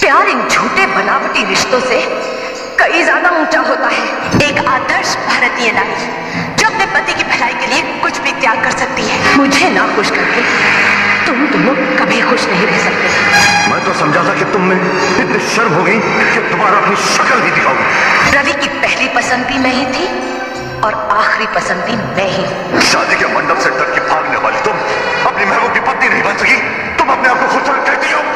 प्यार इन झूठे बनावटी रिश्तों से कई ज्यादा ऊंचा होता है। एक आदर्श भारतीय नारी जो अपने पति की भलाई के लिए कुछ भी त्याग कर सकती है। मुझे ना खुश करके तुम दोनों कभी खुश नहीं रह सकते। मैं तो समझा था कि तुम में इतनी शर्म हो गई कि तुम्हारा अपनी शक्ल भी दिखाओगी। रवि की पहली पसंद भी मैं ही थी और आखिरी पसंद भी मैं ही। शादी के मंडप से डर के भागने वाली तुम अपनी महबूब की पत्नी नहीं बन सकी। तुम अपने आप को खूबसूरत कहती हो।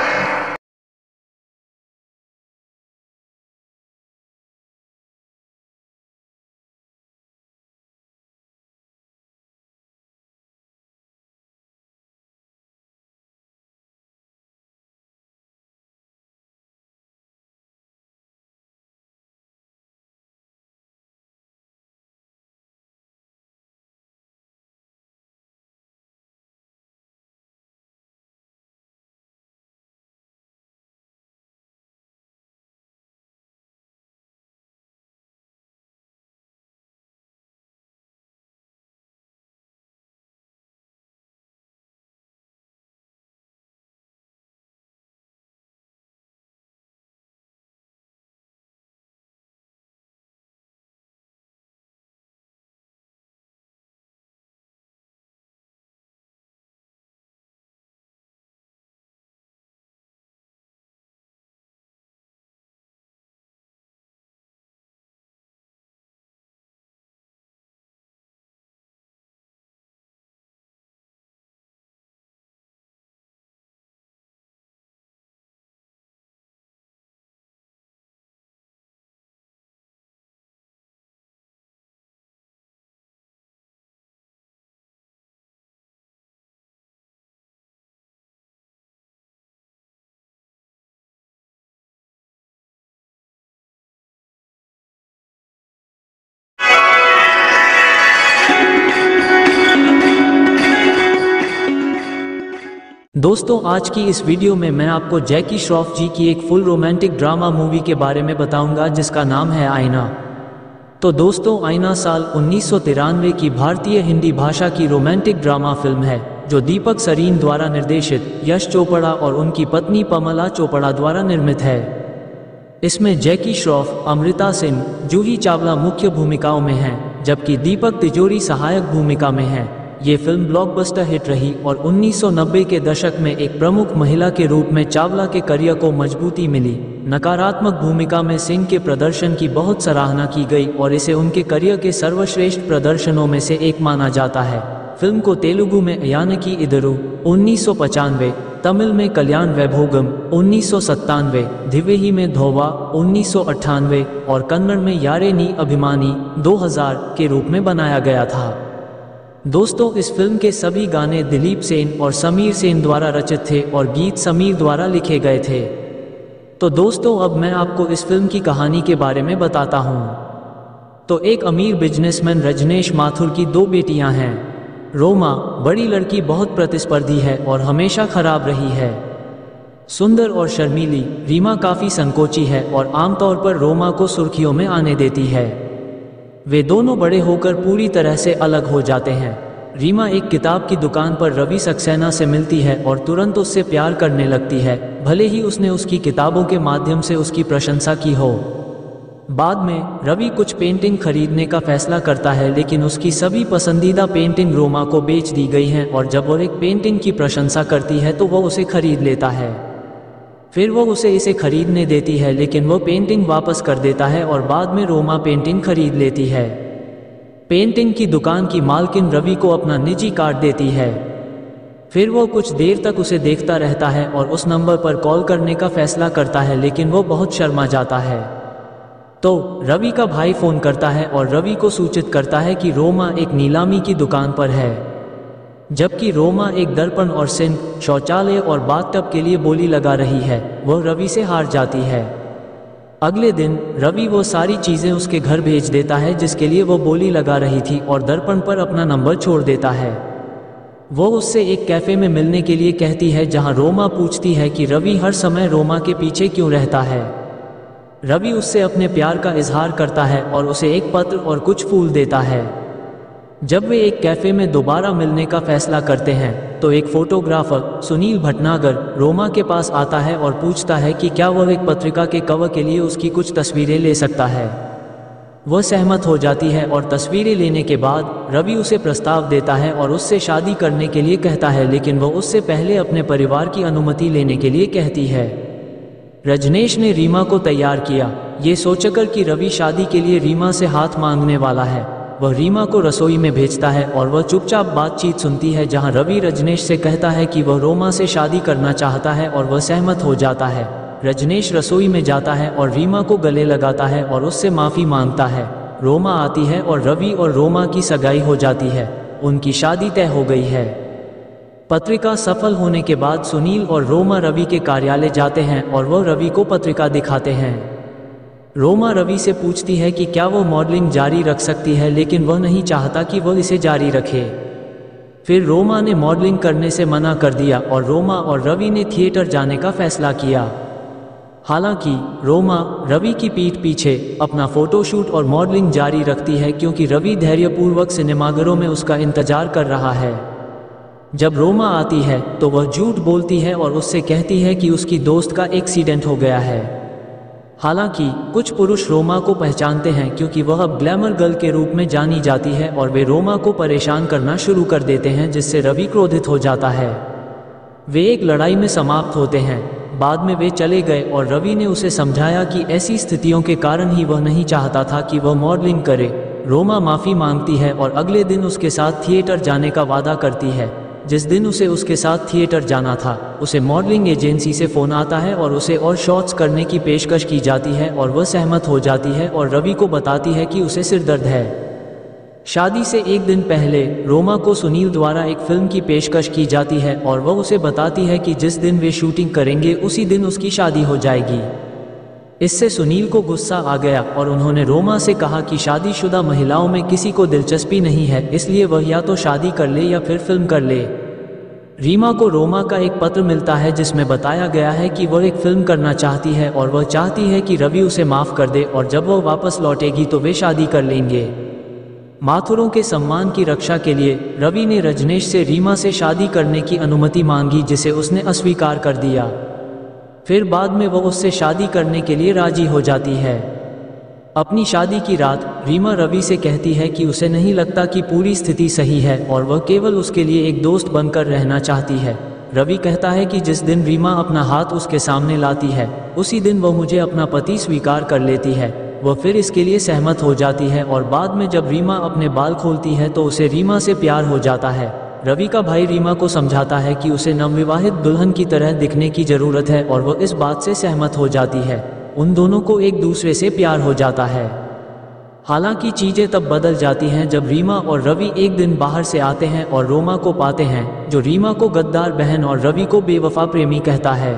दोस्तों, आज की इस वीडियो में मैं आपको जैकी श्रॉफ जी की एक फुल रोमांटिक ड्रामा मूवी के बारे में बताऊंगा जिसका नाम है आईना। तो दोस्तों, आईना साल 1993 की भारतीय हिंदी भाषा की रोमांटिक ड्रामा फिल्म है जो दीपक सरीन द्वारा निर्देशित, यश चोपड़ा और उनकी पत्नी पमला चोपड़ा द्वारा निर्मित है। इसमें जैकी श्रॉफ, अमृता सिंह, जूही चावला मुख्य भूमिकाओं में हैं, जबकि दीपक तिजोरी सहायक भूमिका में हैं। ये फिल्म ब्लॉकबस्टर हिट रही और 1990 के दशक में एक प्रमुख महिला के रूप में चावला के करियर को मजबूती मिली। नकारात्मक भूमिका में सिंह के प्रदर्शन की बहुत सराहना की गई और इसे उनके करियर के सर्वश्रेष्ठ प्रदर्शनों में से एक माना जाता है। फिल्म को तेलुगु में यानकी इदरू 1995, तमिल में कल्याण वैभोगम 1997, दिवेही में धोवा 1998 और कन्नड़ में यारे नी अभिमानी 2000 के रूप में बनाया गया था। दोस्तों, इस फिल्म के सभी गाने दिलीप सेन और समीर सेन द्वारा रचित थे और गीत समीर द्वारा लिखे गए थे। तो दोस्तों, अब मैं आपको इस फिल्म की कहानी के बारे में बताता हूँ। तो एक अमीर बिजनेसमैन रजनेश माथुर की दो बेटियां हैं। रोमा, बड़ी लड़की, बहुत प्रतिस्पर्धी है और हमेशा खराब रही है। सुंदर और शर्मीली रीमा काफ़ी संकोची है और आमतौर पर रोमा को सुर्खियों में आने देती है। वे दोनों बड़े होकर पूरी तरह से अलग हो जाते हैं। रीमा एक किताब की दुकान पर रवि सक्सेना से मिलती है और तुरंत उससे प्यार करने लगती है, भले ही उसने उसकी किताबों के माध्यम से उसकी प्रशंसा की हो। बाद में रवि कुछ पेंटिंग खरीदने का फैसला करता है, लेकिन उसकी सभी पसंदीदा पेंटिंग रोमा को बेच दी गई हैं और जब वो एक पेंटिंग की प्रशंसा करती है तो वो उसे खरीद लेता है। फिर वो उसे इसे खरीदने देती है, लेकिन वो पेंटिंग वापस कर देता है और बाद में रोमा पेंटिंग खरीद लेती है। पेंटिंग की दुकान की मालकिन रवि को अपना निजी कार्ड देती है। फिर वो कुछ देर तक उसे देखता रहता है और उस नंबर पर कॉल करने का फैसला करता है, लेकिन वो बहुत शर्मा जाता है। तो रवि का भाई फ़ोन करता है और रवि को सूचित करता है कि रोमा एक नीलामी की दुकान पर है, जबकि रोमा एक दर्पण और सिंक, शौचालय और बाथटब के लिए बोली लगा रही है। वह रवि से हार जाती है। अगले दिन रवि वो सारी चीज़ें उसके घर भेज देता है जिसके लिए वो बोली लगा रही थी और दर्पण पर अपना नंबर छोड़ देता है। वो उससे एक कैफ़े में मिलने के लिए कहती है, जहां रोमा पूछती है कि रवि हर समय रोमा के पीछे क्यों रहता है। रवि उससे अपने प्यार का इजहार करता है और उसे एक पत्र और कुछ फूल देता है। जब वे एक कैफ़े में दोबारा मिलने का फैसला करते हैं तो एक फोटोग्राफर सुनील भटनागर रोमा के पास आता है और पूछता है कि क्या वह एक पत्रिका के कवर के लिए उसकी कुछ तस्वीरें ले सकता है। वह सहमत हो जाती है और तस्वीरें लेने के बाद रवि उसे प्रस्ताव देता है और उससे शादी करने के लिए कहता है, लेकिन वह उससे पहले अपने परिवार की अनुमति लेने के लिए कहती है। रजनेश ने रीमा को तैयार किया, ये सोचकर कि रवि शादी के लिए रीमा से हाथ मांगने वाला है। वह रीमा को रसोई में भेजता है और वह चुपचाप बातचीत सुनती है, जहां रवि रजनेश से कहता है कि वह रोमा से शादी करना चाहता है और वह सहमत हो जाता है। रजनेश रसोई में जाता है और रीमा को गले लगाता है और उससे माफ़ी मांगता है। रोमा आती है और रवि और रोमा की सगाई हो जाती है। उनकी शादी तय हो गई है। पत्रिका सफल होने के बाद सुनील और रोमा रवि के कार्यालय जाते हैं और वह रवि को पत्रिका दिखाते हैं। रोमा रवि से पूछती है कि क्या वो मॉडलिंग जारी रख सकती है, लेकिन वह नहीं चाहता कि वह इसे जारी रखे। फिर रोमा ने मॉडलिंग करने से मना कर दिया और रोमा और रवि ने थिएटर जाने का फैसला किया। हालांकि रोमा रवि की पीठ पीछे अपना फोटोशूट और मॉडलिंग जारी रखती है, क्योंकि रवि धैर्यपूर्वक सिनेमाघरों में उसका इंतजार कर रहा है। जब रोमा आती है तो वह झूठ बोलती है और उससे कहती है कि उसकी दोस्त का एक्सीडेंट हो गया है। हालांकि कुछ पुरुष रोमा को पहचानते हैं, क्योंकि वह अब ग्लैमर गर्ल के रूप में जानी जाती है और वे रोमा को परेशान करना शुरू कर देते हैं, जिससे रवि क्रोधित हो जाता है। वे एक लड़ाई में समाप्त होते हैं। बाद में वे चले गए और रवि ने उसे समझाया कि ऐसी स्थितियों के कारण ही वह नहीं चाहता था कि वह मॉडलिंग करे। रोमा माफ़ी मांगती है और अगले दिन उसके साथ थिएटर जाने का वादा करती है। जिस दिन उसे उसके साथ थिएटर जाना था, उसे मॉडलिंग एजेंसी से फ़ोन आता है और उसे और शॉट्स करने की पेशकश की जाती है और वह सहमत हो जाती है और रवि को बताती है कि उसे सिरदर्द है। शादी से एक दिन पहले रोमा को सुनील द्वारा एक फिल्म की पेशकश की जाती है और वह उसे बताती है कि जिस दिन वे शूटिंग करेंगे उसी दिन उसकी शादी हो जाएगी। इससे सुनील को गुस्सा आ गया और उन्होंने रोमा से कहा कि शादीशुदा महिलाओं में किसी को दिलचस्पी नहीं है, इसलिए वह या तो शादी कर ले या फिर फिल्म कर ले। रीमा को रोमा का एक पत्र मिलता है जिसमें बताया गया है कि वह एक फिल्म करना चाहती है और वह चाहती है कि रवि उसे माफ़ कर दे और जब वह वापस लौटेगी तो वे शादी कर लेंगे। माथुरों के सम्मान की रक्षा के लिए रवि ने रजनेश से रीमा से शादी करने की अनुमति मांगी, जिसे उसने अस्वीकार कर दिया। फिर बाद में वह उससे शादी करने के लिए राजी हो जाती है। अपनी शादी की रात रीमा रवि से कहती है कि उसे नहीं लगता कि पूरी स्थिति सही है और वह केवल उसके लिए एक दोस्त बनकर रहना चाहती है। रवि कहता है कि जिस दिन रीमा अपना हाथ उसके सामने लाती है उसी दिन वह मुझे अपना पति स्वीकार कर लेती है। वह फिर इसके लिए सहमत हो जाती है और बाद में जब रीमा अपने बाल खोलती है तो उसे रीमा से प्यार हो जाता है। रवि का भाई रीमा को समझाता है कि उसे नवविवाहित दुल्हन की तरह दिखने की ज़रूरत है और वह इस बात से सहमत हो जाती है। उन दोनों को एक दूसरे से प्यार हो जाता है। हालांकि चीज़ें तब बदल जाती हैं जब रीमा और रवि एक दिन बाहर से आते हैं और रोमा को पाते हैं, जो रीमा को गद्दार बहन और रवि को बेवफा प्रेमी कहता है।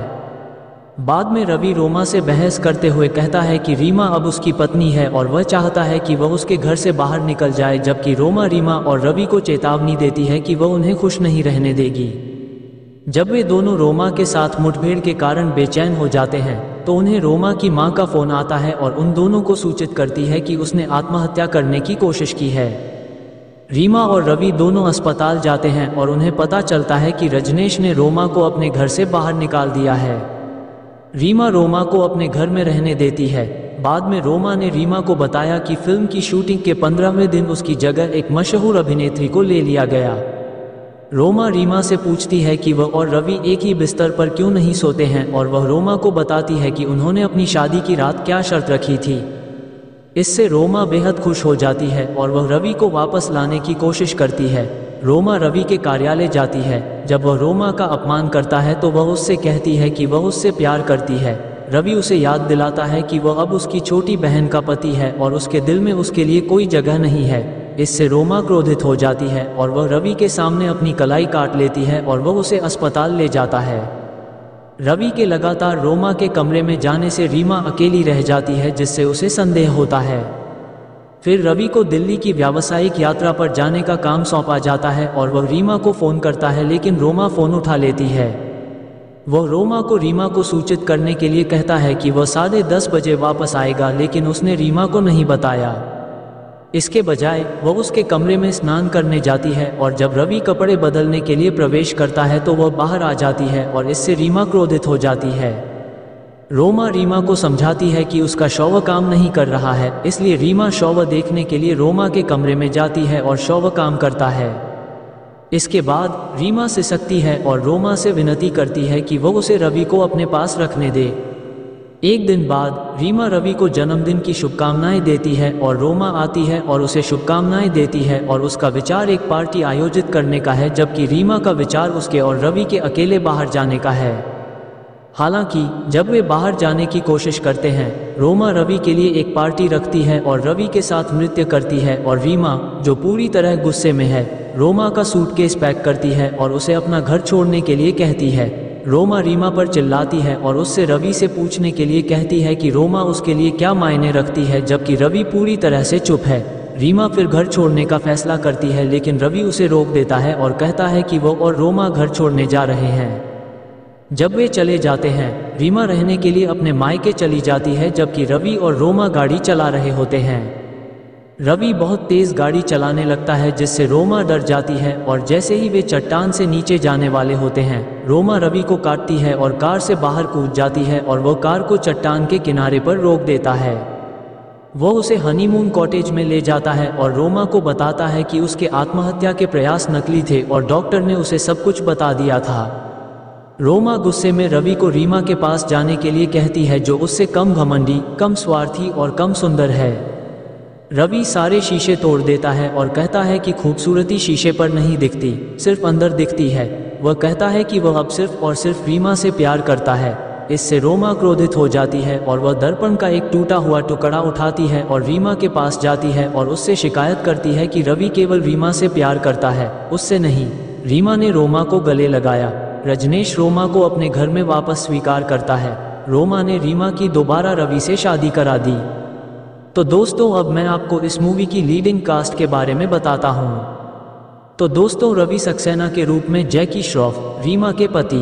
बाद में रवि रोमा से बहस करते हुए कहता है कि रीमा अब उसकी पत्नी है और वह चाहता है कि वह उसके घर से बाहर निकल जाए, जबकि रोमा रीमा और रवि को चेतावनी देती है कि वह उन्हें खुश नहीं रहने देगी। जब वे दोनों रोमा के साथ मुठभेड़ के कारण बेचैन हो जाते हैं तो उन्हें रोमा की मां का फ़ोन आता है और उन दोनों को सूचित करती है कि उसने आत्महत्या करने की कोशिश की है। रीमा और रवि दोनों अस्पताल जाते हैं और उन्हें पता चलता है कि रजनेश ने रोमा को अपने घर से बाहर निकाल दिया है। रीमा रोमा को अपने घर में रहने देती है। बाद में रोमा ने रीमा को बताया कि फिल्म की शूटिंग के 15वें दिन उसकी जगह एक मशहूर अभिनेत्री को ले लिया गया। रोमा रीमा से पूछती है कि वह और रवि एक ही बिस्तर पर क्यों नहीं सोते हैं और वह रोमा को बताती है कि उन्होंने अपनी शादी की रात क्या शर्त रखी थी। इससे रोमा बेहद खुश हो जाती है और वह रवि को वापस लाने की कोशिश करती है। रोमा रवि के कार्यालय जाती है। जब वह रोमा का अपमान करता है तो वह उससे कहती है कि वह उससे प्यार करती है। रवि उसे याद दिलाता है कि वह अब उसकी छोटी बहन का पति है और उसके दिल में उसके लिए कोई जगह नहीं है। इससे रोमा क्रोधित हो जाती है और वह रवि के सामने अपनी कलाई काट लेती है और वह उसे अस्पताल ले जाता है। रवि के लगातार रोमा के कमरे में जाने से रीमा अकेली रह जाती है, जिससे उसे संदेह होता है। फिर रवि को दिल्ली की व्यावसायिक यात्रा पर जाने का काम सौंपा जाता है और वह रीमा को फ़ोन करता है, लेकिन रोमा फ़ोन उठा लेती है। वह रोमा को रीमा को सूचित करने के लिए कहता है कि वह 10:30 बजे वापस आएगा, लेकिन उसने रीमा को नहीं बताया। इसके बजाय वह उसके कमरे में स्नान करने जाती है और जब रवि कपड़े बदलने के लिए प्रवेश करता है तो वह बाहर आ जाती है और इससे रीमा क्रोधित हो जाती है। रोमा रीमा को समझाती है कि उसका शौर्य काम नहीं कर रहा है, इसलिए रीमा शौर्य देखने के लिए रोमा के कमरे में जाती है और शौर्य काम करता है। इसके बाद रीमा सिसकती है और रोमा से विनती करती है कि वह उसे रवि को अपने पास रखने दे। एक दिन बाद रीमा रवि को जन्मदिन की शुभकामनाएं देती है और रोमा आती है और उसे शुभकामनाएं देती है और उसका विचार एक पार्टी आयोजित करने का है, जबकि रीमा का विचार उसके और रवि के अकेले बाहर जाने का है। हालांकि जब वे बाहर जाने की कोशिश करते हैं, रोमा रवि के लिए एक पार्टी रखती है और रवि के साथ नृत्य करती है और रीमा, जो पूरी तरह गुस्से में है, रोमा का सूटकेस पैक करती है और उसे अपना घर छोड़ने के लिए कहती है। रोमा रीमा पर चिल्लाती है और उससे रवि से पूछने के लिए कहती है कि रोमा उसके लिए क्या मायने रखती है, जबकि रवि पूरी तरह से चुप है। रीमा फिर घर छोड़ने का फैसला करती है, लेकिन रवि उसे रोक देता है और कहता है कि वो और रोमा घर छोड़ने जा रहे हैं। जब वे चले जाते हैं, रीमा रहने के लिए अपने मायके चली जाती है, जबकि रवि और रोमा गाड़ी चला रहे होते हैं। रवि बहुत तेज गाड़ी चलाने लगता है, जिससे रोमा डर जाती है और जैसे ही वे चट्टान से नीचे जाने वाले होते हैं, रोमा रवि को काटती है और कार से बाहर कूद जाती है और वो कार को चट्टान के किनारे पर रोक देता है। वो उसे हनीमून कॉटेज में ले जाता है और रोमा को बताता है कि उसके आत्महत्या के प्रयास नकली थे और डॉक्टर ने उसे सब कुछ बता दिया था। रोमा गुस्से में रवि को रीमा के पास जाने के लिए कहती है, जो उससे कम घमंडी, कम स्वार्थी और कम सुंदर है। रवि सारे शीशे तोड़ देता है और कहता है कि खूबसूरती शीशे पर नहीं दिखती, सिर्फ अंदर दिखती है। वह कहता है कि वह अब सिर्फ और सिर्फ रीमा से प्यार करता है। इससे रोमा क्रोधित हो जाती है और वह दर्पण का एक टूटा हुआ टुकड़ा उठाती है और रीमा के पास जाती है और उससे शिकायत करती है कि रवि केवल रीमा से प्यार करता है, उससे नहीं। रीमा ने रोमा को गले लगाया। रजनेश रोमा को अपने घर में वापस स्वीकार करता है। रोमा ने रीमा की दोबारा रवि से शादी करा दी। तो दोस्तों, अब मैं आपको इस मूवी की लीडिंग कास्ट के बारे में बताता हूँ। तो दोस्तों, रवि सक्सेना के रूप में जैकी श्रॉफ, रीमा के पति।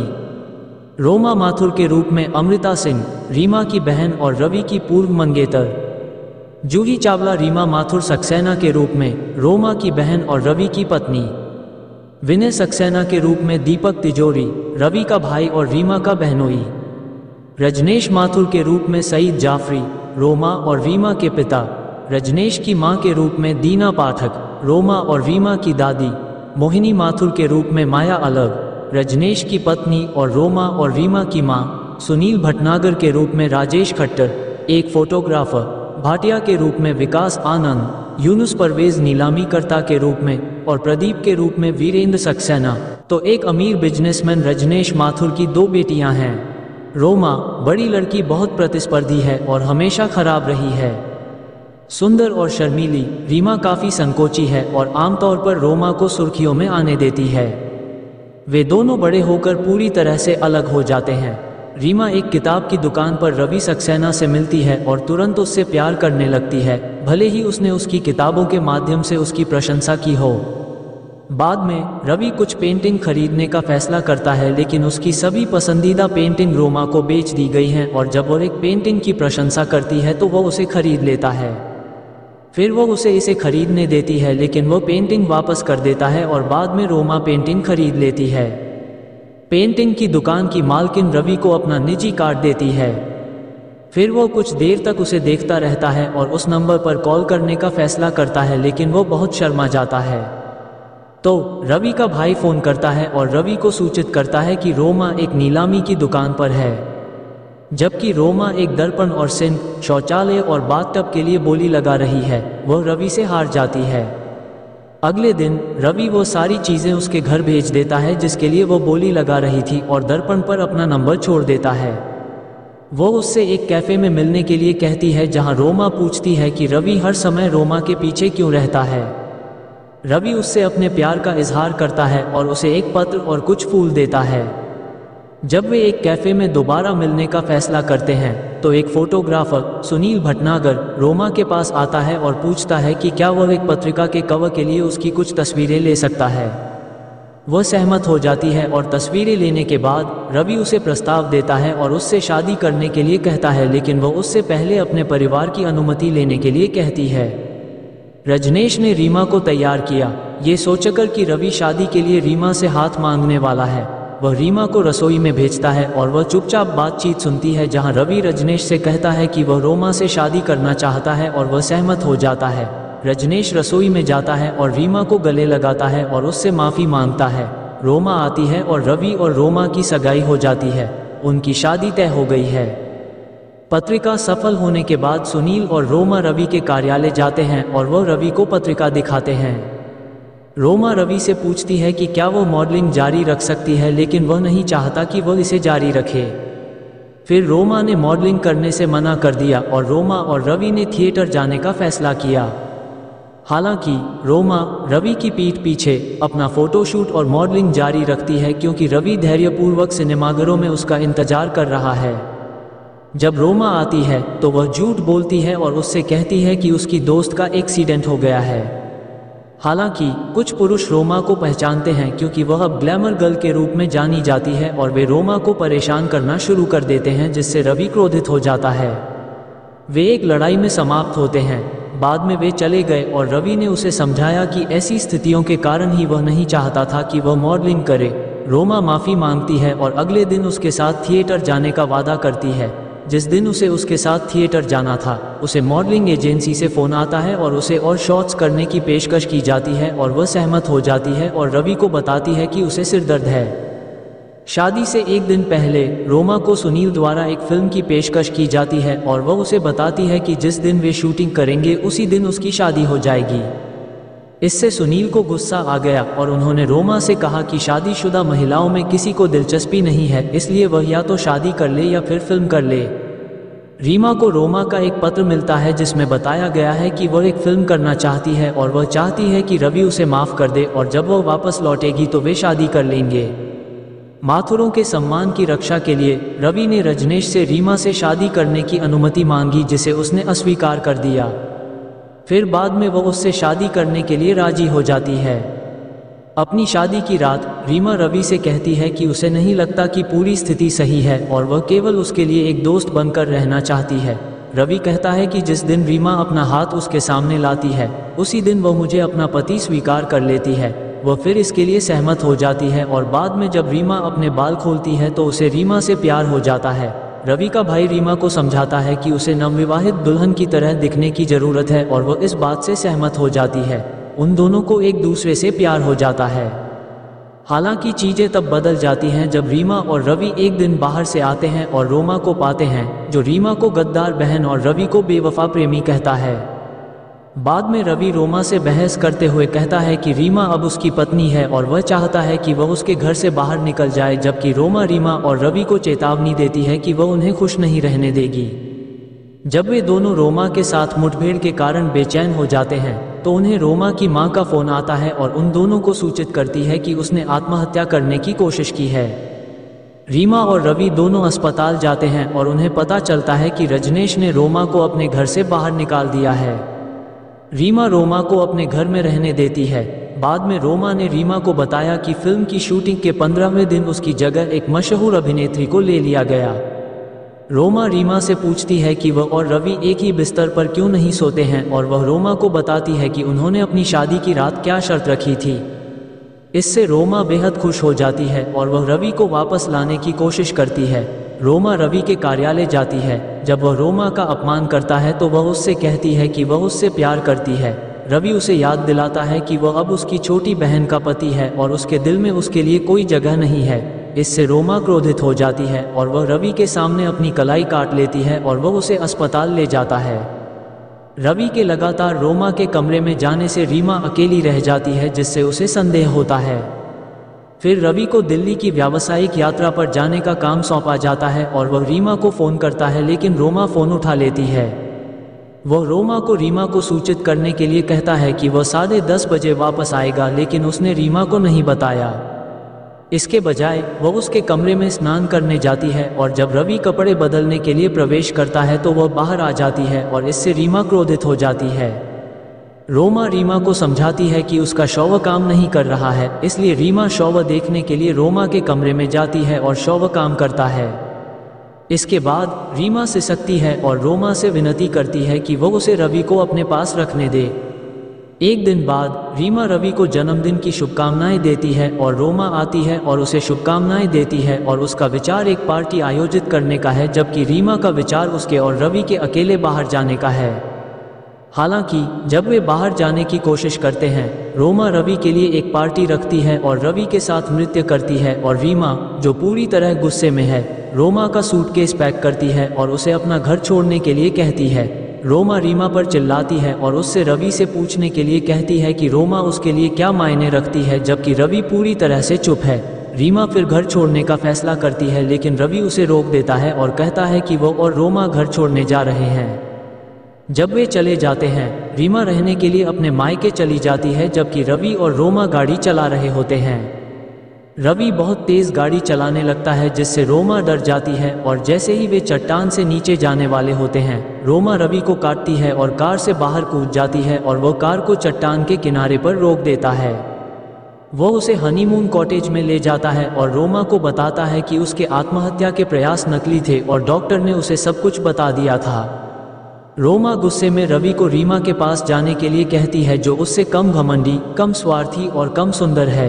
रोमा माथुर के रूप में अमृता सिंह, रीमा की बहन और रवि की पूर्व मंगेतर। जूही चावला रीमा माथुर सक्सेना के रूप में रोमा की बहन और रवि की पत्नी। विनय सक्सेना के रूप में दीपक तिजोरी, रवि का भाई और रीमा का बहनोई। रजनेश माथुर के रूप में सईद जाफरी, रोमा और रीमा के पिता। रजनेश की मां के रूप में दीना पाठक, रोमा और रीमा की दादी। मोहिनी माथुर के रूप में माया अलग, रजनेश की पत्नी और रोमा और रीमा की मां। सुनील भटनागर के रूप में राजेश खट्टर, एक फोटोग्राफर। भाटिया के रूप में विकास आनंद। यूनुस परवेज नीलामीकर्ता के रूप में और प्रदीप के रूप में वीरेंद्र सक्सेना। तो एक अमीर बिजनेसमैन रजनेश माथुर की दो बेटियां हैं। रोमा, बड़ी लड़की, बहुत प्रतिस्पर्धी है और हमेशा खराब रही है। सुंदर और शर्मीली, रीमा काफ़ी संकोची है और आमतौर पर रोमा को सुर्खियों में आने देती है। वे दोनों बड़े होकर पूरी तरह से अलग हो जाते हैं। रीमा एक किताब की दुकान पर रवि सक्सेना से मिलती है और तुरंत उससे प्यार करने लगती है, भले ही उसने उसकी किताबों के माध्यम से उसकी प्रशंसा की हो। बाद में रवि कुछ पेंटिंग खरीदने का फैसला करता है, लेकिन उसकी सभी पसंदीदा पेंटिंग रोमा को बेच दी गई हैं और जब वो एक पेंटिंग की प्रशंसा करती है तो वह उसे खरीद लेता है। फिर वो उसे इसे खरीदने देती है, लेकिन वो पेंटिंग वापस कर देता है और बाद में रोमा पेंटिंग खरीद लेती है। पेंटिंग की दुकान की मालकिन रवि को अपना निजी कार्ड देती है। फिर वो कुछ देर तक उसे देखता रहता है और उस नंबर पर कॉल करने का फैसला करता है, लेकिन वो बहुत शर्मा जाता है। तो रवि का भाई फ़ोन करता है और रवि को सूचित करता है कि रोमा एक नीलामी की दुकान पर है, जबकि रोमा एक दर्पण और सिंक, शौचालय और बाथटब के लिए बोली लगा रही है। वह रवि से हार जाती है। अगले दिन रवि वो सारी चीज़ें उसके घर भेज देता है जिसके लिए वो बोली लगा रही थी और दर्पण पर अपना नंबर छोड़ देता है। वो उससे एक कैफ़े में मिलने के लिए कहती है, जहां रोमा पूछती है कि रवि हर समय रोमा के पीछे क्यों रहता है। रवि उससे अपने प्यार का इजहार करता है और उसे एक पत्र और कुछ फूल देता है। जब वे एक कैफ़े में दोबारा मिलने का फैसला करते हैं तो एक फोटोग्राफर सुनील भटनागर रोमा के पास आता है और पूछता है कि क्या वह एक पत्रिका के कवर के लिए उसकी कुछ तस्वीरें ले सकता है। वह सहमत हो जाती है और तस्वीरें लेने के बाद रवि उसे प्रस्ताव देता है और उससे शादी करने के लिए कहता है, लेकिन वह उससे पहले अपने परिवार की अनुमति लेने के लिए कहती है। रजनेश ने रीमा को तैयार किया, ये सोचकर कि रवि शादी के लिए रीमा से हाथ मांगने वाला है। वह रीमा को रसोई में भेजता है और वह चुपचाप बातचीत सुनती है, जहां रवि रजनेश से कहता है कि वह रोमा से शादी करना चाहता है और वह सहमत हो जाता है। रजनेश रसोई में जाता है और रीमा को गले लगाता है और उससे माफ़ी मांगता है। रोमा आती है और रवि और रोमा की सगाई हो जाती है। उनकी शादी तय हो गई है। पत्रिका सफल होने के बाद सुनील और रोमा रवि के कार्यालय जाते हैं और वह रवि को पत्रिका दिखाते हैं। रोमा रवि से पूछती है कि क्या वो मॉडलिंग जारी रख सकती है, लेकिन वह नहीं चाहता कि वह इसे जारी रखे। फिर रोमा ने मॉडलिंग करने से मना कर दिया और रोमा और रवि ने थिएटर जाने का फैसला किया। हालांकि रोमा रवि की पीठ पीछे अपना फोटोशूट और मॉडलिंग जारी रखती है, क्योंकि रवि धैर्यपूर्वक सिनेमाघरों में उसका इंतजार कर रहा है। जब रोमा आती है तो वह झूठ बोलती है और उससे कहती है कि उसकी दोस्त का एक्सीडेंट हो गया है। हालांकि कुछ पुरुष रोमा को पहचानते हैं, क्योंकि वह अब ग्लैमर गर्ल के रूप में जानी जाती है और वे रोमा को परेशान करना शुरू कर देते हैं, जिससे रवि क्रोधित हो जाता है। वे एक लड़ाई में समाप्त होते हैं। बाद में वे चले गए और रवि ने उसे समझाया कि ऐसी स्थितियों के कारण ही वह नहीं चाहता था कि वह मॉडलिंग करे। रोमा माफ़ी मांगती है और अगले दिन उसके साथ थिएटर जाने का वादा करती है। जिस दिन उसे उसके साथ थिएटर जाना था, उसे मॉडलिंग एजेंसी से फ़ोन आता है और उसे और शॉट्स करने की पेशकश की जाती है और वह सहमत हो जाती है और रवि को बताती है कि उसे सिरदर्द है। शादी से एक दिन पहले रोमा को सुनील द्वारा एक फिल्म की पेशकश की जाती है और वह उसे बताती है कि जिस दिन वे शूटिंग करेंगे उसी दिन उसकी शादी हो जाएगी। इससे सुनील को गुस्सा आ गया और उन्होंने रोमा से कहा कि शादीशुदा महिलाओं में किसी को दिलचस्पी नहीं है, इसलिए वह या तो शादी कर ले या फिर फिल्म कर ले। रीमा को रोमा का एक पत्र मिलता है जिसमें बताया गया है कि वह एक फिल्म करना चाहती है और वह चाहती है कि रवि उसे माफ़ कर दे और जब वह वापस लौटेगी तो वे शादी कर लेंगे। माथुरों के सम्मान की रक्षा के लिए रवि ने रजनेश से रीमा से शादी करने की अनुमति मांगी, जिसे उसने अस्वीकार कर दिया। फिर बाद में वह उससे शादी करने के लिए राजी हो जाती है। अपनी शादी की रात रीमा रवि से कहती है कि उसे नहीं लगता कि पूरी स्थिति सही है और वह केवल उसके लिए एक दोस्त बनकर रहना चाहती है। रवि कहता है कि जिस दिन रीमा अपना हाथ उसके सामने लाती है उसी दिन वह मुझे अपना पति स्वीकार कर लेती है। वह फिर इसके लिए सहमत हो जाती है और बाद में जब रीमा अपने बाल खोलती है तो उसे रीमा से प्यार हो जाता है। रवि का भाई रीमा को समझाता है कि उसे नवविवाहित दुल्हन की तरह दिखने की ज़रूरत है और वह इस बात से सहमत हो जाती है। उन दोनों को एक दूसरे से प्यार हो जाता है। हालांकि चीज़ें तब बदल जाती हैं जब रीमा और रवि एक दिन बाहर से आते हैं और रोमा को पाते हैं, जो रीमा को गद्दार बहन और रवि को बेवफा प्रेमी कहता है। बाद में रवि रोमा से बहस करते हुए कहता है कि रीमा अब उसकी पत्नी है और वह चाहता है कि वह उसके घर से बाहर निकल जाए, जबकि रोमा रीमा और रवि को चेतावनी देती है कि वह उन्हें खुश नहीं रहने देगी। जब वे दोनों रोमा के साथ मुठभेड़ के कारण बेचैन हो जाते हैं तो उन्हें रोमा की मां का फ़ोन आता है और उन दोनों को सूचित करती है कि उसने आत्महत्या करने की कोशिश की है। रीमा और रवि दोनों अस्पताल जाते हैं और उन्हें पता चलता है कि रजनेश ने रोमा को अपने घर से बाहर निकाल दिया है। रीमा रोमा को अपने घर में रहने देती है। बाद में रोमा ने रीमा को बताया कि फिल्म की शूटिंग के 15वें दिन उसकी जगह एक मशहूर अभिनेत्री को ले लिया गया। रोमा रीमा से पूछती है कि वह और रवि एक ही बिस्तर पर क्यों नहीं सोते हैं और वह रोमा को बताती है कि उन्होंने अपनी शादी की रात क्या शर्त रखी थी। इससे रोमा बेहद खुश हो जाती है और वह रवि को वापस लाने की कोशिश करती है। रोमा रवि के कार्यालय जाती है। जब वह रोमा का अपमान करता है तो वह उससे कहती है कि वह उससे प्यार करती है। रवि उसे याद दिलाता है कि वह अब उसकी छोटी बहन का पति है और उसके दिल में उसके लिए कोई जगह नहीं है। इससे रोमा क्रोधित हो जाती है और वह रवि के सामने अपनी कलाई काट लेती है और वह उसे अस्पताल ले जाता है। रवि के लगातार रोमा के कमरे में जाने से रीमा अकेली रह जाती है, जिससे उसे संदेह होता है। फिर रवि को दिल्ली की व्यावसायिक यात्रा पर जाने का काम सौंपा जाता है और वह रीमा को फ़ोन करता है, लेकिन रोमा फ़ोन उठा लेती है। वह रोमा को रीमा को सूचित करने के लिए कहता है कि वह 10:30 बजे वापस आएगा, लेकिन उसने रीमा को नहीं बताया। इसके बजाय वह उसके कमरे में स्नान करने जाती है और जब रवि कपड़े बदलने के लिए प्रवेश करता है तो वह बाहर आ जाती है और इससे रीमा क्रोधित हो जाती है। रोमा रीमा को समझाती है कि उसका शौर्य काम नहीं कर रहा है, इसलिए रीमा शौर्य देखने के लिए रोमा के कमरे में जाती है और शौर्य काम करता है। इसके बाद रीमा सिसकती है और रोमा से विनती करती है कि वह उसे रवि को अपने पास रखने दे। एक दिन बाद रीमा रवि को जन्मदिन की शुभकामनाएं देती है और रोमा आती है और उसे शुभकामनाएं देती है और उसका विचार एक पार्टी आयोजित करने का है, जबकि रीमा का विचार उसके और रवि के अकेले बाहर जाने का है। हालांकि जब वे बाहर जाने की कोशिश करते हैं, रोमा रवि के लिए एक पार्टी रखती है और रवि के साथ नृत्य करती है और रीमा, जो पूरी तरह गुस्से में है, रोमा का सूटकेस पैक करती है और उसे अपना घर छोड़ने के लिए कहती है। रोमा रीमा पर चिल्लाती है और उससे रवि से पूछने के लिए कहती है कि रोमा उसके लिए क्या मायने रखती है, जबकि रवि पूरी तरह से चुप है। रीमा फिर घर छोड़ने का फैसला करती है, लेकिन रवि उसे रोक देता है और कहता है कि वो और रोमा घर छोड़ने जा रहे हैं। जब वे चले जाते हैं, रीमा रहने के लिए अपने मायके चली जाती है, जबकि रवि और रोमा गाड़ी चला रहे होते हैं। रवि बहुत तेज गाड़ी चलाने लगता है, जिससे रोमा डर जाती है और जैसे ही वे चट्टान से नीचे जाने वाले होते हैं, रोमा रवि को काटती है और कार से बाहर कूद जाती है और वो कार को चट्टान के किनारे पर रोक देता है। वो उसे हनीमून कॉटेज में ले जाता है और रोमा को बताता है कि उसके आत्महत्या के प्रयास नकली थे और डॉक्टर ने उसे सब कुछ बता दिया था। रोमा गुस्से में रवि को रीमा के पास जाने के लिए कहती है, जो उससे कम घमंडी, कम स्वार्थी और कम सुंदर है।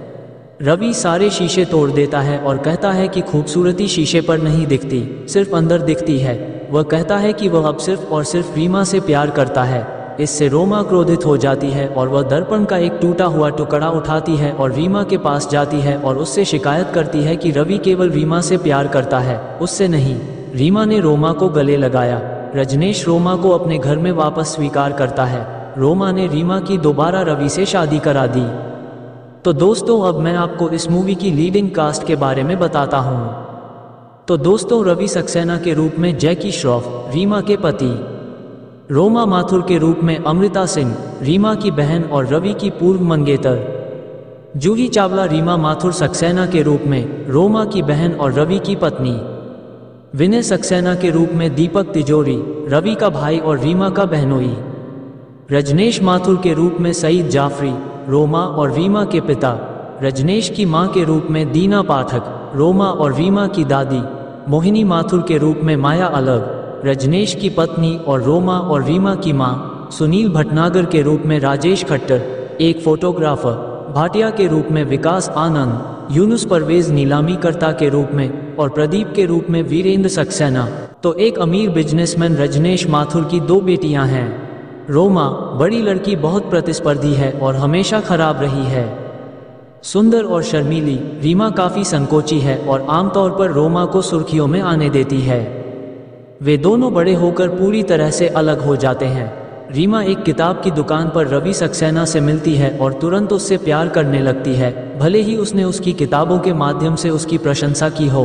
रवि सारे शीशे तोड़ देता है और कहता है कि खूबसूरती शीशे पर नहीं दिखती, सिर्फ अंदर दिखती है। वह कहता है कि वह अब सिर्फ और सिर्फ रीमा से प्यार करता है। इससे रोमा क्रोधित हो जाती है और वह दर्पण का एक टूटा हुआ टुकड़ा उठाती है और रीमा के पास जाती है और उससे शिकायत करती है कि रवि केवल रीमा से प्यार करता है, उससे नहीं। रीमा ने रोमा को गले लगाया। रजनेश रोमा को अपने घर में वापस स्वीकार करता है। रोमा ने रीमा की दोबारा रवि से शादी करा दी। तो दोस्तों, अब मैं आपको इस मूवी की लीडिंग कास्ट के बारे में बताता हूँ। तो दोस्तों, रवि सक्सेना के रूप में जैकी श्रॉफ, रीमा के पति। रोमा माथुर के रूप में अमृता सिंह, रीमा की बहन और रवि की पूर्व मंगेतर। जूही चावला रीमा माथुर सक्सेना के रूप में रोमा की बहन और रवि की पत्नी। विनय सक्सेना के रूप में दीपक तिजोरी, रवि का भाई और रीमा का बहनोई। रजनेश माथुर के रूप में सईद जाफरी, रोमा और रीमा के पिता। रजनेश की मां के रूप में दीना पाठक, रोमा और रीमा की दादी। मोहिनी माथुर के रूप में माया अलग, रजनेश की पत्नी और रोमा और रीमा की मां। सुनील भटनागर के रूप में राजेश खट्टर, एक फोटोग्राफर। भाटिया के रूप में विकास आनंद। यूनुस परवेज नीलामीकर्ता के रूप में और प्रदीप के रूप में वीरेंद्र सक्सेना। तो एक अमीर बिजनेसमैन रजनेश माथुर की 2 बेटियां हैं। रोमा, बड़ी लड़की, बहुत प्रतिस्पर्धी है और हमेशा खराब रही है। सुंदर और शर्मीली, रीमा काफ़ी संकोची है और आमतौर पर रोमा को सुर्खियों में आने देती है। वे दोनों बड़े होकर पूरी तरह से अलग हो जाते हैं। रीमा एक किताब की दुकान पर रवि सक्सेना से मिलती है और तुरंत उससे प्यार करने लगती है, भले ही उसने उसकी किताबों के माध्यम से उसकी प्रशंसा की हो।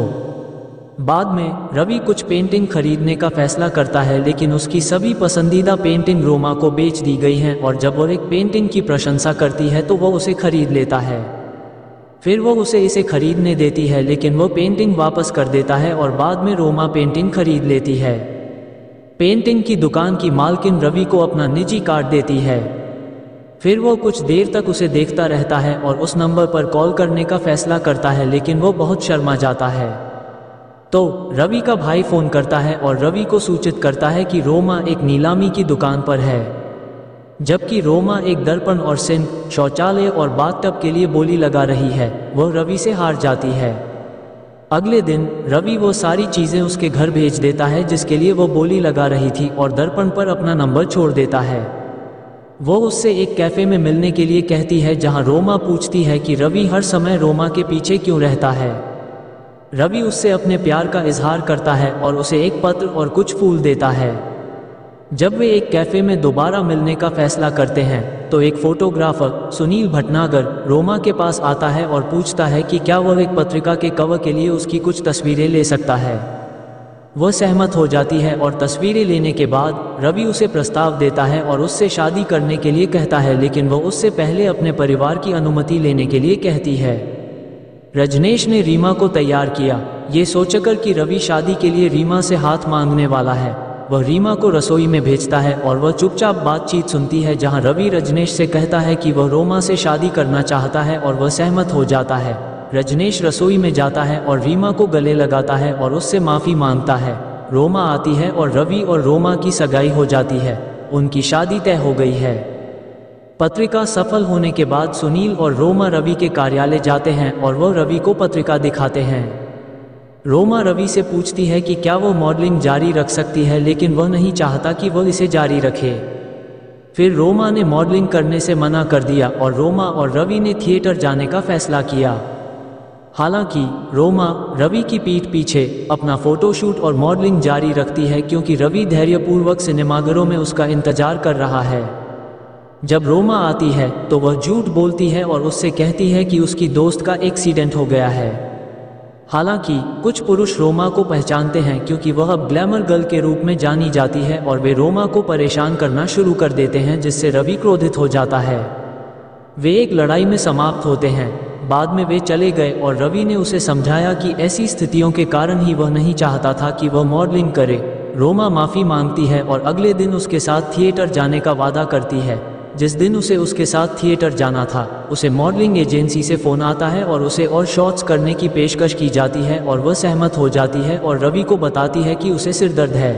बाद में रवि कुछ पेंटिंग खरीदने का फैसला करता है, लेकिन उसकी सभी पसंदीदा पेंटिंग रोमा को बेच दी गई हैं और जब वो एक पेंटिंग की प्रशंसा करती है तो वो उसे खरीद लेता है। फिर वो उसे इसे खरीदने देती है, लेकिन वो पेंटिंग वापस कर देता है और बाद में रोमा पेंटिंग खरीद लेती है। पेंटिंग की दुकान की मालकिन रवि को अपना निजी कार्ड देती है। फिर वो कुछ देर तक उसे देखता रहता है और उस नंबर पर कॉल करने का फैसला करता है, लेकिन वो बहुत शर्मा जाता है। तो रवि का भाई फ़ोन करता है और रवि को सूचित करता है कि रोमा एक नीलामी की दुकान पर है, जबकि रोमा एक दर्पण और सिंक, शौचालय और बाथटब के लिए बोली लगा रही है। वह रवि से हार जाती है। अगले दिन रवि वो सारी चीज़ें उसके घर भेज देता है जिसके लिए वो बोली लगा रही थी और दर्पण पर अपना नंबर छोड़ देता है। वो उससे एक कैफ़े में मिलने के लिए कहती है, जहां रोमा पूछती है कि रवि हर समय रोमा के पीछे क्यों रहता है। रवि उससे अपने प्यार का इजहार करता है और उसे एक पत्र और कुछ फूल देता है। जब वे एक कैफ़े में दोबारा मिलने का फैसला करते हैं तो एक फोटोग्राफर सुनील भटनागर रोमा के पास आता है और पूछता है कि क्या वह एक पत्रिका के कवर के लिए उसकी कुछ तस्वीरें ले सकता है। वह सहमत हो जाती है और तस्वीरें लेने के बाद रवि उसे प्रस्ताव देता है और उससे शादी करने के लिए कहता है, लेकिन वह उससे पहले अपने परिवार की अनुमति लेने के लिए कहती है। रजनेश ने रीमा को तैयार किया, ये सोचकर कि रवि शादी के लिए रीमा से हाथ मांगने वाला है। वह रीमा को रसोई में भेजता है और वह चुपचाप बातचीत सुनती है, जहां रवि रजनेश से कहता है कि वह रोमा से शादी करना चाहता है और वह सहमत हो जाता है। रजनेश रसोई में जाता है और रीमा को गले लगाता है और उससे माफ़ी मांगता है। रोमा आती है और रवि और रोमा की सगाई हो जाती है। उनकी शादी तय हो गई है। पत्रिका सफल होने के बाद सुनील और रोमा रवि के कार्यालय जाते हैं और वह रवि को पत्रिका दिखाते हैं। रोमा रवि से पूछती है कि क्या वो मॉडलिंग जारी रख सकती है, लेकिन वह नहीं चाहता कि वह इसे जारी रखे। फिर रोमा ने मॉडलिंग करने से मना कर दिया और रोमा और रवि ने थिएटर जाने का फैसला किया। हालांकि रोमा रवि की पीठ पीछे अपना फोटोशूट और मॉडलिंग जारी रखती है, क्योंकि रवि धैर्यपूर्वक सिनेमाघरों में उसका इंतजार कर रहा है। जब रोमा आती है तो वह झूठ बोलती है और उससे कहती है कि उसकी दोस्त का एक्सीडेंट हो गया है। हालांकि कुछ पुरुष रोमा को पहचानते हैं, क्योंकि वह अब ग्लैमर गर्ल के रूप में जानी जाती है और वे रोमा को परेशान करना शुरू कर देते हैं, जिससे रवि क्रोधित हो जाता है। वे एक लड़ाई में समाप्त होते हैं। बाद में वे चले गए और रवि ने उसे समझाया कि ऐसी स्थितियों के कारण ही वह नहीं चाहता था कि वह मॉडलिंग करे। रोमा माफ़ी मांगती है और अगले दिन उसके साथ थिएटर जाने का वादा करती है। जिस दिन उसे उसके साथ थिएटर जाना था, उसे मॉडलिंग एजेंसी से फ़ोन आता है और उसे और शॉट्स करने की पेशकश की जाती है और वह सहमत हो जाती है और रवि को बताती है कि उसे सिरदर्द है।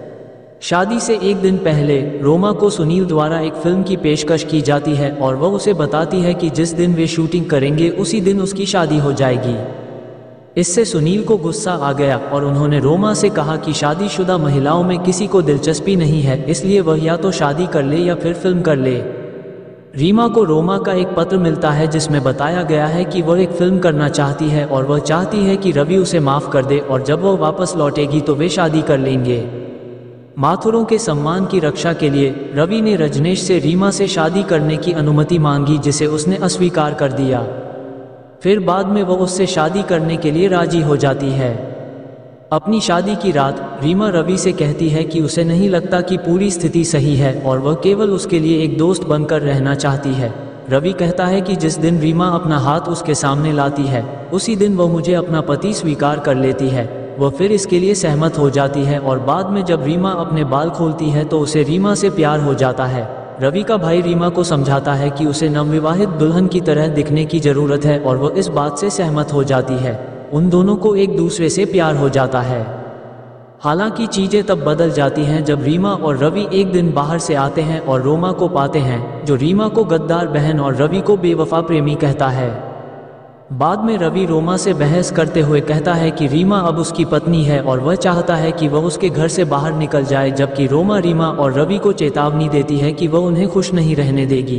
शादी से एक दिन पहले रोमा को सुनील द्वारा एक फिल्म की पेशकश की जाती है और वह उसे बताती है कि जिस दिन वे शूटिंग करेंगे उसी दिन उसकी शादी हो जाएगी। इससे सुनील को गुस्सा आ गया और उन्होंने रोमा से कहा कि शादीशुदा महिलाओं में किसी को दिलचस्पी नहीं है, इसलिए वह या तो शादी कर ले या फिर फिल्म कर ले। रीमा को रोमा का एक पत्र मिलता है जिसमें बताया गया है कि वह एक फिल्म करना चाहती है और वह चाहती है कि रवि उसे माफ़ कर दे और जब वह वापस लौटेगी तो वे शादी कर लेंगे। माथुरों के सम्मान की रक्षा के लिए रवि ने रजनेश से रीमा से शादी करने की अनुमति मांगी, जिसे उसने अस्वीकार कर दिया। फिर बाद में वह उससे शादी करने के लिए राजी हो जाती है। अपनी शादी की रात रीमा रवि से कहती है कि उसे नहीं लगता कि पूरी स्थिति सही है और वह केवल उसके लिए एक दोस्त बनकर रहना चाहती है। रवि कहता है कि जिस दिन रीमा अपना हाथ उसके सामने लाती है उसी दिन वह मुझे अपना पति स्वीकार कर लेती है। वह फिर इसके लिए सहमत हो जाती है और बाद में जब रीमा अपने बाल खोलती है तो उसे रीमा से प्यार हो जाता है। रवि का भाई रीमा को समझाता है कि उसे नवविवाहित दुल्हन की तरह दिखने की ज़रूरत है और वह इस बात से सहमत हो जाती है। उन दोनों को एक दूसरे से प्यार हो जाता है। हालांकि चीज़ें तब बदल जाती हैं जब रीमा और रवि एक दिन बाहर से आते हैं और रोमा को पाते हैं, जो रीमा को गद्दार बहन और रवि को बेवफा प्रेमी कहता है। बाद में रवि रोमा से बहस करते हुए कहता है कि रीमा अब उसकी पत्नी है और वह चाहता है कि वह उसके घर से बाहर निकल जाए, जबकि रोमा रीमा और रवि को चेतावनी देती है कि वह उन्हें खुश नहीं रहने देगी।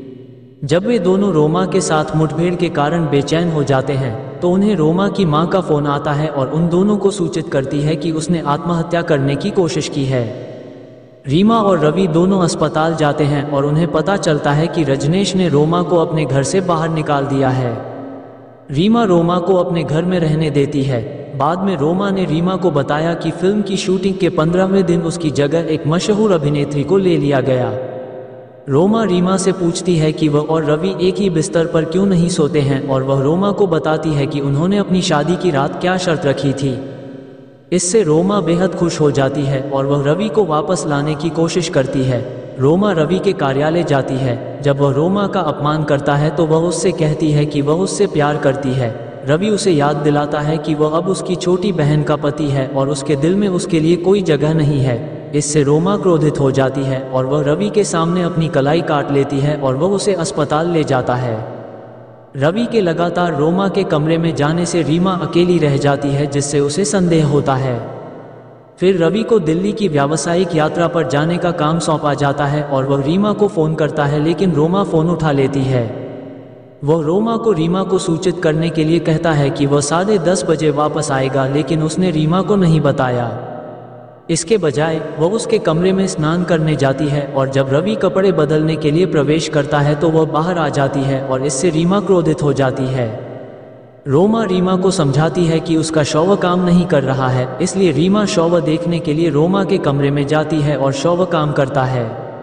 जब वे दोनों रोमा के साथ मुठभेड़ के कारण बेचैन हो जाते हैं तो उन्हें रोमा की मां का फ़ोन आता है और उन दोनों को सूचित करती है कि उसने आत्महत्या करने की कोशिश की है। रीमा और रवि दोनों अस्पताल जाते हैं और उन्हें पता चलता है कि रजनेश ने रोमा को अपने घर से बाहर निकाल दिया है। रीमा रोमा को अपने घर में रहने देती है। बाद में रोमा ने रीमा को बताया कि फिल्म की शूटिंग के 15वें दिन उसकी जगह एक मशहूर अभिनेत्री को ले लिया गया। रोमा रीमा से पूछती है कि वह और रवि एक ही बिस्तर पर क्यों नहीं सोते हैं और वह रोमा को बताती है कि उन्होंने अपनी शादी की रात क्या शर्त रखी थी। इससे रोमा बेहद खुश हो जाती है और वह रवि को वापस लाने की कोशिश करती है। रोमा रवि के कार्यालय जाती है। जब वह रोमा का अपमान करता है तो वह उससे कहती है कि वह उससे प्यार करती है। रवि उसे याद दिलाता है कि वह अब उसकी छोटी बहन का पति है और उसके दिल में उसके लिए कोई जगह नहीं है। इससे रोमा क्रोधित हो जाती है और वह रवि के सामने अपनी कलाई काट लेती है और वह उसे अस्पताल ले जाता है। रवि के लगातार रोमा के कमरे में जाने से रीमा अकेली रह जाती है, जिससे उसे संदेह होता है। फिर रवि को दिल्ली की व्यावसायिक यात्रा पर जाने का काम सौंपा जाता है और वह रीमा को फ़ोन करता है, लेकिन रोमा फ़ोन उठा लेती है। वह रोमा को रीमा को सूचित करने के लिए कहता है कि वह 10:30 बजे वापस आएगा, लेकिन उसने रीमा को नहीं बताया। इसके बजाय वह उसके कमरे में स्नान करने जाती है और जब रवि कपड़े बदलने के लिए प्रवेश करता है तो वह बाहर आ जाती है और इससे रीमा क्रोधित हो जाती है। रोमा रीमा को समझाती है कि उसका शौर्य काम नहीं कर रहा है, इसलिए रीमा शौर्य देखने के लिए रोमा के कमरे में जाती है और शौर्य काम करता है।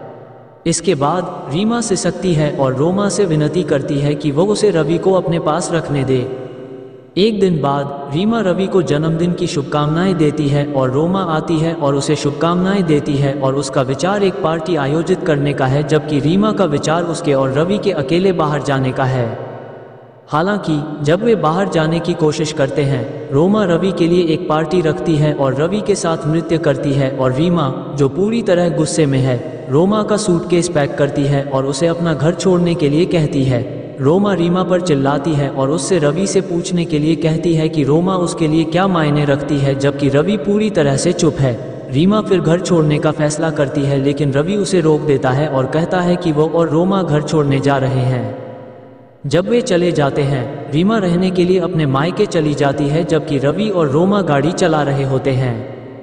इसके बाद रीमा सिसकती है और रोमा से विनती करती है कि वह उसे रवि को अपने पास रखने दे। एक दिन बाद रीमा रवि को जन्मदिन की शुभकामनाएं देती है और रोमा आती है और उसे शुभकामनाएं देती है और उसका विचार एक पार्टी आयोजित करने का है, जबकि रीमा का विचार उसके और रवि के अकेले बाहर जाने का है। हालांकि जब वे बाहर जाने की कोशिश करते हैं, रोमा रवि के लिए एक पार्टी रखती है और रवि के साथ नृत्य करती है और रीमा, जो पूरी तरह गुस्से में है, रोमा का सूटकेस पैक करती है और उसे अपना घर छोड़ने के लिए कहती है। रोमा रीमा पर चिल्लाती है और उससे रवि से पूछने के लिए कहती है कि रोमा उसके लिए क्या मायने रखती है, जबकि रवि पूरी तरह से चुप है। रीमा फिर घर छोड़ने का फैसला करती है, लेकिन रवि उसे रोक देता है और कहता है कि वो और रोमा घर छोड़ने जा रहे हैं। जब वे चले जाते हैं, रीमा रहने के लिए अपने मायके चली जाती है, जबकि रवि और रोमा गाड़ी चला रहे होते हैं।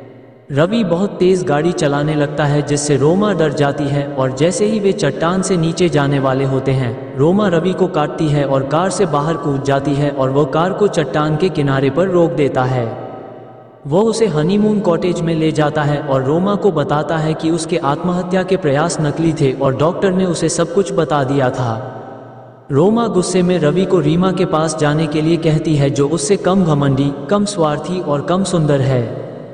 रवि बहुत तेज गाड़ी चलाने लगता है, जिससे रोमा डर जाती है और जैसे ही वे चट्टान से नीचे जाने वाले होते हैं, रोमा रवि को काटती है और कार से बाहर कूद जाती है और वो कार को चट्टान के किनारे पर रोक देता है। वो उसे हनीमून कॉटेज में ले जाता है और रोमा को बताता है कि उसके आत्महत्या के प्रयास नकली थे और डॉक्टर ने उसे सब कुछ बता दिया था। रोमा गुस्से में रवि को रीमा के पास जाने के लिए कहती है, जो उससे कम घमंडी, कम स्वार्थी और कम सुंदर है।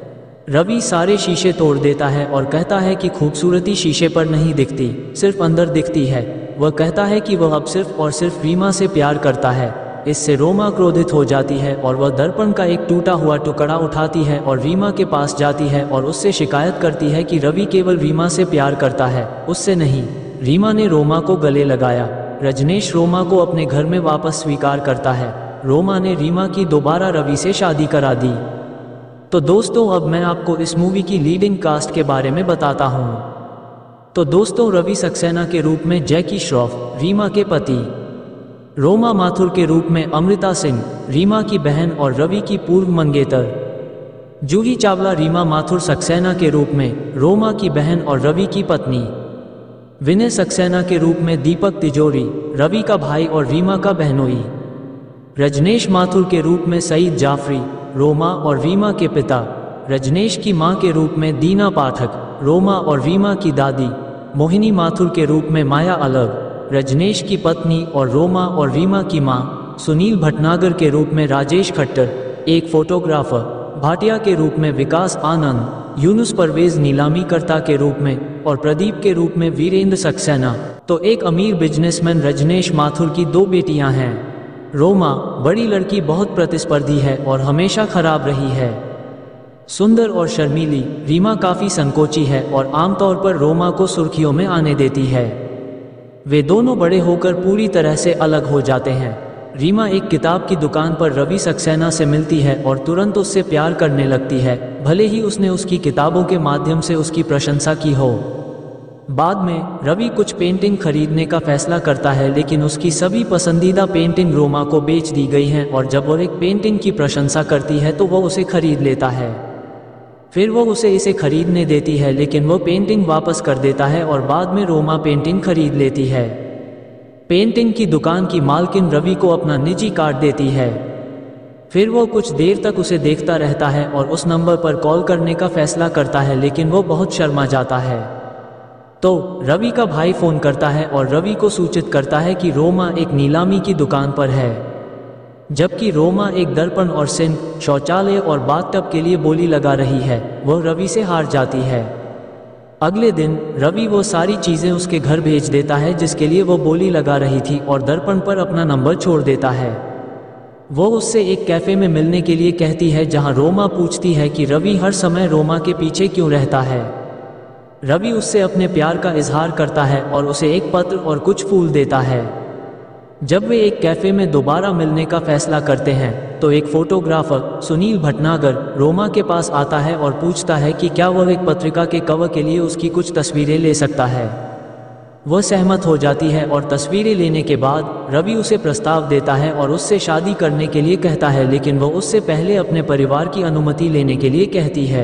रवि सारे शीशे तोड़ देता है और कहता है कि खूबसूरती शीशे पर नहीं दिखती, सिर्फ अंदर दिखती है। वह कहता है कि वह अब सिर्फ और सिर्फ रीमा से प्यार करता है। इससे रोमा क्रोधित हो जाती है और वह दर्पण का एक टूटा हुआ टुकड़ा उठाती है और रीमा के पास जाती है और उससे शिकायत करती है कि रवि केवल रीमा से प्यार करता है, उससे नहीं। रीमा ने रोमा को गले लगाया। रजनीश रोमा को अपने घर में वापस स्वीकार करता है। रोमा ने रीमा की दोबारा रवि से शादी करा दी। तो दोस्तों, अब मैं आपको इस मूवी की लीडिंग कास्ट के बारे में बताता हूँ। तो दोस्तों, रवि सक्सेना के रूप में जैकी श्रॉफ, रीमा के पति। रोमा माथुर के रूप में अमृता सिंह, रीमा की बहन और रवि की पूर्व मंगेतर। जूही चावला रीमा माथुर सक्सेना के रूप में रोमा की बहन और रवि की पत्नी। विनय सक्सेना के रूप में दीपक तिजोरी, रवि का भाई और रीमा का बहनोई। रजनेश माथुर के रूप में सईद जाफरी, रोमा और रीमा के पिता। रजनेश की मां के रूप में दीना पाठक, रोमा और रीमा की दादी। मोहिनी माथुर के रूप में माया अलग, रजनेश की पत्नी और रोमा और रीमा की मां। सुनील भटनागर के रूप में राजेश खट्टर, एक फोटोग्राफर। भाटिया के रूप में विकास आनंद। यूनुस परवेज नीलामीकर्ता के रूप में और प्रदीप के रूप में वीरेंद्र सक्सेना। तो एक अमीर बिजनेसमैन रजनेश माथुर की 2 बेटियां हैं। रोमा, बड़ी लड़की, बहुत प्रतिस्पर्धी है और हमेशा खराब रही है। सुंदर और शर्मीली, रीमा काफ़ी संकोची है और आमतौर पर रोमा को सुर्खियों में आने देती है। वे दोनों बड़े होकर पूरी तरह से अलग हो जाते हैं। रीमा एक किताब की दुकान पर रवि सक्सेना से मिलती है और तुरंत उससे प्यार करने लगती है, भले ही उसने उसकी किताबों के माध्यम से उसकी प्रशंसा की हो। बाद में रवि कुछ पेंटिंग खरीदने का फैसला करता है, लेकिन उसकी सभी पसंदीदा पेंटिंग रोमा को बेच दी गई हैं और जब वो एक पेंटिंग की प्रशंसा करती है तो वो उसे खरीद लेता है। फिर वो उसे इसे खरीदने देती है, लेकिन वो पेंटिंग वापस कर देता है और बाद में रोमा पेंटिंग खरीद लेती है। पेंटिंग की दुकान की मालकिन रवि को अपना निजी कार्ड देती है। फिर वो कुछ देर तक उसे देखता रहता है और उस नंबर पर कॉल करने का फैसला करता है, लेकिन वो बहुत शर्मा जाता है। तो रवि का भाई फ़ोन करता है और रवि को सूचित करता है कि रोमा एक नीलामी की दुकान पर है, जबकि रोमा एक दर्पण और सिंक, शौचालय और बाथटब के लिए बोली लगा रही है। वह रवि से हार जाती है। अगले दिन रवि वो सारी चीज़ें उसके घर भेज देता है जिसके लिए वो बोली लगा रही थी और दर्पण पर अपना नंबर छोड़ देता है। वो उससे एक कैफ़े में मिलने के लिए कहती है, जहां रोमा पूछती है कि रवि हर समय रोमा के पीछे क्यों रहता है। रवि उससे अपने प्यार का इजहार करता है और उसे एक पत्र और कुछ फूल देता है। जब वे एक कैफ़े में दोबारा मिलने का फैसला करते हैं तो एक फोटोग्राफर सुनील भटनागर रोमा के पास आता है और पूछता है कि क्या वह एक पत्रिका के कवर के लिए उसकी कुछ तस्वीरें ले सकता है। वह सहमत हो जाती है और तस्वीरें लेने के बाद रवि उसे प्रस्ताव देता है और उससे शादी करने के लिए कहता है, लेकिन वह उससे पहले अपने परिवार की अनुमति लेने के लिए कहती है।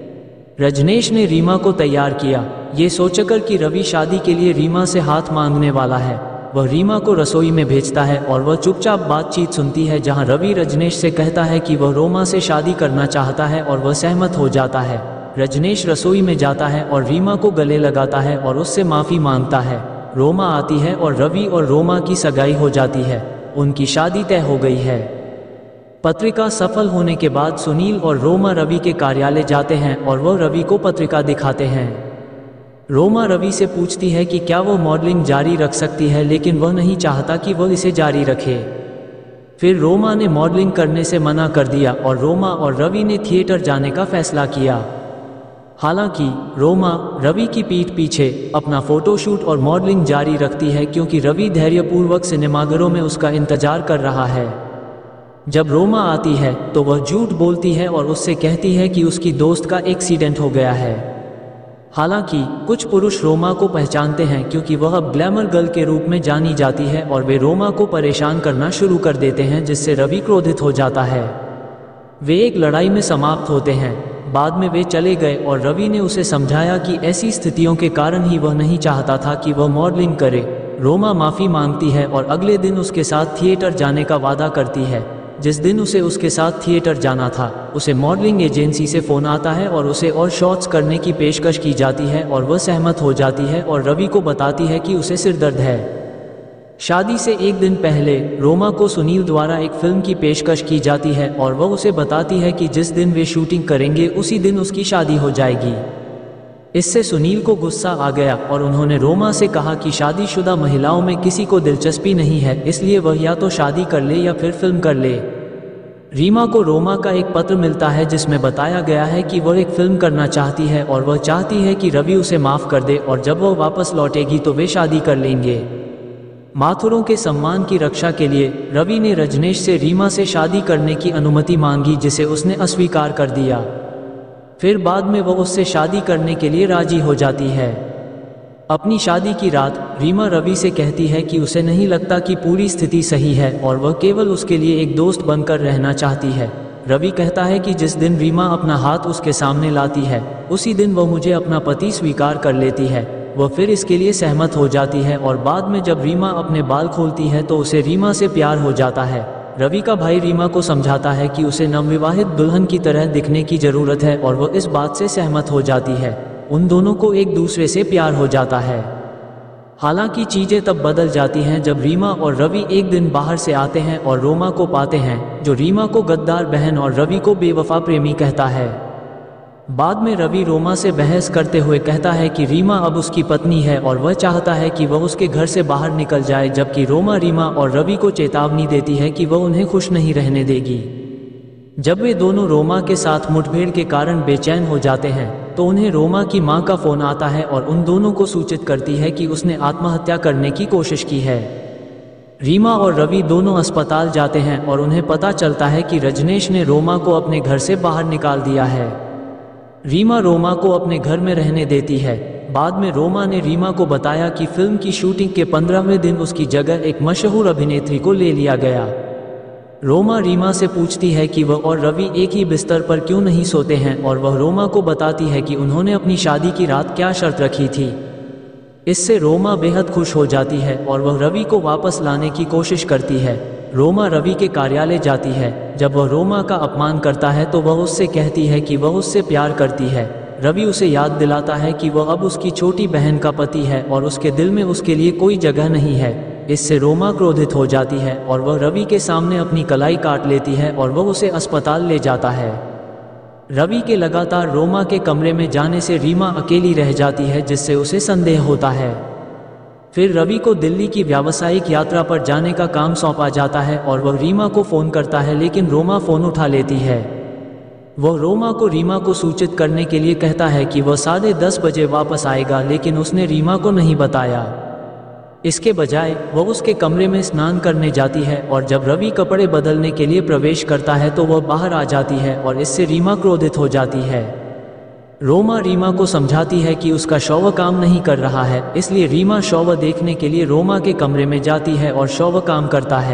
रजनेश ने रीमा को तैयार किया, ये सोचकर कि रवि शादी के लिए रीमा से हाथ मांगने वाला है। वह रीमा को रसोई में भेजता है और वह चुपचाप बातचीत सुनती है, जहां रवि रजनेश से कहता है कि वह रोमा से शादी करना चाहता है और वह सहमत हो जाता है। रजनेश रसोई में जाता है और रीमा को गले लगाता है और उससे माफ़ी मांगता है। रोमा आती है और रवि और रोमा की सगाई हो जाती है। उनकी शादी तय हो गई है। पत्रिका सफल होने के बाद सुनील और रोमा रवि के कार्यालय जाते हैं और वह रवि को पत्रिका दिखाते हैं। रोमा रवि से पूछती है कि क्या वो मॉडलिंग जारी रख सकती है, लेकिन वह नहीं चाहता कि वह इसे जारी रखे। फिर रोमा ने मॉडलिंग करने से मना कर दिया और रोमा और रवि ने थिएटर जाने का फैसला किया। हालांकि रोमा रवि की पीठ पीछे अपना फोटोशूट और मॉडलिंग जारी रखती है क्योंकि रवि धैर्यपूर्वक सिनेमाघरों में उसका इंतजार कर रहा है। जब रोमा आती है तो वह झूठ बोलती है और उससे कहती है कि उसकी दोस्त का एक्सीडेंट हो गया है। हालांकि कुछ पुरुष रोमा को पहचानते हैं क्योंकि वह अब ग्लैमर गर्ल के रूप में जानी जाती है और वे रोमा को परेशान करना शुरू कर देते हैं, जिससे रवि क्रोधित हो जाता है। वे एक लड़ाई में समाप्त होते हैं। बाद में वे चले गए और रवि ने उसे समझाया कि ऐसी स्थितियों के कारण ही वह नहीं चाहता था कि वह मॉडलिंग करे। रोमा माफ़ी मांगती है और अगले दिन उसके साथ थिएटर जाने का वादा करती है। जिस दिन उसे उसके साथ थिएटर जाना था, उसे मॉडलिंग एजेंसी से फ़ोन आता है और उसे और शॉट्स करने की पेशकश की जाती है और वह सहमत हो जाती है और रवि को बताती है कि उसे सिरदर्द है। शादी से एक दिन पहले रोमा को सुनील द्वारा एक फिल्म की पेशकश की जाती है और वह उसे बताती है कि जिस दिन वे शूटिंग करेंगे उसी दिन उसकी शादी हो जाएगी। इससे सुनील को गुस्सा आ गया और उन्होंने रोमा से कहा कि शादीशुदा महिलाओं में किसी को दिलचस्पी नहीं है, इसलिए वह या तो शादी कर ले या फिर फिल्म कर ले। रीमा को रोमा का एक पत्र मिलता है जिसमें बताया गया है कि वह एक फिल्म करना चाहती है और वह चाहती है कि रवि उसे माफ़ कर दे और जब वह वापस लौटेगी तो वे शादी कर लेंगे। माथुरों के सम्मान की रक्षा के लिए रवि ने रजनेश से रीमा से शादी करने की अनुमति मांगी, जिसे उसने अस्वीकार कर दिया। फिर बाद में वह उससे शादी करने के लिए राजी हो जाती है। अपनी शादी की रात रीमा रवि से कहती है कि उसे नहीं लगता कि पूरी स्थिति सही है और वह केवल उसके लिए एक दोस्त बनकर रहना चाहती है। रवि कहता है कि जिस दिन रीमा अपना हाथ उसके सामने लाती है उसी दिन वह मुझे अपना पति स्वीकार कर लेती है। वह फिर इसके लिए सहमत हो जाती है और बाद में जब रीमा अपने बाल खोलती है तो उसे रीमा से प्यार हो जाता है। रवि का भाई रीमा को समझाता है कि उसे नवविवाहित दुल्हन की तरह दिखने की ज़रूरत है और वह इस बात से सहमत हो जाती है। उन दोनों को एक दूसरे से प्यार हो जाता है। हालांकि चीज़ें तब बदल जाती हैं जब रीमा और रवि एक दिन बाहर से आते हैं और रोमा को पाते हैं, जो रीमा को गद्दार बहन और रवि को बेवफा प्रेमी कहता है। बाद में रवि रोमा से बहस करते हुए कहता है कि रीमा अब उसकी पत्नी है और वह चाहता है कि वह उसके घर से बाहर निकल जाए, जबकि रोमा रीमा और रवि को चेतावनी देती है कि वह उन्हें खुश नहीं रहने देगी। जब वे दोनों रोमा के साथ मुठभेड़ के कारण बेचैन हो जाते हैं तो उन्हें रोमा की मां का फ़ोन आता है और उन दोनों को सूचित करती है कि उसने आत्महत्या करने की कोशिश की है। रीमा और रवि दोनों अस्पताल जाते हैं और उन्हें पता चलता है कि रजनेश ने रोमा को अपने घर से बाहर निकाल दिया है। रीमा रोमा को अपने घर में रहने देती है। बाद में रोमा ने रीमा को बताया कि फिल्म की शूटिंग के 15वें दिन उसकी जगह एक मशहूर अभिनेत्री को ले लिया गया। रोमा रीमा से पूछती है कि वह और रवि एक ही बिस्तर पर क्यों नहीं सोते हैं और वह रोमा को बताती है कि उन्होंने अपनी शादी की रात क्या शर्त रखी थी। इससे रोमा बेहद खुश हो जाती है और वह रवि को वापस लाने की कोशिश करती है। रोमा रवि के कार्यालय जाती है। जब वह रोमा का अपमान करता है तो वह उससे कहती है कि वह उससे प्यार करती है। रवि उसे याद दिलाता है कि वह अब उसकी छोटी बहन का पति है और उसके दिल में उसके लिए कोई जगह नहीं है। इससे रोमा क्रोधित हो जाती है और वह रवि के सामने अपनी कलाई काट लेती है और वह उसे अस्पताल ले जाता है। रवि के लगातार रोमा के कमरे में जाने से रीमा अकेली रह जाती है, जिससे उसे संदेह होता है। फिर रवि को दिल्ली की व्यावसायिक यात्रा पर जाने का काम सौंपा जाता है और वह रीमा को फ़ोन करता है, लेकिन रोमा फ़ोन उठा लेती है। वह रोमा को रीमा को सूचित करने के लिए कहता है कि वह 10:30 बजे वापस आएगा, लेकिन उसने रीमा को नहीं बताया। इसके बजाय वह उसके कमरे में स्नान करने जाती है और जब रवि कपड़े बदलने के लिए प्रवेश करता है तो वह बाहर आ जाती है और इससे रीमा क्रोधित हो जाती है। रोमा रीमा को समझाती है कि उसका शौर्य काम नहीं कर रहा है, इसलिए रीमा शौर्य देखने के लिए रोमा के कमरे में जाती है और शौर्य काम करता है।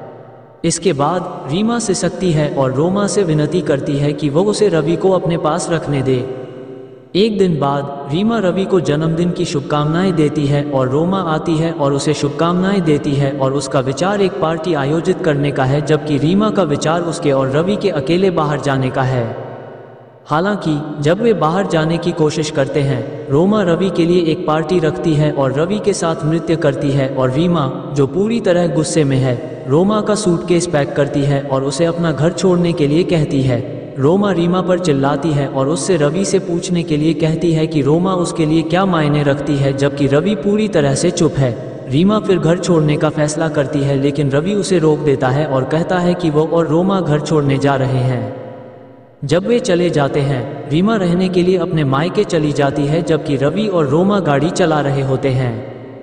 इसके बाद रीमा सिसकती है और रोमा से विनती करती है कि वह उसे रवि को अपने पास रखने दे। एक दिन बाद रीमा रवि को जन्मदिन की शुभकामनाएं देती है और रोमा आती है और उसे शुभकामनाएं देती है और उसका विचार एक पार्टी आयोजित करने का है, जबकि रीमा का विचार उसके और रवि के अकेले बाहर जाने का है। हालांकि जब वे बाहर जाने की कोशिश करते हैं, रोमा रवि के लिए एक पार्टी रखती है और रवि के साथ नृत्य करती है और रीमा, जो पूरी तरह गुस्से में है, रोमा का सूटकेस पैक करती है और उसे अपना घर छोड़ने के लिए कहती है। रोमा रीमा पर चिल्लाती है और उससे रवि से पूछने के लिए कहती है कि रोमा उसके लिए क्या मायने रखती है, जबकि रवि पूरी तरह से चुप है। रीमा फिर घर छोड़ने का फैसला करती है, लेकिन रवि उसे रोक देता है और कहता है कि वो और रोमा घर छोड़ने जा रहे हैं। जब वे चले जाते हैं, रीमा रहने के लिए अपने मायके चली जाती है, जबकि रवि और रोमा गाड़ी चला रहे होते हैं।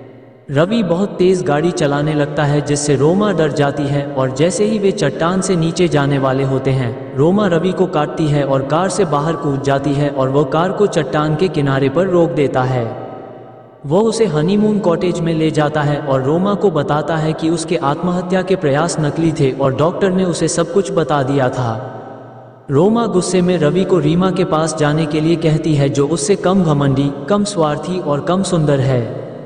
रवि बहुत तेज गाड़ी चलाने लगता है, जिससे रोमा डर जाती है और जैसे ही वे चट्टान से नीचे जाने वाले होते हैं, रोमा रवि को काटती है और कार से बाहर कूद जाती है और वह कार को चट्टान के किनारे पर रोक देता है। वह उसे हनीमून कॉटेज में ले जाता है और रोमा को बताता है कि उसके आत्महत्या के प्रयास नकली थे और डॉक्टर ने उसे सब कुछ बता दिया था। रोमा गुस्से में रवि को रीमा के पास जाने के लिए कहती है, जो उससे कम घमंडी, कम स्वार्थी और कम सुंदर है।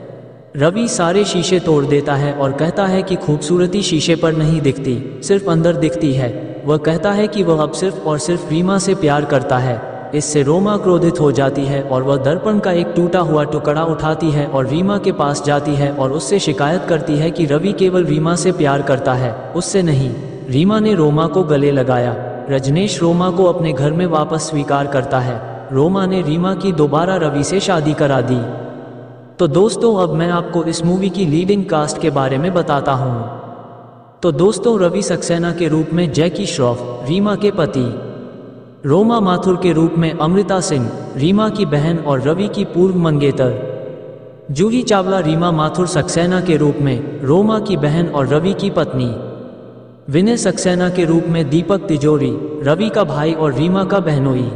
रवि सारे शीशे तोड़ देता है और कहता है कि खूबसूरती शीशे पर नहीं दिखती, सिर्फ अंदर दिखती है। वह कहता है कि वह अब सिर्फ और सिर्फ रीमा से प्यार करता है। इससे रोमा क्रोधित हो जाती है और वह दर्पण का एक टूटा हुआ टुकड़ा उठाती है और रीमा के पास जाती है और उससे शिकायत करती है कि रवि केवल रीमा से प्यार करता है, उससे नहीं। रीमा ने रोमा को गले लगाया। रजनीश रोमा को अपने घर में वापस स्वीकार करता है। रोमा ने रीमा की दोबारा रवि से शादी करा दी। तो दोस्तों, अब मैं आपको इस मूवी की लीडिंग कास्ट के बारे में बताता हूँ। तो दोस्तों, रवि सक्सेना के रूप में जैकी श्रॉफ, रीमा के पति। रोमा माथुर के रूप में अमृता सिंह, रीमा की बहन और रवि की पूर्व मंगेतर। जूही चावला रीमा माथुर सक्सेना के रूप में रोमा की बहन और रवि की पत्नी। विनय सक्सेना के रूप में दीपक तिजोरी, रवि का भाई और रीमा का बहनोई।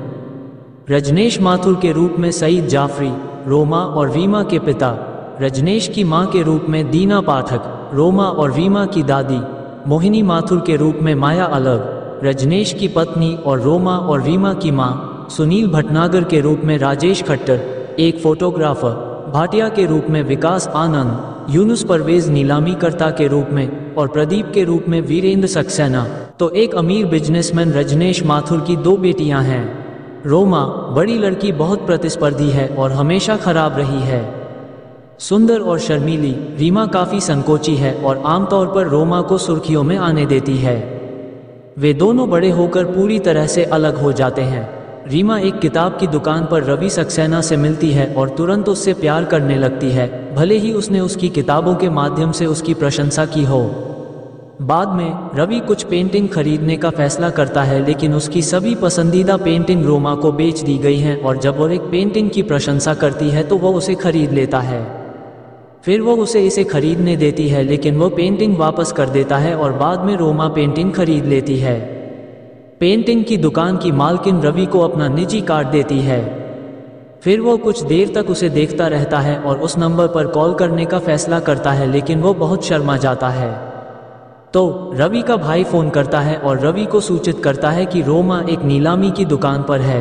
रजनेश माथुर के रूप में सईद जाफरी, रोमा और रीमा के पिता। रजनेश की मां के रूप में दीना पाठक, रोमा और रीमा की दादी। मोहिनी माथुर के रूप में माया अलग, रजनेश की पत्नी और रोमा और रीमा की मां। सुनील भटनागर के रूप में राजेश खट्टर, एक फोटोग्राफर। भाटिया के रूप में विकास आनंद। यूनुस परवेज नीलामीकर्ता के रूप में और प्रदीप के रूप में वीरेंद्र सक्सेना। तो एक अमीर बिजनेसमैन रजनेश माथुर की 2 बेटियां हैं। रोमा, बड़ी लड़की, बहुत प्रतिस्पर्धी है और हमेशा खराब रही है। सुंदर और शर्मीली, रीमा काफ़ी संकोची है और आमतौर पर रोमा को सुर्खियों में आने देती है। वे दोनों बड़े होकर पूरी तरह से अलग हो जाते हैं। रीमा एक किताब की दुकान पर रवि सक्सेना से मिलती है और तुरंत उससे प्यार करने लगती है, भले ही उसने उसकी किताबों के माध्यम से उसकी प्रशंसा की हो। बाद में रवि कुछ पेंटिंग खरीदने का फैसला करता है, लेकिन उसकी सभी पसंदीदा पेंटिंग रोमा को बेच दी गई हैं और जब वो एक पेंटिंग की प्रशंसा करती है तो वह उसे खरीद लेता है। फिर वो उसे इसे खरीदने देती है, लेकिन वो पेंटिंग वापस कर देता है और बाद में रोमा पेंटिंग खरीद लेती है। पेंटिंग की दुकान की मालकिन रवि को अपना निजी कार्ड देती है। फिर वो कुछ देर तक उसे देखता रहता है और उस नंबर पर कॉल करने का फैसला करता है, लेकिन वो बहुत शर्मा जाता है। तो रवि का भाई फ़ोन करता है और रवि को सूचित करता है कि रोमा एक नीलामी की दुकान पर है,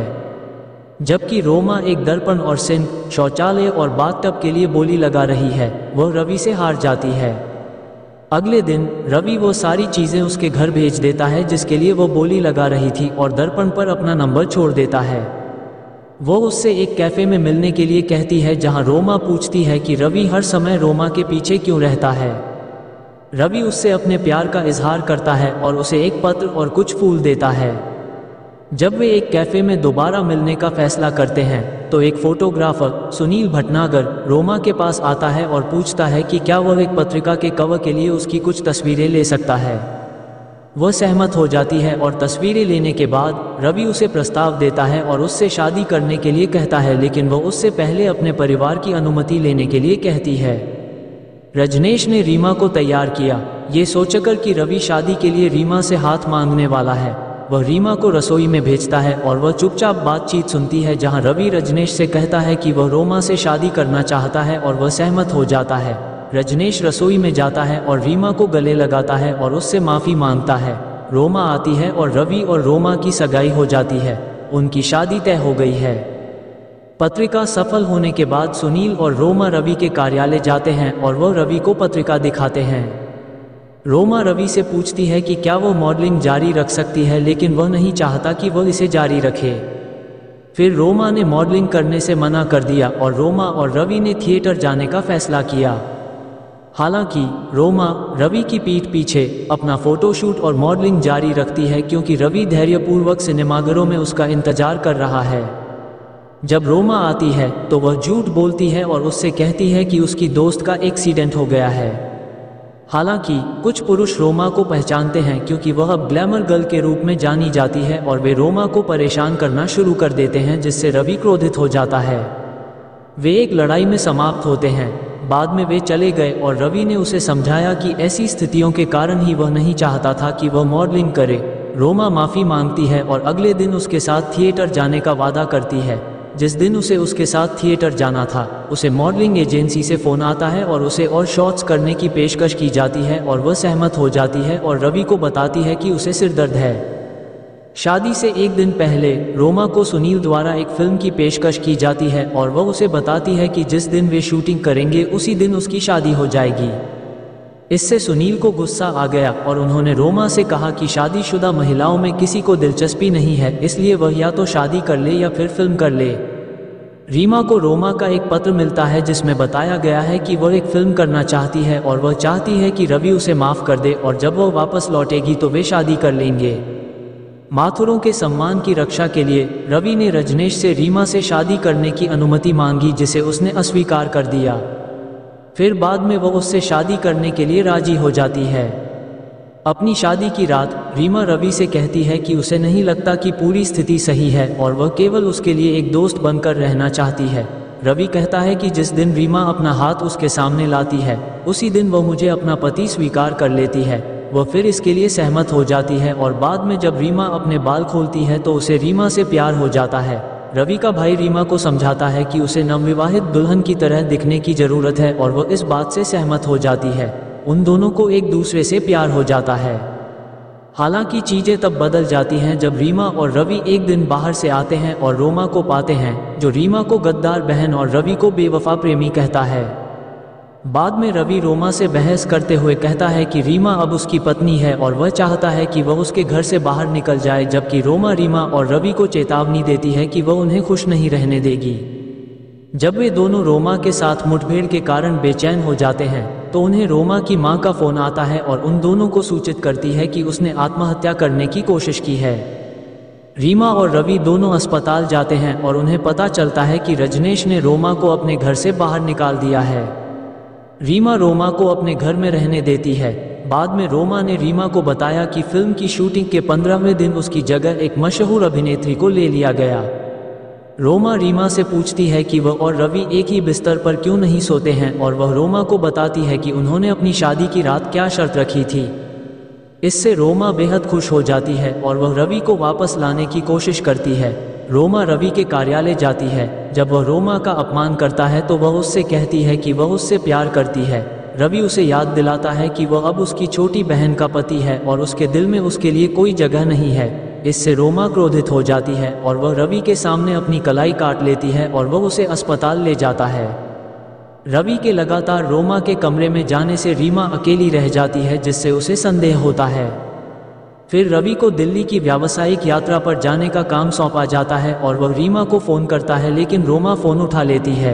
जबकि रोमा एक दर्पण और सिंक, शौचालय और बाथटब के लिए बोली लगा रही है। वह रवि से हार जाती है। अगले दिन रवि वो सारी चीज़ें उसके घर भेज देता है जिसके लिए वो बोली लगा रही थी और दर्पण पर अपना नंबर छोड़ देता है। वो उससे एक कैफ़े में मिलने के लिए कहती है, जहां रोमा पूछती है कि रवि हर समय रोमा के पीछे क्यों रहता है। रवि उससे अपने प्यार का इजहार करता है और उसे एक पत्र और कुछ फूल देता है। जब वे एक कैफ़े में दोबारा मिलने का फैसला करते हैं तो एक फोटोग्राफर सुनील भटनागर रोमा के पास आता है और पूछता है कि क्या वह एक पत्रिका के कवर के लिए उसकी कुछ तस्वीरें ले सकता है। वह सहमत हो जाती है और तस्वीरें लेने के बाद रवि उसे प्रस्ताव देता है और उससे शादी करने के लिए कहता है, लेकिन वह उससे पहले अपने परिवार की अनुमति लेने के लिए कहती है। रजनेश ने रीमा को तैयार किया, ये सोचकर कि रवि शादी के लिए रीमा से हाथ मांगने वाला है। वह रीमा को रसोई में भेजता है और वह चुपचाप बातचीत सुनती है, जहां रवि रजनेश से कहता है कि वह रोमा से शादी करना चाहता है और वह सहमत हो जाता है। रजनेश रसोई में जाता है और रीमा को गले लगाता है और उससे माफ़ी मांगता है। रोमा आती है और रवि और रोमा की सगाई हो जाती है। उनकी शादी तय हो गई है। पत्रिका सफल होने के बाद सुनील और रोमा रवि के कार्यालय जाते हैं और वह रवि को पत्रिका दिखाते हैं। रोमा रवि से पूछती है कि क्या वो मॉडलिंग जारी रख सकती है, लेकिन वह नहीं चाहता कि वह इसे जारी रखे। फिर रोमा ने मॉडलिंग करने से मना कर दिया और रोमा और रवि ने थिएटर जाने का फैसला किया। हालांकि रोमा रवि की पीठ पीछे अपना फोटोशूट और मॉडलिंग जारी रखती है, क्योंकि रवि धैर्यपूर्वक सिनेमाघरों में उसका इंतजार कर रहा है। जब रोमा आती है तो वह झूठ बोलती है और उससे कहती है कि उसकी दोस्त का एक्सीडेंट हो गया है। हालांकि कुछ पुरुष रोमा को पहचानते हैं क्योंकि वह अब ग्लैमर गर्ल के रूप में जानी जाती है और वे रोमा को परेशान करना शुरू कर देते हैं, जिससे रवि क्रोधित हो जाता है। वे एक लड़ाई में समाप्त होते हैं। बाद में वे चले गए और रवि ने उसे समझाया कि ऐसी स्थितियों के कारण ही वह नहीं चाहता था कि वह मॉडलिंग करे। रोमा माफ़ी मांगती है और अगले दिन उसके साथ थिएटर जाने का वादा करती है। जिस दिन उसे उसके साथ थिएटर जाना था, उसे मॉडलिंग एजेंसी से फ़ोन आता है और उसे और शॉट्स करने की पेशकश की जाती है और वह सहमत हो जाती है और रवि को बताती है कि उसे सिरदर्द है। शादी से एक दिन पहले रोमा को सुनील द्वारा एक फिल्म की पेशकश की जाती है और वह उसे बताती है कि जिस दिन वे शूटिंग करेंगे उसी दिन उसकी शादी हो जाएगी। इससे सुनील को गुस्सा आ गया और उन्होंने रोमा से कहा कि शादीशुदा महिलाओं में किसी को दिलचस्पी नहीं है, इसलिए वह या तो शादी कर ले या फिर फिल्म कर ले। रीमा को रोमा का एक पत्र मिलता है जिसमें बताया गया है कि वह एक फिल्म करना चाहती है और वह चाहती है कि रवि उसे माफ़ कर दे और जब वह वापस लौटेगी तो वे शादी कर लेंगे। माथुरों के सम्मान की रक्षा के लिए रवि ने रजनेश से रीमा से शादी करने की अनुमति मांगी, जिसे उसने अस्वीकार कर दिया। फिर बाद में वह उससे शादी करने के लिए राजी हो जाती है। अपनी शादी की रात रीमा रवि से कहती है कि उसे नहीं लगता कि पूरी स्थिति सही है और वह केवल उसके लिए एक दोस्त बनकर रहना चाहती है। रवि कहता है कि जिस दिन रीमा अपना हाथ उसके सामने लाती है उसी दिन वह मुझे अपना पति स्वीकार कर लेती है। वह फिर इसके लिए सहमत हो जाती है और बाद में जब रीमा अपने बाल खोलती है तो उसे रीमा से प्यार हो जाता है। रवि का भाई रीमा को समझाता है कि उसे नवविवाहित दुल्हन की तरह दिखने की ज़रूरत है और वह इस बात से सहमत हो जाती है। उन दोनों को एक दूसरे से प्यार हो जाता है। हालांकि चीज़ें तब बदल जाती हैं जब रीमा और रवि एक दिन बाहर से आते हैं और रोमा को पाते हैं, जो रीमा को गद्दार बहन और रवि को बेवफा प्रेमी कहता है। बाद में रवि रोमा से बहस करते हुए कहता है कि रीमा अब उसकी पत्नी है और वह चाहता है कि वह उसके घर से बाहर निकल जाए, जबकि रोमा रीमा और रवि को चेतावनी देती है कि वह उन्हें खुश नहीं रहने देगी। जब वे दोनों रोमा के साथ मुठभेड़ के कारण बेचैन हो जाते हैं तो उन्हें रोमा की मां का फ़ोन आता है और उन दोनों को सूचित करती है कि उसने आत्महत्या करने की कोशिश की है। रीमा और रवि दोनों अस्पताल जाते हैं और उन्हें पता चलता है कि रजनेश ने रोमा को अपने घर से बाहर निकाल दिया है। रीमा रोमा को अपने घर में रहने देती है। बाद में रोमा ने रीमा को बताया कि फिल्म की शूटिंग के 15वें दिन उसकी जगह एक मशहूर अभिनेत्री को ले लिया गया। रोमा रीमा से पूछती है कि वह और रवि एक ही बिस्तर पर क्यों नहीं सोते हैं और वह रोमा को बताती है कि उन्होंने अपनी शादी की रात क्या शर्त रखी थी। इससे रोमा बेहद खुश हो जाती है और वह रवि को वापस लाने की कोशिश करती है। रोमा रवि के कार्यालय जाती है। जब वह रोमा का अपमान करता है तो वह उससे कहती है कि वह उससे प्यार करती है। रवि उसे याद दिलाता है कि वह अब उसकी छोटी बहन का पति है और उसके दिल में उसके लिए कोई जगह नहीं है। इससे रोमा क्रोधित हो जाती है और वह रवि के सामने अपनी कलाई काट लेती है और वह उसे अस्पताल ले जाता है। रवि के लगातार रोमा के कमरे में जाने से रीमा अकेली रह जाती है, जिससे उसे संदेह होता है। फिर रवि को दिल्ली की व्यावसायिक यात्रा पर जाने का काम सौंपा जाता है और वह रीमा को फ़ोन करता है, लेकिन रोमा फ़ोन उठा लेती है।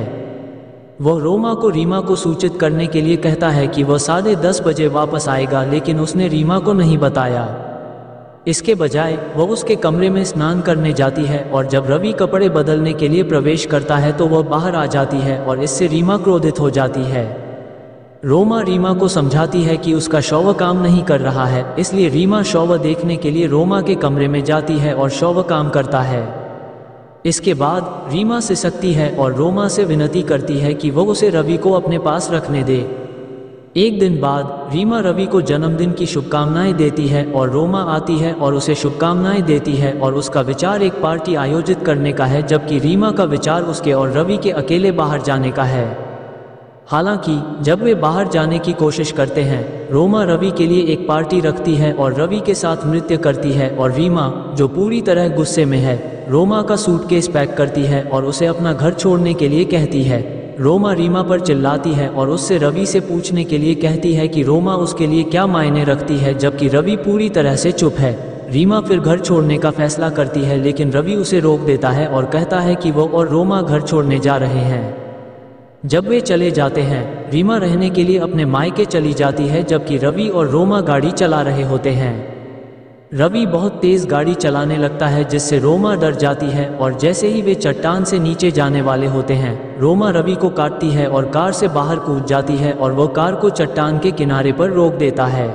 वह रोमा को रीमा को सूचित करने के लिए कहता है कि वह 10:30 बजे वापस आएगा, लेकिन उसने रीमा को नहीं बताया। इसके बजाय वह उसके कमरे में स्नान करने जाती है और जब रवि कपड़े बदलने के लिए प्रवेश करता है तो वह बाहर आ जाती है और इससे रीमा क्रोधित हो जाती है। रोमा रीमा को समझाती है कि उसका शौर्य काम नहीं कर रहा है, इसलिए रीमा शौर्य देखने के लिए रोमा के कमरे में जाती है और शौर्य काम करता है। इसके बाद रीमा सिसकती है और रोमा से विनती करती है कि वह उसे रवि को अपने पास रखने दे। एक दिन बाद रीमा रवि को जन्मदिन की शुभकामनाएं देती है और रोमा आती है और उसे शुभकामनाएं देती है और उसका विचार एक पार्टी आयोजित करने का है, जबकि रीमा का विचार उसके और रवि के अकेले बाहर जाने का है। हालांकि जब वे बाहर जाने की कोशिश करते हैं, रोमा रवि के लिए एक पार्टी रखती है और रवि के साथ नृत्य करती है और रीमा, जो पूरी तरह गुस्से में है, रोमा का सूटकेस पैक करती है और उसे अपना घर छोड़ने के लिए कहती है। रोमा रीमा पर चिल्लाती है और उससे रवि से पूछने के लिए कहती है कि रोमा उसके लिए क्या मायने रखती है, जबकि रवि पूरी तरह से चुप है। रीमा फिर घर छोड़ने का फैसला करती है, लेकिन रवि उसे रोक देता है और कहता है कि वो और रोमा घर छोड़ने जा रहे हैं। जब वे चले जाते हैं, रीमा रहने के लिए अपने मायके चली जाती है, जबकि रवि और रोमा गाड़ी चला रहे होते हैं। रवि बहुत तेज गाड़ी चलाने लगता है जिससे रोमा डर जाती है और जैसे ही वे चट्टान से नीचे जाने वाले होते हैं रोमा रवि को काटती है और कार से बाहर कूद जाती है और वह कार को चट्टान के किनारे पर रोक देता है।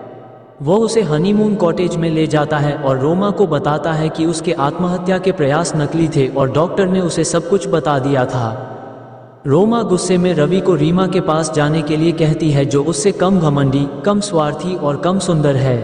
वह उसे हनीमून कॉटेज में ले जाता है और रोमा को बताता है कि उसके आत्महत्या के प्रयास नकली थे और डॉक्टर ने उसे सब कुछ बता दिया था। रोमा गुस्से में रवि को रीमा के पास जाने के लिए कहती है जो उससे कम घमंडी, कम स्वार्थी और कम सुंदर है।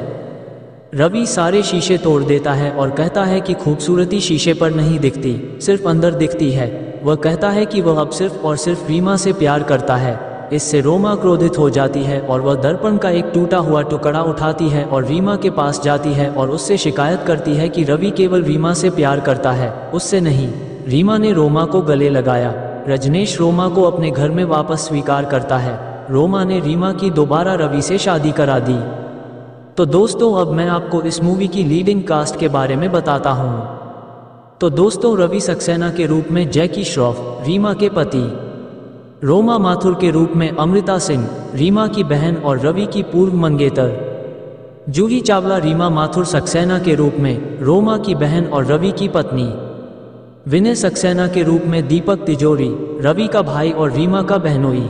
रवि सारे शीशे तोड़ देता है और कहता है कि खूबसूरती शीशे पर नहीं दिखती, सिर्फ अंदर दिखती है। वह कहता है कि वह अब सिर्फ और सिर्फ रीमा से प्यार करता है। इससे रोमा क्रोधित हो जाती है और वह दर्पण का एक टूटा हुआ टुकड़ा उठाती है और रीमा के पास जाती है और उससे शिकायत करती है कि रवि केवल रीमा से प्यार करता है, उससे नहीं। रीमा ने रोमा को गले लगाया। रजनीश रोमा को अपने घर में वापस स्वीकार करता है। रोमा ने रीमा की दोबारा रवि से शादी करा दी। तो दोस्तों अब मैं आपको इस मूवी की लीडिंग कास्ट के बारे में बताता हूँ। तो दोस्तों रवि सक्सेना के रूप में जैकी श्रॉफ, रीमा के पति। रोमा माथुर के रूप में अमृता सिंह, रीमा की बहन और रवि की पूर्व मंगेतर। जूही चावला रीमा माथुर सक्सेना के रूप में रोमा की बहन और रवि की पत्नी। विनय सक्सेना के रूप में दीपक तिजोरी, रवि का भाई और रीमा का बहनोई।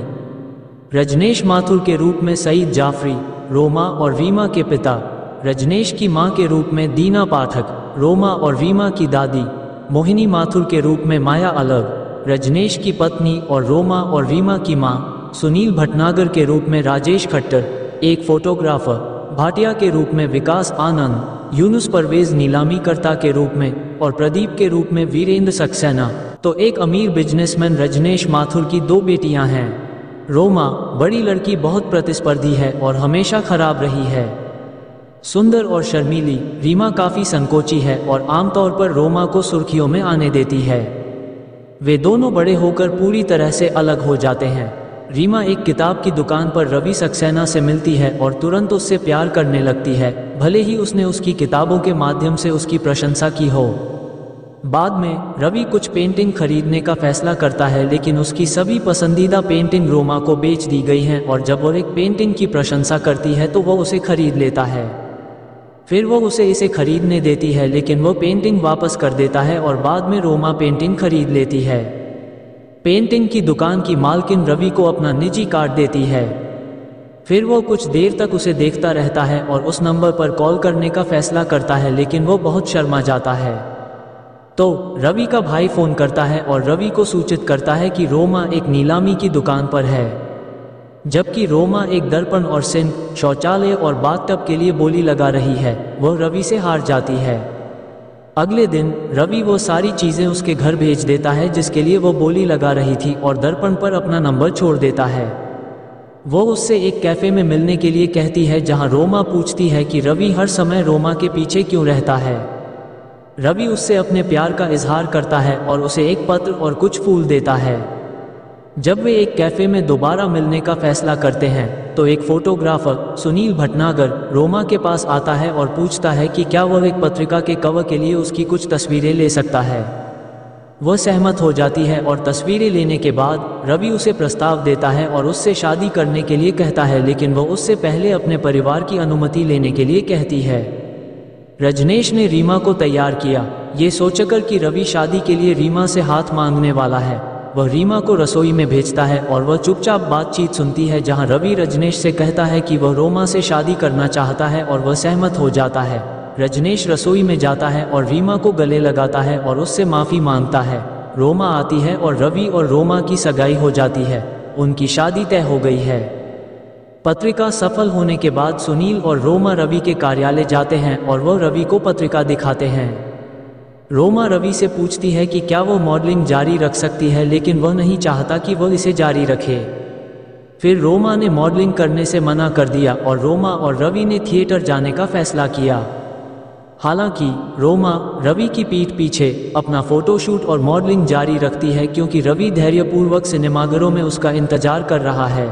रजनेश माथुर के रूप में सईद जाफरी, रोमा और रीमा के पिता। रजनेश की मां के रूप में दीना पाठक, रोमा और रीमा की दादी। मोहिनी माथुर के रूप में माया अलग, रजनेश की पत्नी और रोमा और रीमा की मां। सुनील भटनागर के रूप में राजेश खट्टर, एक फोटोग्राफर। भाटिया के रूप में विकास आनंद। यूनुस परवेज नीलामीकर्ता के रूप में और प्रदीप के रूप में वीरेंद्र सक्सेना। तो एक अमीर बिजनेसमैन रजनेश माथुर की 2 बेटियां हैं। रोमा बड़ी लड़की, बहुत प्रतिस्पर्धी है और हमेशा खराब रही है। सुंदर और शर्मीली, रीमा काफ़ी संकोची है और आमतौर पर रोमा को सुर्खियों में आने देती है। वे दोनों बड़े होकर पूरी तरह से अलग हो जाते हैं। रीमा एक किताब की दुकान पर रवि सक्सेना से मिलती है और तुरंत उससे प्यार करने लगती है, भले ही उसने उसकी किताबों के माध्यम से उसकी प्रशंसा की हो। बाद में रवि कुछ पेंटिंग खरीदने का फैसला करता है लेकिन उसकी सभी पसंदीदा पेंटिंग रोमा को बेच दी गई हैं और जब वो एक पेंटिंग की प्रशंसा करती है तो वह उसे खरीद लेता है। फिर वो उसे इसे खरीदने देती है लेकिन वो पेंटिंग वापस कर देता है और बाद में रोमा पेंटिंग खरीद लेती है। पेंटिंग की दुकान की मालकिन रवि को अपना निजी कार्ड देती है। फिर वो कुछ देर तक उसे देखता रहता है और उस नंबर पर कॉल करने का फैसला करता है लेकिन वो बहुत शर्मा जाता है। तो रवि का भाई फ़ोन करता है और रवि को सूचित करता है कि रोमा एक नीलामी की दुकान पर है, जबकि रोमा एक दर्पण और सिंक, शौचालय और बाथटब के लिए बोली लगा रही है। वह रवि से हार जाती है। अगले दिन रवि वो सारी चीज़ें उसके घर भेज देता है जिसके लिए वो बोली लगा रही थी और दर्पण पर अपना नंबर छोड़ देता है। वो उससे एक कैफ़े में मिलने के लिए कहती है जहां रोमा पूछती है कि रवि हर समय रोमा के पीछे क्यों रहता है। रवि उससे अपने प्यार का इजहार करता है और उसे एक पत्र और कुछ फूल देता है। जब वे एक कैफ़े में दोबारा मिलने का फैसला करते हैं तो एक फोटोग्राफर सुनील भटनागर रोमा के पास आता है और पूछता है कि क्या वह एक पत्रिका के कवर के लिए उसकी कुछ तस्वीरें ले सकता है। वह सहमत हो जाती है और तस्वीरें लेने के बाद रवि उसे प्रस्ताव देता है और उससे शादी करने के लिए कहता है, लेकिन वह उससे पहले अपने परिवार की अनुमति लेने के लिए कहती है। रजनेश ने रीमा को तैयार किया, ये सोचकर कि रवि शादी के लिए रीमा से हाथ मांगने वाला है। वह रीमा को रसोई में भेजता है और वह चुपचाप बातचीत सुनती है जहां रवि रजनेश से कहता है कि वह रोमा से शादी करना चाहता है और वह सहमत हो जाता है। रजनेश रसोई में जाता है और रीमा को गले लगाता है और उससे माफ़ी मांगता है। रोमा आती है और रवि और रोमा की सगाई हो जाती है। उनकी शादी तय हो गई है। पत्रिका सफल होने के बाद सुनील और रोमा रवि के कार्यालय जाते हैं और वह रवि को पत्रिका दिखाते हैं। रोमा रवि से पूछती है कि क्या वो मॉडलिंग जारी रख सकती है, लेकिन वह नहीं चाहता कि वह इसे जारी रखे। फिर रोमा ने मॉडलिंग करने से मना कर दिया और रोमा और रवि ने थिएटर जाने का फैसला किया। हालांकि रोमा रवि की पीठ पीछे अपना फोटोशूट और मॉडलिंग जारी रखती है क्योंकि रवि धैर्यपूर्वक सिनेमाघरों में उसका इंतजार कर रहा है।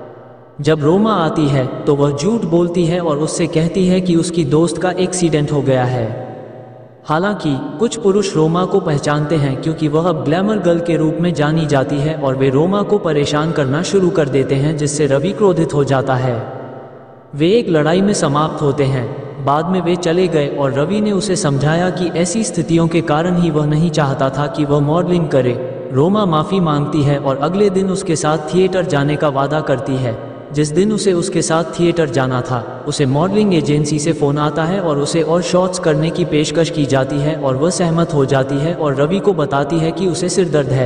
जब रोमा आती है तो वह झूठ बोलती है और उससे कहती है कि उसकी दोस्त का एक्सीडेंट हो गया है। हालांकि कुछ पुरुष रोमा को पहचानते हैं क्योंकि वह अब ग्लैमर गर्ल के रूप में जानी जाती है और वे रोमा को परेशान करना शुरू कर देते हैं, जिससे रवि क्रोधित हो जाता है। वे एक लड़ाई में समाप्त होते हैं। बाद में वे चले गए और रवि ने उसे समझाया कि ऐसी स्थितियों के कारण ही वह नहीं चाहता था कि वह मॉडलिंग करे। रोमा माफ़ी मांगती है और अगले दिन उसके साथ थिएटर जाने का वादा करती है। जिस दिन उसे उसके साथ थिएटर जाना था, उसे मॉडलिंग एजेंसी से फ़ोन आता है और उसे और शॉट्स करने की पेशकश की जाती है और वह सहमत हो जाती है और रवि को बताती है कि उसे सिरदर्द है।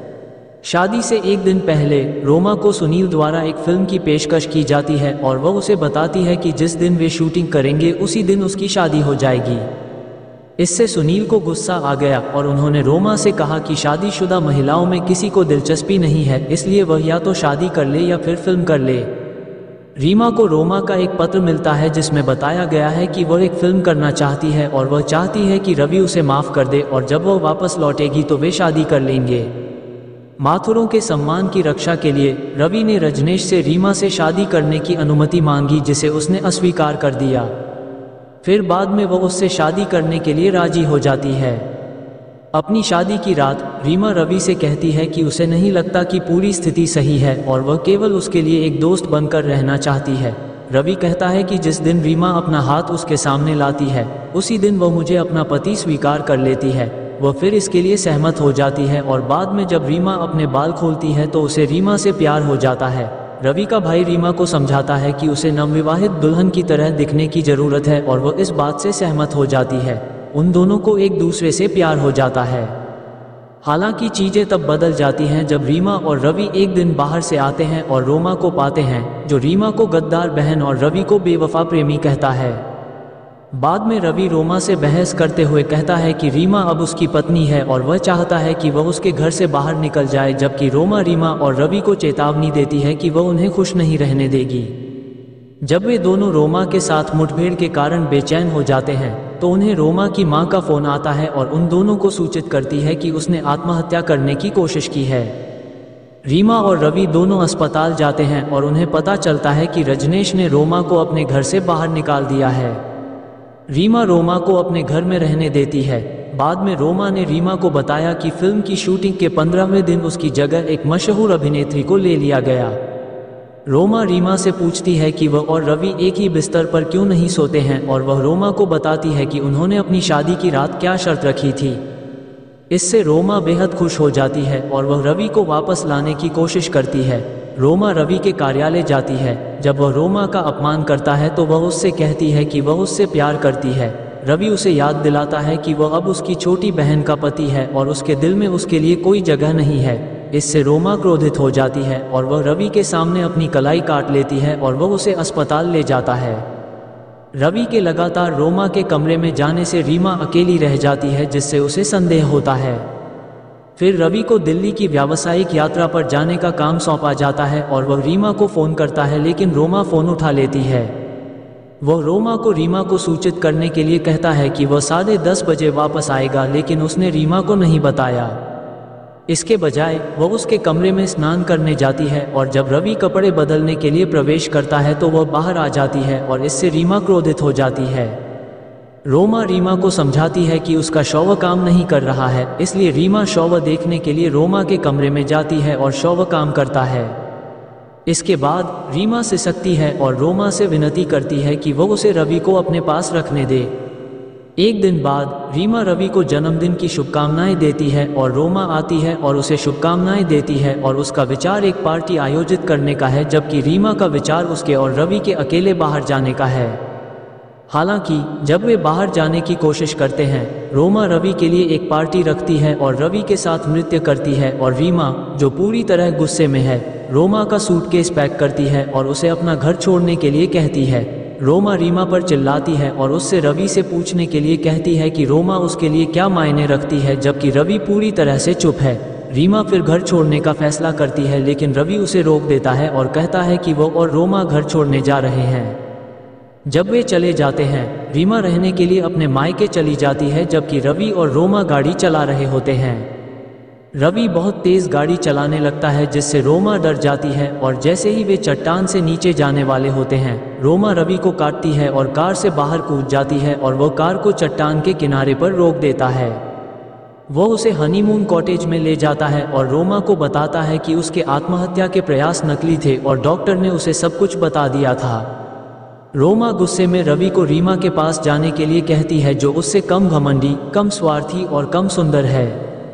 शादी से एक दिन पहले रोमा को सुनील द्वारा एक फिल्म की पेशकश की जाती है और वह उसे बताती है कि जिस दिन वे शूटिंग करेंगे उसी दिन उसकी शादी हो जाएगी। इससे सुनील को गुस्सा आ गया और उन्होंने रोमा से कहा कि शादीशुदा महिलाओं में किसी को दिलचस्पी नहीं है, इसलिए वह या तो शादी कर ले या फिर फिल्म कर ले। रीमा को रोमा का एक पत्र मिलता है जिसमें बताया गया है कि वह एक फिल्म करना चाहती है और वह चाहती है कि रवि उसे माफ़ कर दे और जब वह वापस लौटेगी तो वे शादी कर लेंगे। माथुरों के सम्मान की रक्षा के लिए रवि ने रजनेश से रीमा से शादी करने की अनुमति मांगी, जिसे उसने अस्वीकार कर दिया। फिर बाद में वह उससे शादी करने के लिए राजी हो जाती है। अपनी शादी की रात रीमा रवि से कहती है कि उसे नहीं लगता कि पूरी स्थिति सही है और वह केवल उसके लिए एक दोस्त बनकर रहना चाहती है। रवि कहता है कि जिस दिन रीमा अपना हाथ उसके सामने लाती है उसी दिन वह मुझे अपना पति स्वीकार कर लेती है। वह फिर इसके लिए सहमत हो जाती है और बाद में जब रीमा अपने बाल खोलती है तो उसे रीमा से प्यार हो जाता है। रवि का भाई रीमा को समझाता है कि उसे नवविवाहित दुल्हन की तरह दिखने की ज़रूरत है और वह इस बात से सहमत हो जाती है। उन दोनों को एक दूसरे से प्यार हो जाता है। हालांकि चीज़ें तब बदल जाती हैं जब रीमा और रवि एक दिन बाहर से आते हैं और रोमा को पाते हैं, जो रीमा को गद्दार बहन और रवि को बेवफा प्रेमी कहता है। बाद में रवि रोमा से बहस करते हुए कहता है कि रीमा अब उसकी पत्नी है और वह चाहता है कि वह उसके घर से बाहर निकल जाए, जबकि रोमा रीमा और रवि को चेतावनी देती है कि वह उन्हें खुश नहीं रहने देगी। जब वे दोनों रोमा के साथ मुठभेड़ के कारण बेचैन हो जाते हैं तो उन्हें रोमा की मां का फ़ोन आता है और उन दोनों को सूचित करती है कि उसने आत्महत्या करने की कोशिश की है। रीमा और रवि दोनों अस्पताल जाते हैं और उन्हें पता चलता है कि रजनेश ने रोमा को अपने घर से बाहर निकाल दिया है। रीमा रोमा को अपने घर में रहने देती है। बाद में रोमा ने रीमा को बताया कि फिल्म की शूटिंग के 15वें दिन उसकी जगह एक मशहूर अभिनेत्री को ले लिया गया। रोमा रीमा से पूछती है कि वह और रवि एक ही बिस्तर पर क्यों नहीं सोते हैं और वह रोमा को बताती है कि उन्होंने अपनी शादी की रात क्या शर्त रखी थी। इससे रोमा बेहद खुश हो जाती है और वह रवि को वापस लाने की कोशिश करती है। रोमा रवि के कार्यालय जाती है। जब वह रोमा का अपमान करता है तो वह उससे कहती है कि वह उससे प्यार करती है। रवि उसे याद दिलाता है कि वह अब उसकी छोटी बहन का पति है और उसके दिल में उसके लिए कोई जगह नहीं है। इससे रोमा क्रोधित हो जाती है और वह रवि के सामने अपनी कलाई काट लेती है और वह उसे अस्पताल ले जाता है। रवि के लगातार रोमा के कमरे में जाने से रीमा अकेली रह जाती है, जिससे उसे संदेह होता है। फिर रवि को दिल्ली की व्यावसायिक यात्रा पर जाने का काम सौंपा जाता है और वह रीमा को फ़ोन करता है, लेकिन रोमा फ़ोन उठा लेती है। वह रोमा को रीमा को सूचित करने के लिए कहता है कि वह 10:30 बजे वापस आएगा, लेकिन उसने रीमा को नहीं बताया। इसके बजाय वह उसके कमरे में स्नान करने जाती है और जब रवि कपड़े बदलने के लिए प्रवेश करता है तो वह बाहर आ जाती है और इससे रीमा क्रोधित हो जाती है। रोमा रीमा को समझाती है कि उसका शौर्य काम नहीं कर रहा है, इसलिए रीमा शौर्य देखने के लिए रोमा के कमरे में जाती है और शौर्य काम करता है। इसके बाद रीमा सिसकती है और रोमा से विनती करती है कि वह उसे रवि को अपने पास रखने दे। एक दिन बाद रीमा रवि को जन्मदिन की शुभकामनाएं देती है और रोमा आती है और उसे शुभकामनाएं देती है और उसका विचार एक पार्टी आयोजित करने का है, जबकि रीमा का विचार उसके और रवि के अकेले बाहर जाने का है। हालांकि जब वे बाहर जाने की कोशिश करते हैं, रोमा रवि के लिए एक पार्टी रखती है और रवि के साथ नृत्य करती है और रीमा, जो पूरी तरह गुस्से में है, रोमा का सूटकेस पैक करती है और उसे अपना घर छोड़ने के लिए कहती है। रोमा रीमा पर चिल्लाती है और उससे रवि से पूछने के लिए कहती है कि रोमा उसके लिए क्या मायने रखती है, जबकि रवि पूरी तरह से चुप है। रीमा फिर घर छोड़ने का फैसला करती है, लेकिन रवि उसे रोक देता है और कहता है कि वो और रोमा घर छोड़ने जा रहे हैं। जब वे चले जाते हैं, रीमा रहने के लिए अपने मायके चली जाती है, जबकि रवि और रोमा गाड़ी चला रहे होते हैं। रवि बहुत तेज गाड़ी चलाने लगता है, जिससे रोमा डर जाती है और जैसे ही वे चट्टान से नीचे जाने वाले होते हैं, रोमा रवि को काटती है और कार से बाहर कूद जाती है और वह कार को चट्टान के किनारे पर रोक देता है। वह उसे हनीमून कॉटेज में ले जाता है और रोमा को बताता है कि उसके आत्महत्या के प्रयास नकली थे और डॉक्टर ने उसे सब कुछ बता दिया था। रोमा गुस्से में रवि को रीमा के पास जाने के लिए कहती है, जो उससे कम घमंडी, कम स्वार्थी और कम सुंदर है।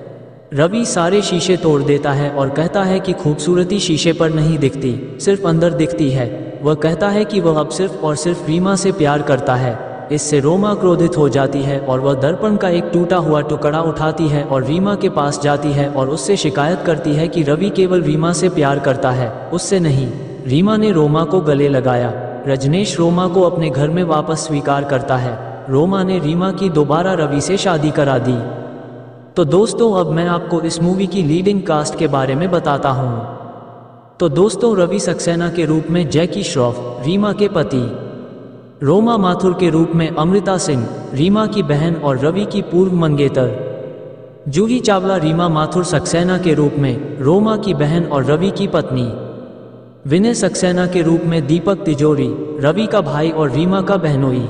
रवि सारे शीशे तोड़ देता है और कहता है कि खूबसूरती शीशे पर नहीं दिखती, सिर्फ अंदर दिखती है। वह कहता है कि वह अब सिर्फ और सिर्फ रीमा से प्यार करता है। इससे रोमा क्रोधित हो जाती है और वह दर्पण का एक टूटा हुआ टुकड़ा उठाती है और रीमा के पास जाती है और उससे शिकायत करती है कि रवि केवल रीमा से प्यार करता है, उससे नहीं। रीमा ने रोमा को गले लगाया। रजनीश रोमा को अपने घर में वापस स्वीकार करता है। रोमा ने रीमा की दोबारा रवि से शादी करा दी। तो दोस्तों, अब मैं आपको इस मूवी की लीडिंग कास्ट के बारे में बताता हूँ। तो दोस्तों, रवि सक्सेना के रूप में जैकी श्रॉफ, रीमा के पति। रोमा माथुर के रूप में अमृता सिंह, रीमा की बहन और रवि की पूर्व मंगेतर। जूही चावला रीमा माथुर सक्सेना के रूप में रोमा की बहन और रवि की पत्नी। विनय सक्सेना के रूप में दीपक तिजोरी, रवि का भाई और रीमा का बहनोई।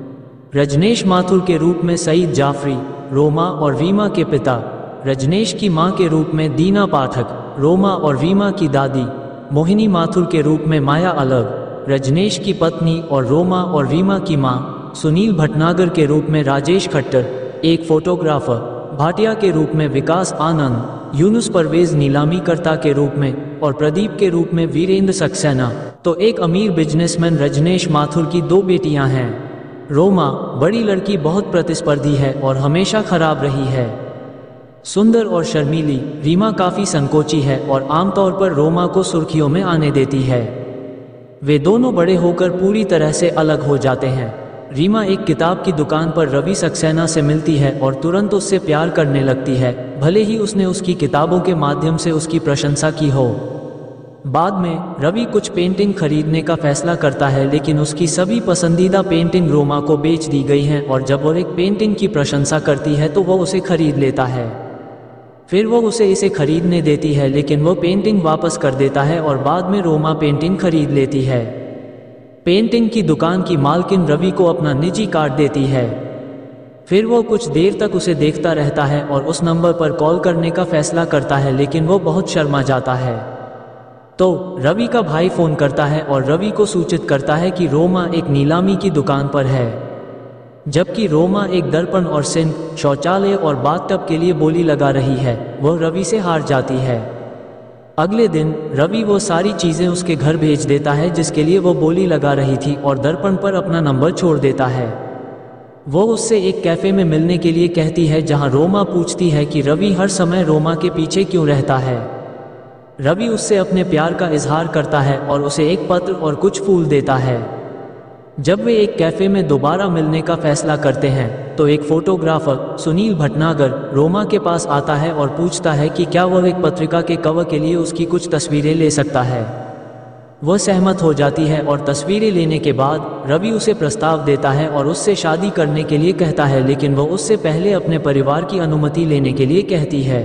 रजनेश माथुर के रूप में सईद जाफरी, रोमा और रीमा के पिता। रजनेश की मां के रूप में दीना पाठक, रोमा और रीमा की दादी। मोहिनी माथुर के रूप में माया अलग, रजनेश की पत्नी और रोमा और रीमा की मां। सुनील भटनागर के रूप में राजेश खट्टर, एक फोटोग्राफर। भाटिया के रूप में विकास आनंद। यूनुस परवेज नीलामीकर्ता के रूप में और प्रदीप के रूप में वीरेंद्र सक्सेना। तो एक अमीर बिजनेसमैन रजनेश माथुर की 2 बेटियां हैं। रोमा, बड़ी लड़की, बहुत प्रतिस्पर्धी है और हमेशा खराब रही है। सुंदर और शर्मीली, रीमा काफ़ी संकोची है और आमतौर पर रोमा को सुर्खियों में आने देती है। वे दोनों बड़े होकर पूरी तरह से अलग हो जाते हैं। रीमा एक किताब की दुकान पर रवि सक्सेना से मिलती है और तुरंत उससे प्यार करने लगती है, भले ही उसने उसकी किताबों के माध्यम से उसकी प्रशंसा की हो। बाद में रवि कुछ पेंटिंग खरीदने का फैसला करता है, लेकिन उसकी सभी पसंदीदा पेंटिंग रोमा को बेच दी गई हैं और जब वो एक पेंटिंग की प्रशंसा करती है तो वह उसे खरीद लेता है। फिर वो उसे इसे खरीदने देती है, लेकिन वो पेंटिंग वापस कर देता है और बाद में रोमा पेंटिंग खरीद लेती है। पेंटिंग की दुकान की मालकिन रवि को अपना निजी कार्ड देती है। फिर वो कुछ देर तक उसे देखता रहता है और उस नंबर पर कॉल करने का फैसला करता है, लेकिन वो बहुत शर्मा जाता है। तो रवि का भाई फ़ोन करता है और रवि को सूचित करता है कि रोमा एक नीलामी की दुकान पर है, जबकि रोमा एक दर्पण और सिंक, शौचालय और बाथटब के लिए बोली लगा रही है। वह रवि से हार जाती है। अगले दिन रवि वो सारी चीज़ें उसके घर भेज देता है जिसके लिए वो बोली लगा रही थी और दर्पण पर अपना नंबर छोड़ देता है। वो उससे एक कैफ़े में मिलने के लिए कहती है, जहां रोमा पूछती है कि रवि हर समय रोमा के पीछे क्यों रहता है। रवि उससे अपने प्यार का इजहार करता है और उसे एक पत्र और कुछ फूल देता है। जब वे एक कैफ़े में दोबारा मिलने का फैसला करते हैं तो एक फोटोग्राफर सुनील भटनागर रोमा के पास आता है और पूछता है कि क्या वह एक पत्रिका के कवर के लिए उसकी कुछ तस्वीरें ले सकता है। वह सहमत हो जाती है और तस्वीरें लेने के बाद रवि उसे प्रस्ताव देता है और उससे शादी करने के लिए कहता है, लेकिन वह उससे पहले अपने परिवार की अनुमति लेने के लिए कहती है।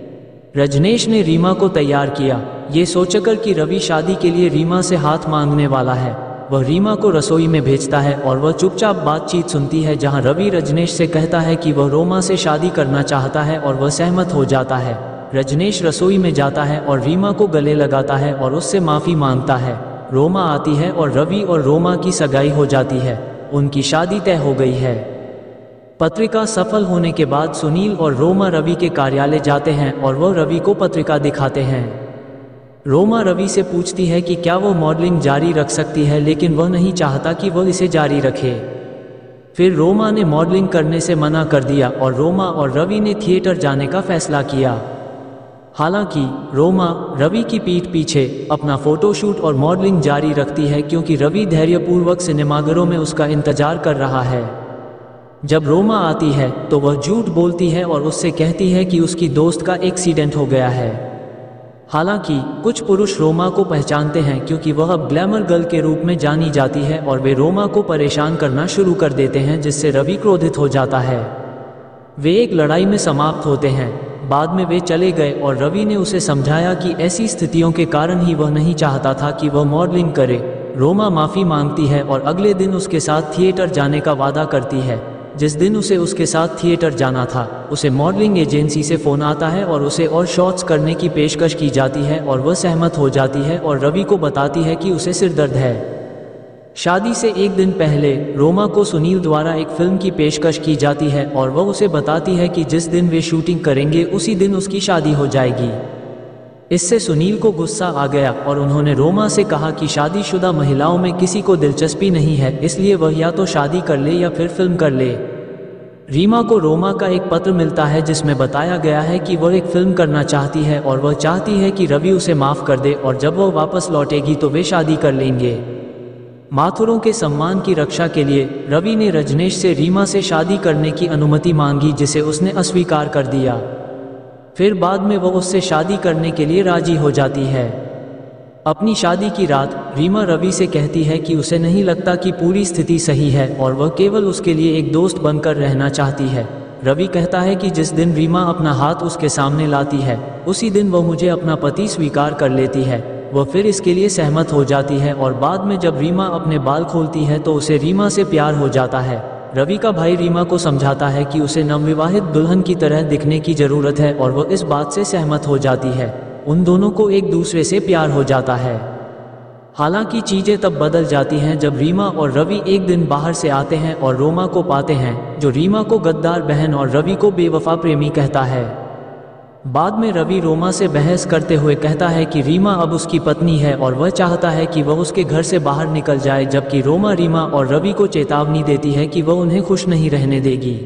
रजनेश ने रीमा को तैयार किया, ये सोचकर कि रवि शादी के लिए रीमा से हाथ मांगने वाला है। वह रीमा को रसोई में भेजता है और वह चुपचाप बातचीत सुनती है, जहां रवि रजनेश से कहता है कि वह रोमा से शादी करना चाहता है और वह सहमत हो जाता है। रजनेश रसोई में जाता है और रीमा को गले लगाता है और उससे माफ़ी मांगता है। रोमा आती है और रवि और रोमा की सगाई हो जाती है। उनकी शादी तय हो गई है। पत्रिका सफल होने के बाद सुनील और रोमा रवि के कार्यालय जाते हैं और वह रवि को पत्रिका दिखाते हैं। रोमा रवि से पूछती है कि क्या वो मॉडलिंग जारी रख सकती है, लेकिन वह नहीं चाहता कि वह इसे जारी रखे। फिर रोमा ने मॉडलिंग करने से मना कर दिया और रोमा और रवि ने थिएटर जाने का फैसला किया। हालांकि रोमा रवि की पीठ पीछे अपना फोटोशूट और मॉडलिंग जारी रखती है, क्योंकि रवि धैर्यपूर्वक सिनेमाघरों में उसका इंतजार कर रहा है। जब रोमा आती है तो वह झूठ बोलती है और उससे कहती है कि उसकी दोस्त का एक्सीडेंट हो गया है। हालांकि कुछ पुरुष रोमा को पहचानते हैं, क्योंकि वह अब ग्लैमर गर्ल के रूप में जानी जाती है और वे रोमा को परेशान करना शुरू कर देते हैं, जिससे रवि क्रोधित हो जाता है। वे एक लड़ाई में समाप्त होते हैं। बाद में वे चले गए और रवि ने उसे समझाया कि ऐसी स्थितियों के कारण ही वह नहीं चाहता था कि वह मॉडलिंग करे। रोमा माफ़ी मांगती है और अगले दिन उसके साथ थिएटर जाने का वादा करती है। जिस दिन उसे उसके साथ थिएटर जाना था, उसे मॉडलिंग एजेंसी से फ़ोन आता है और उसे और शॉट्स करने की पेशकश की जाती है और वह सहमत हो जाती है और रवि को बताती है कि उसे सिर दर्द है। शादी से एक दिन पहले रोमा को सुनील द्वारा एक फिल्म की पेशकश की जाती है और वह उसे बताती है कि जिस दिन वे शूटिंग करेंगे उसी दिन उसकी शादी हो जाएगी। इससे सुनील को गुस्सा आ गया और उन्होंने रोमा से कहा कि शादीशुदा महिलाओं में किसी को दिलचस्पी नहीं है, इसलिए वह या तो शादी कर ले या फिर फिल्म कर ले। रीमा को रोमा का एक पत्र मिलता है जिसमें बताया गया है कि वह एक फिल्म करना चाहती है और वह चाहती है कि रवि उसे माफ़ कर दे और जब वह वापस लौटेगी तो वे शादी कर लेंगे। माथुरों के सम्मान की रक्षा के लिए रवि ने रजनेश से रीमा से शादी करने की अनुमति मांगी, जिसे उसने अस्वीकार कर दिया। फिर बाद में वह उससे शादी करने के लिए राजी हो जाती है। अपनी शादी की रात रीमा रवि से कहती है कि उसे नहीं लगता कि पूरी स्थिति सही है और वह केवल उसके लिए एक दोस्त बनकर रहना चाहती है। रवि कहता है कि जिस दिन रीमा अपना हाथ उसके सामने लाती है उसी दिन वह मुझे अपना पति स्वीकार कर लेती है। वह फिर इसके लिए सहमत हो जाती है और बाद में जब रीमा अपने बाल खोलती है तो उसे रीमा से प्यार हो जाता है। रवि का भाई रीमा को समझाता है कि उसे नवविवाहित दुल्हन की तरह दिखने की ज़रूरत है और वह इस बात से सहमत हो जाती है। उन दोनों को एक दूसरे से प्यार हो जाता है। हालांकि चीज़ें तब बदल जाती हैं जब रीमा और रवि एक दिन बाहर से आते हैं और रोमा को पाते हैं, जो रीमा को गद्दार बहन और रवि को बेवफा प्रेमी कहता है। बाद में रवि रोमा से बहस करते हुए कहता है कि रीमा अब उसकी पत्नी है और वह चाहता है कि वह उसके घर से बाहर निकल जाए, जबकि रोमा रीमा और रवि को चेतावनी देती है कि वह उन्हें खुश नहीं रहने देगी।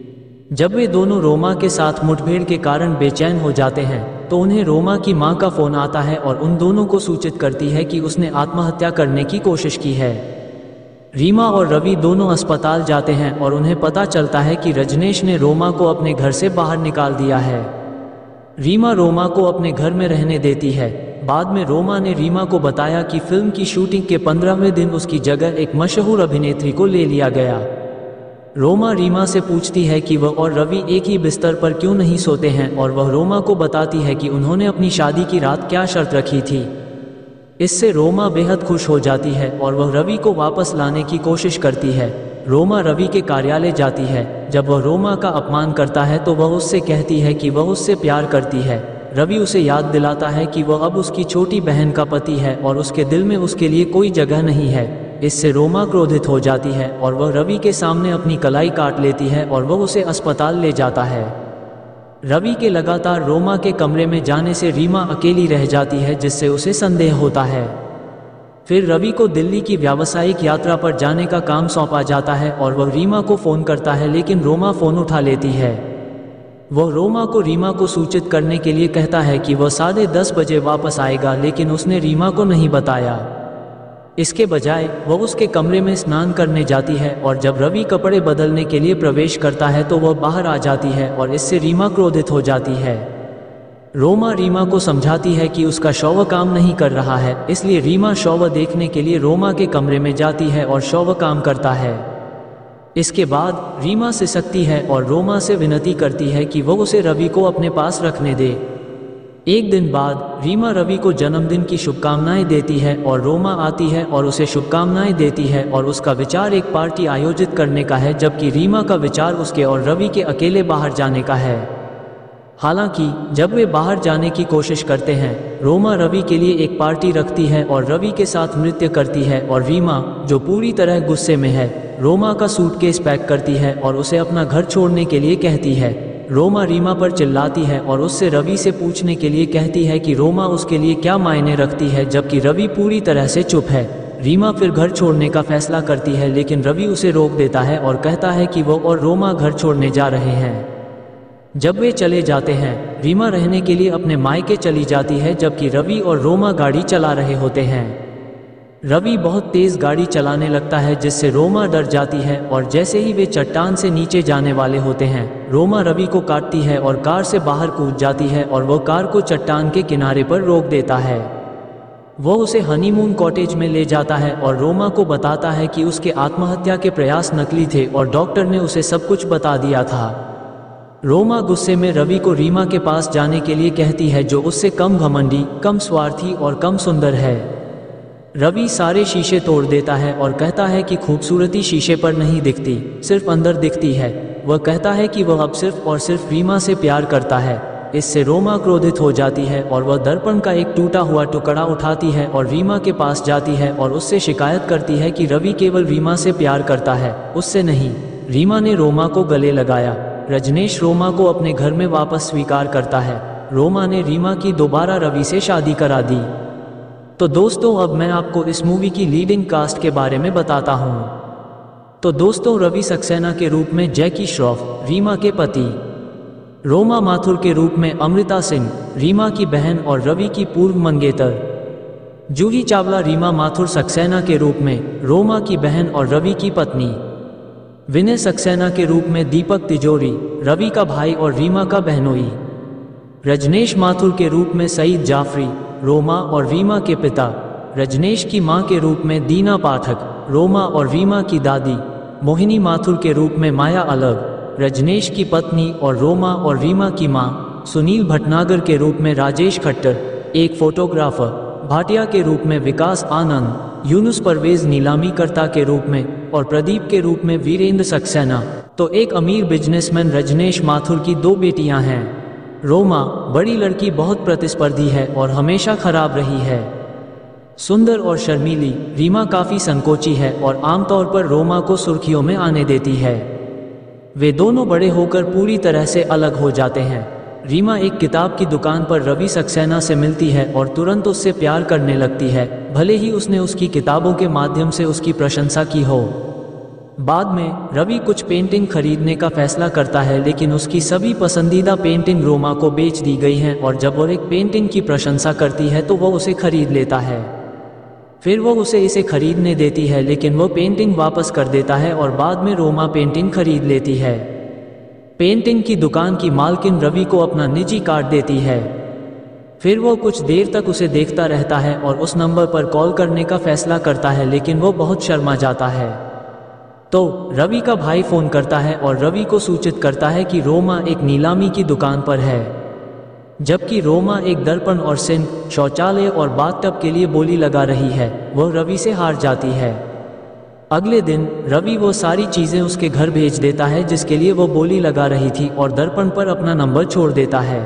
जब वे दोनों रोमा के साथ मुठभेड़ के कारण बेचैन हो जाते हैं तो उन्हें रोमा की मां का फ़ोन आता है और उन दोनों को सूचित करती है कि उसने आत्महत्या करने की कोशिश की है। रीमा और रवि दोनों अस्पताल जाते हैं और उन्हें पता चलता है कि रजनेश ने रोमा को अपने घर से बाहर निकाल दिया है। रीमा रोमा को अपने घर में रहने देती है। बाद में रोमा ने रीमा को बताया कि फिल्म की शूटिंग के 15वें दिन उसकी जगह एक मशहूर अभिनेत्री को ले लिया गया। रोमा रीमा से पूछती है कि वह और रवि एक ही बिस्तर पर क्यों नहीं सोते हैं और वह रोमा को बताती है कि उन्होंने अपनी शादी की रात क्या शर्त रखी थी। इससे रोमा बेहद खुश हो जाती है और वह रवि को वापस लाने की कोशिश करती है। रोमा रवि के कार्यालय जाती है। जब वह रोमा का अपमान करता है तो वह उससे कहती है कि वह उससे प्यार करती है। रवि उसे याद दिलाता है कि वह अब उसकी छोटी बहन का पति है और उसके दिल में उसके लिए कोई जगह नहीं है। इससे रोमा क्रोधित हो जाती है और वह रवि के सामने अपनी कलाई काट लेती है और वह उसे अस्पताल ले जाता है। रवि के लगातार रोमा के कमरे में जाने से रीमा अकेली रह जाती है, जिससे उसे संदेह होता है। फिर रवि को दिल्ली की व्यावसायिक यात्रा पर जाने का काम सौंपा जाता है और वह रीमा को फ़ोन करता है, लेकिन रोमा फ़ोन उठा लेती है। वह रोमा को रीमा को सूचित करने के लिए कहता है कि वह 10:30 बजे वापस आएगा, लेकिन उसने रीमा को नहीं बताया। इसके बजाय वह उसके कमरे में स्नान करने जाती है और जब रवि कपड़े बदलने के लिए प्रवेश करता है तो वह बाहर आ जाती है और इससे रीमा क्रोधित हो जाती है। रोमा रीमा को समझाती है कि उसका शौर्य काम नहीं कर रहा है, इसलिए रीमा शौर्य देखने के लिए रोमा के कमरे में जाती है और शौर्य काम करता है। इसके बाद रीमा सिसकती है और रोमा से विनती करती है कि वह उसे रवि को अपने पास रखने दे। एक दिन बाद रीमा रवि को जन्मदिन की शुभकामनाएं देती है और रोमा आती है और उसे शुभकामनाएं देती है और उसका विचार एक पार्टी आयोजित करने का है, जबकि रीमा का विचार उसके और रवि के अकेले बाहर जाने का है। हालांकि जब वे बाहर जाने की कोशिश करते हैं, रोमा रवि के लिए एक पार्टी रखती है और रवि के साथ नृत्य करती है और रीमा, जो पूरी तरह गुस्से में है, रोमा का सूटकेस पैक करती है और उसे अपना घर छोड़ने के लिए कहती है। रोमा रीमा पर चिल्लाती है और उससे रवि से पूछने के लिए कहती है कि रोमा उसके लिए क्या मायने रखती है, जबकि रवि पूरी तरह से चुप है। रीमा फिर घर छोड़ने का फैसला करती है, लेकिन रवि उसे रोक देता है और कहता है कि वो और रोमा घर छोड़ने जा रहे हैं। जब वे चले जाते हैं, रीमा रहने के लिए अपने मायके चली जाती है, जबकि रवि और रोमा गाड़ी चला रहे होते हैं। रवि बहुत तेज गाड़ी चलाने लगता है, जिससे रोमा डर जाती है और जैसे ही वे चट्टान से नीचे जाने वाले होते हैं, रोमा रवि को काटती है और कार से बाहर कूद जाती है और वह कार को चट्टान के किनारे पर रोक देता है। वह उसे हनीमून कॉटेज में ले जाता है और रोमा को बताता है कि उसके आत्महत्या के प्रयास नकली थे और डॉक्टर ने उसे सब कुछ बता दिया था। रोमा गुस्से में रवि को रीमा के पास जाने के लिए कहती है, जो उससे कम घमंडी, कम स्वार्थी और कम सुंदर है। रवि सारे शीशे तोड़ देता है और कहता है कि खूबसूरती शीशे पर नहीं दिखती, सिर्फ अंदर दिखती है। वह कहता है कि वह अब सिर्फ और सिर्फ रीमा से प्यार करता है। इससे रोमा क्रोधित हो जाती है और वह दर्पण का एक टूटा हुआ टुकड़ा उठाती है और रीमा के पास जाती है और उससे शिकायत करती है कि रवि केवल रीमा से प्यार करता है, उससे नहीं। रीमा ने रोमा को गले लगाया। रजनीश रोमा को अपने घर में वापस स्वीकार करता है। रोमा ने रीमा की दोबारा रवि से शादी करा दी। तो दोस्तों अब मैं आपको इस मूवी की लीडिंग कास्ट के बारे में बताता हूँ। तो दोस्तों रवि सक्सेना के रूप में जैकी श्रॉफ, रीमा के पति। रोमा माथुर के रूप में अमृता सिंह, रीमा की बहन और रवि की पूर्व मंगेतर। जूही चावला रीमा माथुर सक्सेना के रूप में रोमा की बहन और रवि की पत्नी। विनय सक्सेना के रूप में दीपक तिजोरी, रवि का भाई और रीमा का बहनोई। रजनेश माथुर के रूप में सईद जाफरी, रोमा और रीमा के पिता। रजनेश की मां के रूप में दीना पाठक, रोमा और रीमा की दादी। मोहिनी माथुर के रूप में माया अलग, रजनेश की पत्नी और रोमा और रीमा की मां। सुनील भटनागर के रूप में राजेश खट्टर, एक फोटोग्राफर। भाटिया के रूप में विकास आनंद। यूनुस परवेज नीलामीकर्ता के रूप में और प्रदीप के रूप में वीरेंद्र सक्सेना। तो एक अमीर बिजनेसमैन रजनेश माथुर की 2 बेटियां हैं। रोमा बड़ी लड़की बहुत प्रतिस्पर्धी है और हमेशा खराब रही है। सुंदर और शर्मीली, रीमा काफ़ी संकोची है और आमतौर पर रोमा को सुर्खियों में आने देती है। वे दोनों बड़े होकर पूरी तरह से अलग हो जाते हैं। रीमा एक किताब की दुकान पर रवि सक्सेना से मिलती है और तुरंत उससे प्यार करने लगती है, भले ही उसने उसकी किताबों के माध्यम से उसकी प्रशंसा की हो। बाद में रवि कुछ पेंटिंग खरीदने का फैसला करता है, लेकिन उसकी सभी पसंदीदा पेंटिंग रोमा को बेच दी गई हैं और जब वो एक पेंटिंग की प्रशंसा करती है तो वह उसे खरीद लेता है। फिर वो उसे इसे खरीदने देती है, लेकिन वो पेंटिंग वापस कर देता है और बाद में रोमा पेंटिंग खरीद लेती है। पेंटिंग की दुकान की मालकिन रवि को अपना निजी कार्ड देती है। फिर वो कुछ देर तक उसे देखता रहता है और उस नंबर पर कॉल करने का फैसला करता है, लेकिन वो बहुत शर्मा जाता है। तो रवि का भाई फोन करता है और रवि को सूचित करता है कि रोमा एक नीलामी की दुकान पर है, जबकि रोमा एक दर्पण और सिंक, शौचालय और बाथटब के लिए बोली लगा रही है। वह रवि से हार जाती है। अगले दिन रवि वो सारी चीज़ें उसके घर भेज देता है जिसके लिए वो बोली लगा रही थी और दर्पण पर अपना नंबर छोड़ देता है।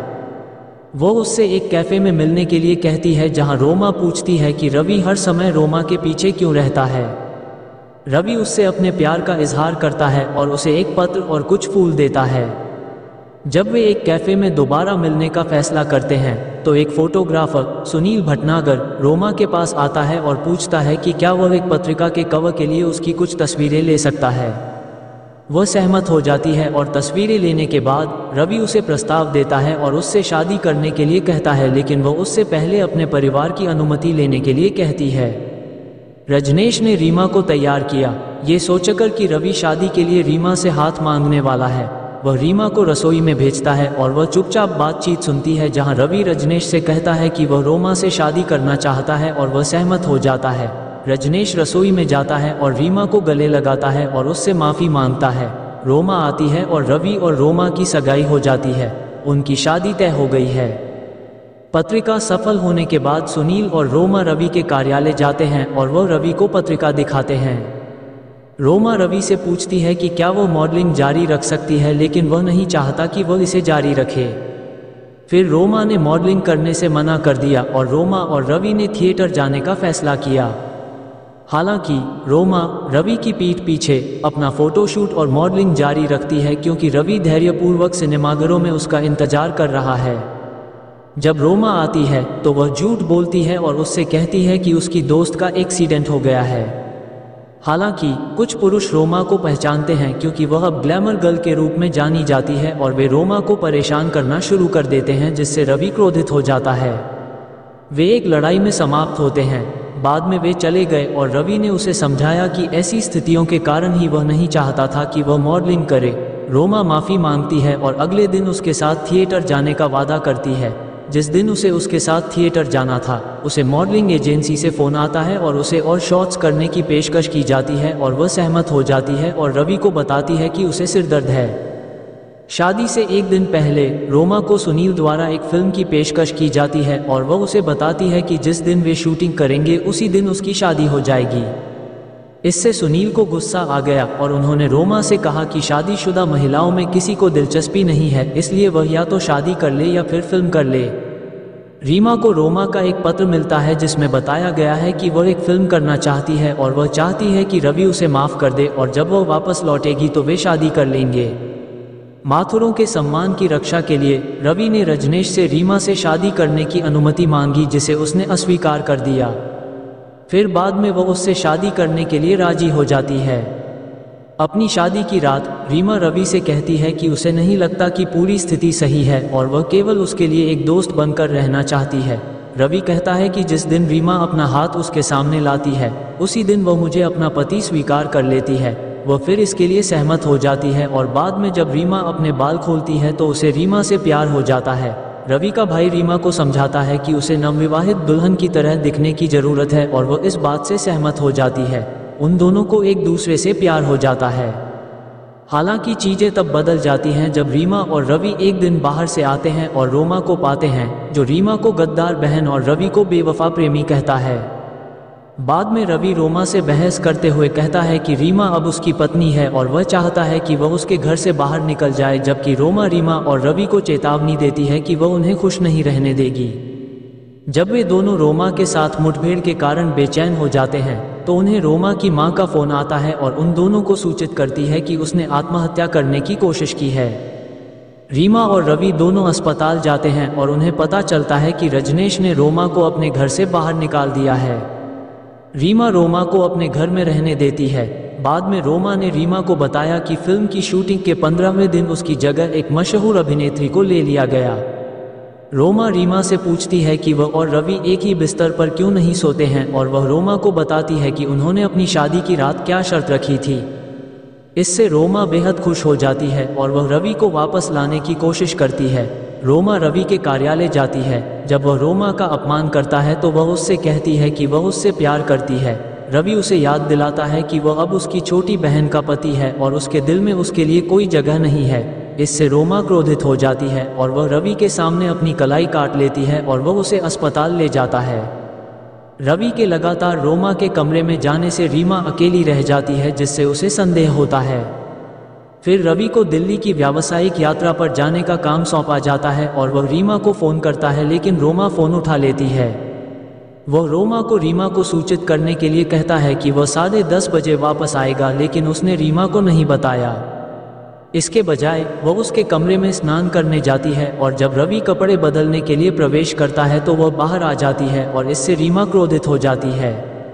वो उससे एक कैफ़े में मिलने के लिए कहती है, जहां रोमा पूछती है कि रवि हर समय रोमा के पीछे क्यों रहता है। रवि उससे अपने प्यार का इजहार करता है और उसे एक पत्र और कुछ फूल देता है। जब वे एक कैफ़े में दोबारा मिलने का फैसला करते हैं तो एक फोटोग्राफर सुनील भटनागर रोमा के पास आता है और पूछता है कि क्या वह एक पत्रिका के कवर के लिए उसकी कुछ तस्वीरें ले सकता है। वह सहमत हो जाती है और तस्वीरें लेने के बाद रवि उसे प्रस्ताव देता है और उससे शादी करने के लिए कहता है, लेकिन वह उससे पहले अपने परिवार की अनुमति लेने के लिए कहती है। रजनेश ने रीमा को तैयार किया, ये सोचकर कि रवि शादी के लिए रीमा से हाथ मांगने वाला है। वह रीमा को रसोई में भेजता है और वह चुपचाप बातचीत सुनती है, जहां रवि रजनेश से कहता है कि वह रोमा से शादी करना चाहता है और वह सहमत हो जाता है। रजनेश रसोई में जाता है और रीमा को गले लगाता है और उससे माफ़ी मांगता है। रोमा आती है और रवि और रोमा की सगाई हो जाती है। उनकी शादी तय हो गई है। पत्रिका सफल होने के बाद सुनील और रोमा रवि के कार्यालय जाते हैं और वह रवि को पत्रिका दिखाते हैं। रोमा रवि से पूछती है कि क्या वो मॉडलिंग जारी रख सकती है, लेकिन वह नहीं चाहता कि वह इसे जारी रखे। फिर रोमा ने मॉडलिंग करने से मना कर दिया और रोमा और रवि ने थिएटर जाने का फैसला किया। हालांकि रोमा रवि की पीठ पीछे अपना फोटोशूट और मॉडलिंग जारी रखती है, क्योंकि रवि धैर्यपूर्वक सिनेमाघरों में उसका इंतजार कर रहा है। जब रोमा आती है तो वह झूठ बोलती है और उससे कहती है कि उसकी दोस्त का एक्सीडेंट हो गया है। हालांकि कुछ पुरुष रोमा को पहचानते हैं, क्योंकि वह अब ग्लैमर गर्ल के रूप में जानी जाती है और वे रोमा को परेशान करना शुरू कर देते हैं, जिससे रवि क्रोधित हो जाता है। वे एक लड़ाई में समाप्त होते हैं। बाद में वे चले गए और रवि ने उसे समझाया कि ऐसी स्थितियों के कारण ही वह नहीं चाहता था कि वह मॉडलिंग करे। रोमा माफ़ी मांगती है और अगले दिन उसके साथ थिएटर जाने का वादा करती है। जिस दिन उसे उसके साथ थिएटर जाना था, उसे मॉडलिंग एजेंसी से फ़ोन आता है और उसे और शॉट्स करने की पेशकश की जाती है और वह सहमत हो जाती है और रवि को बताती है कि उसे सिरदर्द है। शादी से एक दिन पहले रोमा को सुनील द्वारा एक फिल्म की पेशकश की जाती है और वह उसे बताती है कि जिस दिन वे शूटिंग करेंगे उसी दिन उसकी शादी हो जाएगी। इससे सुनील को गुस्सा आ गया और उन्होंने रोमा से कहा कि शादीशुदा महिलाओं में किसी को दिलचस्पी नहीं है, इसलिए वह या तो शादी कर ले या फिर फिल्म कर ले। रीमा को रोमा का एक पत्र मिलता है जिसमें बताया गया है कि वह एक फिल्म करना चाहती है और वह चाहती है कि रवि उसे माफ़ कर दे और जब वह वापस लौटेगी तो वे शादी कर लेंगे। माथुरों के सम्मान की रक्षा के लिए रवि ने रजनेश से रीमा से शादी करने की अनुमति मांगी, जिसे उसने अस्वीकार कर दिया। फिर बाद में वह उससे शादी करने के लिए राजी हो जाती है। अपनी शादी की रात रीमा रवि से कहती है कि उसे नहीं लगता कि पूरी स्थिति सही है और वह केवल उसके लिए एक दोस्त बनकर रहना चाहती है। रवि कहता है कि जिस दिन रीमा अपना हाथ उसके सामने लाती है उसी दिन वह मुझे अपना पति स्वीकार कर लेती है। वह फिर इसके लिए सहमत हो जाती है और बाद में जब रीमा अपने बाल खोलती है तो उसे रीमा से प्यार हो जाता है। रवि का भाई रीमा को समझाता है कि उसे नवविवाहित दुल्हन की तरह दिखने की ज़रूरत है और वह इस बात से सहमत हो जाती है। उन दोनों को एक दूसरे से प्यार हो जाता है। हालांकि चीज़ें तब बदल जाती हैं जब रीमा और रवि एक दिन बाहर से आते हैं और रोमा को पाते हैं, जो रीमा को गद्दार बहन और रवि को बेवफा प्रेमी कहता है। बाद में रवि रोमा से बहस करते हुए कहता है कि रीमा अब उसकी पत्नी है और वह चाहता है कि वह उसके घर से बाहर निकल जाए, जबकि रोमा रीमा और रवि को चेतावनी देती है कि वह उन्हें खुश नहीं रहने देगी। जब वे दोनों रोमा के साथ मुठभेड़ के कारण बेचैन हो जाते हैं तो उन्हें रोमा की मां का फ़ोन आता है और उन दोनों को सूचित करती है कि उसने आत्महत्या करने की कोशिश की है। रीमा और रवि दोनों अस्पताल जाते हैं और उन्हें पता चलता है कि रजनेश ने रोमा को अपने घर से बाहर निकाल दिया है। रीमा रोमा को अपने घर में रहने देती है। बाद में रोमा ने रीमा को बताया कि फिल्म की शूटिंग के 15वें दिन उसकी जगह एक मशहूर अभिनेत्री को ले लिया गया। रोमा रीमा से पूछती है कि वह और रवि एक ही बिस्तर पर क्यों नहीं सोते हैं और वह रोमा को बताती है कि उन्होंने अपनी शादी की रात क्या शर्त रखी थी। इससे रोमा बेहद खुश हो जाती है और वह रवि को वापस लाने की कोशिश करती है। रोमा रवि के कार्यालय जाती है। जब वह रोमा का अपमान करता है तो वह उससे कहती है कि वह उससे प्यार करती है। रवि उसे याद दिलाता है कि वह अब उसकी छोटी बहन का पति है और उसके दिल में उसके लिए कोई जगह नहीं है। इससे रोमा क्रोधित हो जाती है और वह रवि के सामने अपनी कलाई काट लेती है और वह उसे अस्पताल ले जाता है। रवि के लगातार रोमा के कमरे में जाने से रीमा अकेली रह जाती है, जिससे उसे संदेह होता है। फिर रवि को दिल्ली की व्यावसायिक यात्रा पर जाने का काम सौंपा जाता है और वह रीमा को फ़ोन करता है, लेकिन रोमा फ़ोन उठा लेती है। वह रोमा को रीमा को सूचित करने के लिए कहता है कि वह 10:30 बजे वापस आएगा, लेकिन उसने रीमा को नहीं बताया। इसके बजाय वह उसके कमरे में स्नान करने जाती है और जब रवि कपड़े बदलने के लिए प्रवेश करता है तो वह बाहर आ जाती है और इससे रीमा क्रोधित हो जाती है।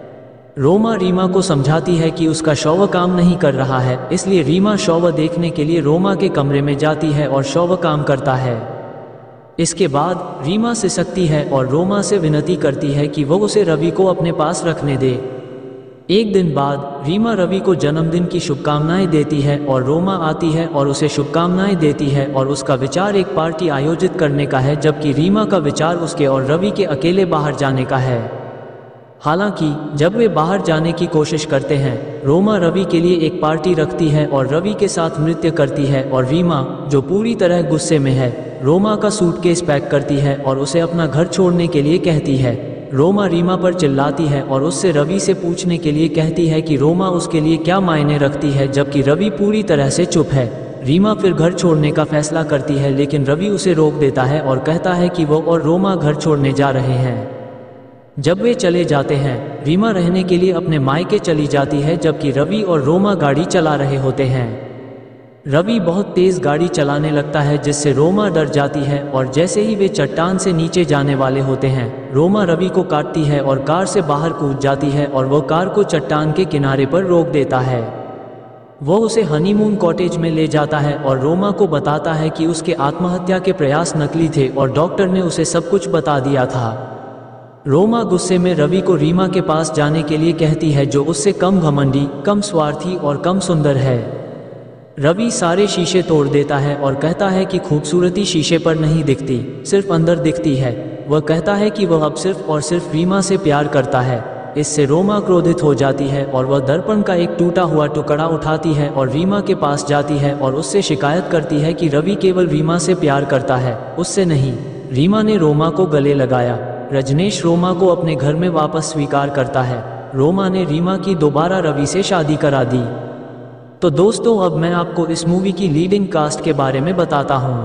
रोमा रीमा को समझाती है कि उसका शौर्य काम नहीं कर रहा है, इसलिए रीमा शौर्य देखने के लिए रोमा के कमरे में जाती है और शौर्य काम करता है। इसके बाद रीमा सिसकती है और रोमा से विनती करती है कि वह उसे रवि को अपने पास रखने दे। एक दिन बाद रीमा रवि को जन्मदिन की शुभकामनाएं देती है और रोमा आती है और उसे शुभकामनाएं देती है और उसका विचार एक पार्टी आयोजित करने का है, जबकि रीमा का विचार उसके और रवि के अकेले बाहर जाने का है। हालांकि जब वे बाहर जाने की कोशिश करते हैं, रोमा रवि के लिए एक पार्टी रखती है और रवि के साथ नृत्य करती है और रीमा, जो पूरी तरह गुस्से में है, रोमा का सूटकेस पैक करती है और उसे अपना घर छोड़ने के लिए कहती है। रोमा रीमा पर चिल्लाती है और उससे रवि से पूछने के लिए कहती है कि रोमा उसके लिए क्या मायने रखती है, जबकि रवि पूरी तरह से चुप है। रीमा फिर घर छोड़ने का फैसला करती है, लेकिन रवि उसे रोक देता है और कहता है कि वो और रोमा घर छोड़ने जा रहे हैं। जब वे चले जाते हैं, रीमा रहने के लिए अपने मायके चली जाती है, जबकि रवि और रोमा गाड़ी चला रहे होते हैं। रवि बहुत तेज गाड़ी चलाने लगता है, जिससे रोमा डर जाती है और जैसे ही वे चट्टान से नीचे जाने वाले होते हैं, रोमा रवि को काटती है और कार से बाहर कूद जाती है और वह कार को चट्टान के किनारे पर रोक देता है। वह उसे हनीमून कॉटेज में ले जाता है और रोमा को बताता है कि उसके आत्महत्या के प्रयास नकली थे और डॉक्टर ने उसे सब कुछ बता दिया था। रोमा गुस्से में रवि को रीमा के पास जाने के लिए कहती है, जो उससे कम घमंडी, कम स्वार्थी और कम सुंदर है। रवि सारे शीशे तोड़ देता है और कहता है कि खूबसूरती शीशे पर नहीं दिखती, सिर्फ अंदर दिखती है। वह कहता है कि वह अब सिर्फ और सिर्फ रीमा से प्यार करता है। इससे रोमा क्रोधित हो जाती है और वह दर्पण का एक टूटा हुआ टुकड़ा उठाती है और रीमा के पास जाती है और उससे शिकायत करती है कि रवि केवल रीमा से प्यार करता है, उससे नहीं। रीमा ने रोमा को गले लगाया। रजनेश रोमा को अपने घर में वापस स्वीकार करता है। रोमा ने रीमा की दोबारा रवि से शादी करा दी। तो दोस्तों अब मैं आपको इस मूवी की लीडिंग कास्ट के बारे में बताता हूँ।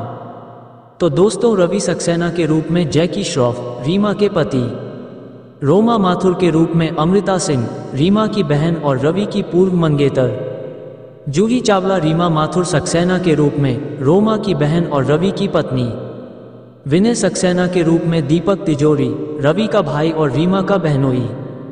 तो दोस्तों रवि सक्सेना के रूप में जैकी श्रॉफ, रीमा के पति, रोमा माथुर के रूप में अमृता सिंह, रीमा की बहन और रवि की पूर्व मंगेतर, जूही चावला रीमा माथुर सक्सेना के रूप में रोमा की बहन और रवि की पत्नी, विनय सक्सेना के रूप में दीपक तिजोरी, रवि का भाई और रीमा का बहनोई,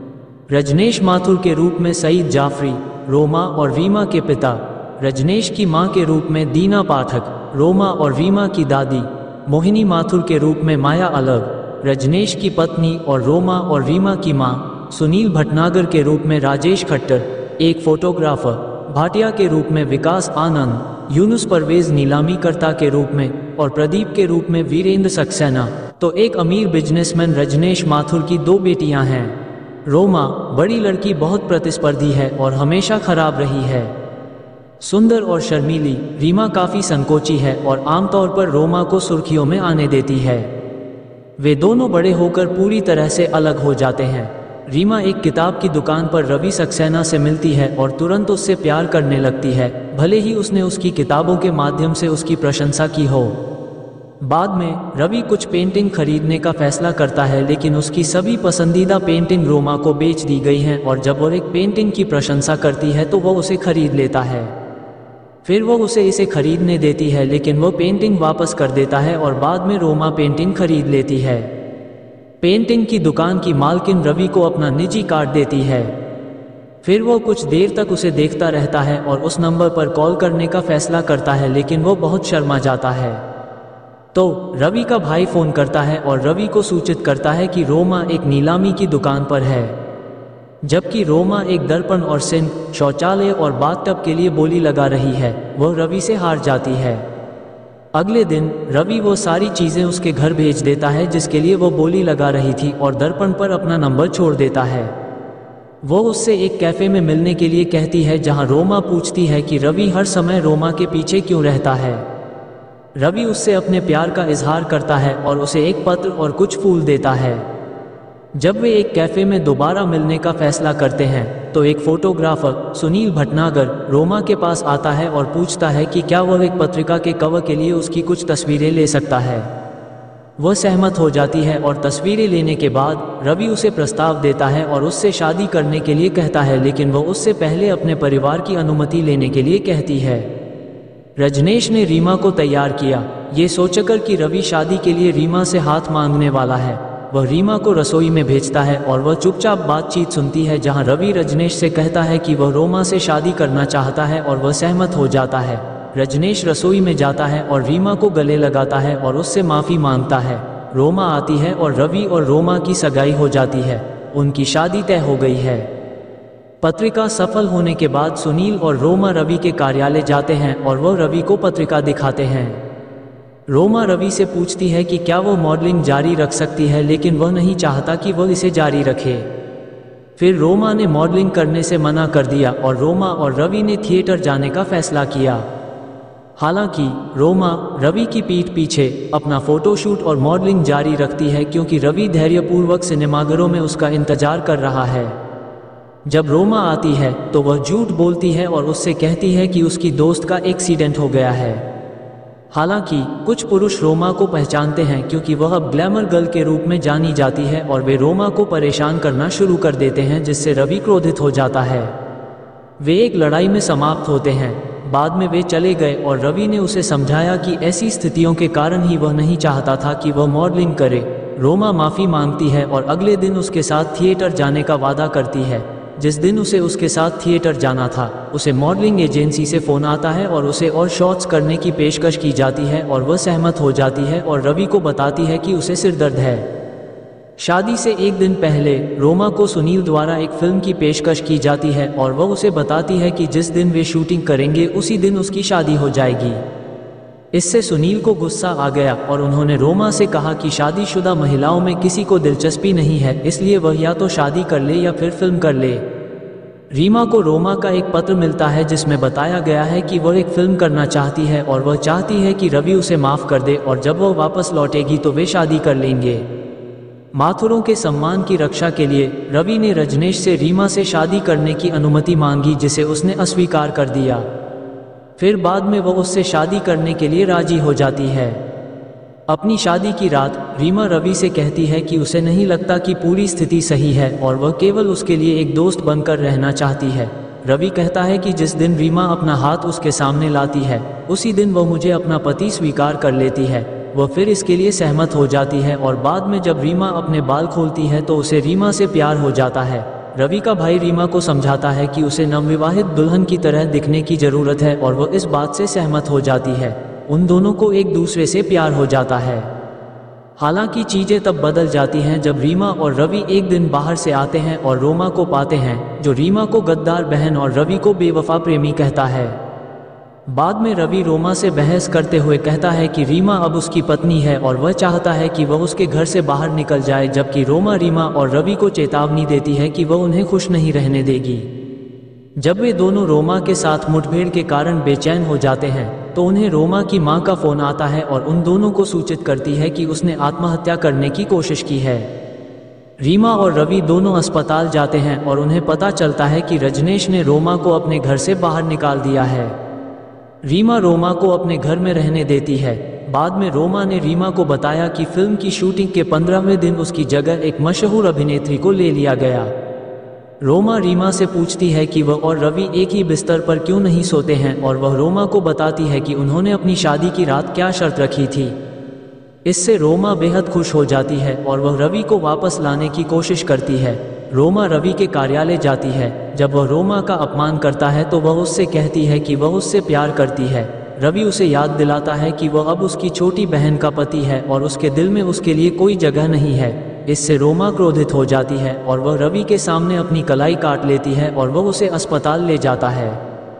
रजनेश माथुर के रूप में सईद जाफरी, रोमा और रीमा के पिता, रजनेश की मां के रूप में दीना पाठक, रोमा और रीमा की दादी, मोहिनी माथुर के रूप में माया अलग, रजनेश की पत्नी और रोमा और रीमा की मां, सुनील भटनागर के रूप में राजेश खट्टर, एक फोटोग्राफर, भाटिया के रूप में विकास आनंद, यूनुस परवेज नीलामीकर्ता के रूप में और प्रदीप के रूप में वीरेंद्र सक्सेना। तो एक अमीर बिजनेसमैन रजनेश माथुर की 2 बेटियां हैं। रोमा बड़ी लड़की बहुत प्रतिस्पर्धी है और हमेशा खराब रही है। सुंदर और शर्मीली रीमा काफ़ी संकोची है और आमतौर पर रोमा को सुर्खियों में आने देती है। वे दोनों बड़े होकर पूरी तरह से अलग हो जाते हैं। रीमा एक किताब की दुकान पर रवि सक्सेना से मिलती है और तुरंत उससे प्यार करने लगती है, भले ही उसने उसकी किताबों के माध्यम से उसकी प्रशंसा की हो। बाद में रवि कुछ पेंटिंग खरीदने का फैसला करता है, लेकिन उसकी सभी पसंदीदा पेंटिंग रोमा को बेच दी गई हैं और जब वो एक पेंटिंग की प्रशंसा करती है तो वो उसे खरीद लेता है। फिर वो उसे इसे खरीदने देती है, लेकिन वो पेंटिंग वापस कर देता है और बाद में रोमा पेंटिंग खरीद लेती है। पेंटिंग की दुकान की मालकिन रवि को अपना निजी कार्ड देती है। फिर वो कुछ देर तक उसे देखता रहता है और उस नंबर पर कॉल करने का फैसला करता है, लेकिन वो बहुत शर्मा जाता है। तो रवि का भाई फोन करता है और रवि को सूचित करता है कि रोमा एक नीलामी की दुकान पर है, जबकि रोमा एक दर्पण और सिंक, शौचालय और बाथटब के लिए बोली लगा रही है। वह रवि से हार जाती है। अगले दिन रवि वो सारी चीज़ें उसके घर भेज देता है जिसके लिए वो बोली लगा रही थी और दर्पण पर अपना नंबर छोड़ देता है। वो उससे एक कैफ़े में मिलने के लिए कहती है, जहां रोमा पूछती है कि रवि हर समय रोमा के पीछे क्यों रहता है। रवि उससे अपने प्यार का इजहार करता है और उसे एक पत्र और कुछ फूल देता है। जब वे एक कैफ़े में दोबारा मिलने का फैसला करते हैं तो एक फोटोग्राफर सुनील भटनागर रोमा के पास आता है और पूछता है कि क्या वह एक पत्रिका के कवर के लिए उसकी कुछ तस्वीरें ले सकता है। वह सहमत हो जाती है और तस्वीरें लेने के बाद रवि उसे प्रस्ताव देता है और उससे शादी करने के लिए कहता है, लेकिन वह उससे पहले अपने परिवार की अनुमति लेने के लिए कहती है। रजनेश ने रीमा को तैयार किया, ये सोचकर कि रवि शादी के लिए रीमा से हाथ मांगने वाला है। वह रीमा को रसोई में भेजता है और वह चुपचाप बातचीत सुनती है, जहां रवि रजनेश से कहता है कि वह रोमा से शादी करना चाहता है और वह सहमत हो जाता है। रजनेश रसोई में जाता है और रीमा को गले लगाता है और उससे माफ़ी मांगता है। रोमा आती है और रवि और रोमा की सगाई हो जाती है। उनकी शादी तय हो गई है। पत्रिका सफल होने के बाद सुनील और रोमा रवि के कार्यालय जाते हैं और वह रवि को पत्रिका दिखाते हैं। रोमा रवि से पूछती है कि क्या वो मॉडलिंग जारी रख सकती है, लेकिन वह नहीं चाहता कि वह इसे जारी रखे। फिर रोमा ने मॉडलिंग करने से मना कर दिया और रोमा और रवि ने थिएटर जाने का फैसला किया। हालांकि रोमा रवि की पीठ पीछे अपना फोटोशूट और मॉडलिंग जारी रखती है, क्योंकि रवि धैर्यपूर्वक सिनेमाघरों में उसका इंतजार कर रहा है। जब रोमा आती है तो वह झूठ बोलती है और उससे कहती है कि उसकी दोस्त का एक्सीडेंट हो गया है। हालांकि कुछ पुरुष रोमा को पहचानते हैं, क्योंकि वह अब ग्लैमर गर्ल के रूप में जानी जाती है और वे रोमा को परेशान करना शुरू कर देते हैं, जिससे रवि क्रोधित हो जाता है। वे एक लड़ाई में समाप्त होते हैं। बाद में वे चले गए और रवि ने उसे समझाया कि ऐसी स्थितियों के कारण ही वह नहीं चाहता था कि वह मॉडलिंग करे। रोमा माफ़ी मांगती है और अगले दिन उसके साथ थिएटर जाने का वादा करती है। जिस दिन उसे उसके साथ थिएटर जाना था, उसे मॉडलिंग एजेंसी से फ़ोन आता है और उसे और शॉट्स करने की पेशकश की जाती है और वह सहमत हो जाती है और रवि को बताती है कि उसे सिरदर्द है। शादी से एक दिन पहले रोमा को सुनील द्वारा एक फिल्म की पेशकश की जाती है और वह उसे बताती है कि जिस दिन वे शूटिंग करेंगे उसी दिन उसकी शादी हो जाएगी। इससे सुनील को गुस्सा आ गया और उन्होंने रोमा से कहा कि शादीशुदा महिलाओं में किसी को दिलचस्पी नहीं है, इसलिए वह या तो शादी कर ले या फिर फिल्म कर ले। रीमा को रोमा का एक पत्र मिलता है जिसमें बताया गया है कि वह एक फिल्म करना चाहती है और वह चाहती है कि रवि उसे माफ़ कर दे और जब वह वापस लौटेगी तो वे शादी कर लेंगे। माथुरों के सम्मान की रक्षा के लिए रवि ने रजनीश से रीमा से शादी करने की अनुमति मांगी, जिसे उसने अस्वीकार कर दिया। फिर बाद में वह उससे शादी करने के लिए राजी हो जाती है। अपनी शादी की रात रीमा रवि से कहती है कि उसे नहीं लगता कि पूरी स्थिति सही है और वह केवल उसके लिए एक दोस्त बनकर रहना चाहती है। रवि कहता है कि जिस दिन रीमा अपना हाथ उसके सामने लाती है उसी दिन वह मुझे अपना पति स्वीकार कर लेती है। वह फिर इसके लिए सहमत हो जाती है और बाद में जब रीमा अपने बाल खोलती है तो उसे रीमा से प्यार हो जाता है। रवि का भाई रीमा को समझाता है कि उसे नवविवाहित दुल्हन की तरह दिखने की जरूरत है और वह इस बात से सहमत हो जाती है। उन दोनों को एक दूसरे से प्यार हो जाता है। हालांकि चीजें तब बदल जाती हैं जब रीमा और रवि एक दिन बाहर से आते हैं और रोमा को पाते हैं, जो रीमा को गद्दार बहन और रवि को बेवफा प्रेमी कहता है। बाद में रवि रोमा से बहस करते हुए कहता है कि रीमा अब उसकी पत्नी है और वह चाहता है कि वह उसके घर से बाहर निकल जाए, जबकि रोमा रीमा और रवि को चेतावनी देती है कि वह उन्हें खुश नहीं रहने देगी। जब वे दोनों रोमा के साथ मुठभेड़ के कारण बेचैन हो जाते हैं तो उन्हें रोमा की मां का फोन आता है और उन दोनों को सूचित करती है कि उसने आत्महत्या करने की कोशिश की है। रीमा और रवि दोनों अस्पताल जाते हैं और उन्हें पता चलता है कि रजनीश ने रोमा को अपने घर से बाहर निकाल दिया है। रीमा रोमा को अपने घर में रहने देती है। बाद में रोमा ने रीमा को बताया कि फिल्म की शूटिंग के 15वें दिन उसकी जगह एक मशहूर अभिनेत्री को ले लिया गया। रोमा रीमा से पूछती है कि वह और रवि एक ही बिस्तर पर क्यों नहीं सोते हैं और वह रोमा को बताती है कि उन्होंने अपनी शादी की रात क्या शर्त रखी थी। इससे रोमा बेहद खुश हो जाती है और वह रवि को वापस लाने की कोशिश करती है। रोमा रवि के कार्यालय जाती है। जब वह रोमा का अपमान करता है तो वह उससे कहती है कि वह उससे प्यार करती है। रवि उसे याद दिलाता है कि वह अब उसकी छोटी बहन का पति है और उसके दिल में उसके लिए कोई जगह नहीं है। इससे रोमा क्रोधित हो जाती है और वह रवि के सामने अपनी कलाई काट लेती है और वह उसे अस्पताल ले जाता है।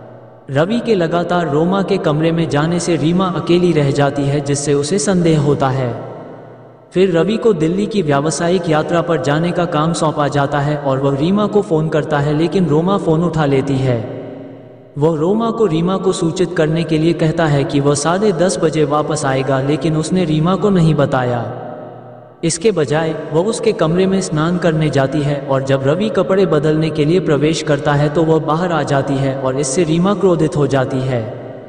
रवि के लगातार रोमा के कमरे में जाने से रीमा अकेली रह जाती है, जिससे उसे संदेह होता है। फिर रवि को दिल्ली की व्यावसायिक यात्रा पर जाने का काम सौंपा जाता है और वह रीमा को फ़ोन करता है, लेकिन रोमा फ़ोन उठा लेती है। वह रोमा को रीमा को सूचित करने के लिए कहता है कि वह 10:30 बजे वापस आएगा, लेकिन उसने रीमा को नहीं बताया। इसके बजाय वह उसके कमरे में स्नान करने जाती है और जब रवि कपड़े बदलने के लिए प्रवेश करता है तो वह बाहर आ जाती है और इससे रीमा क्रोधित हो जाती है।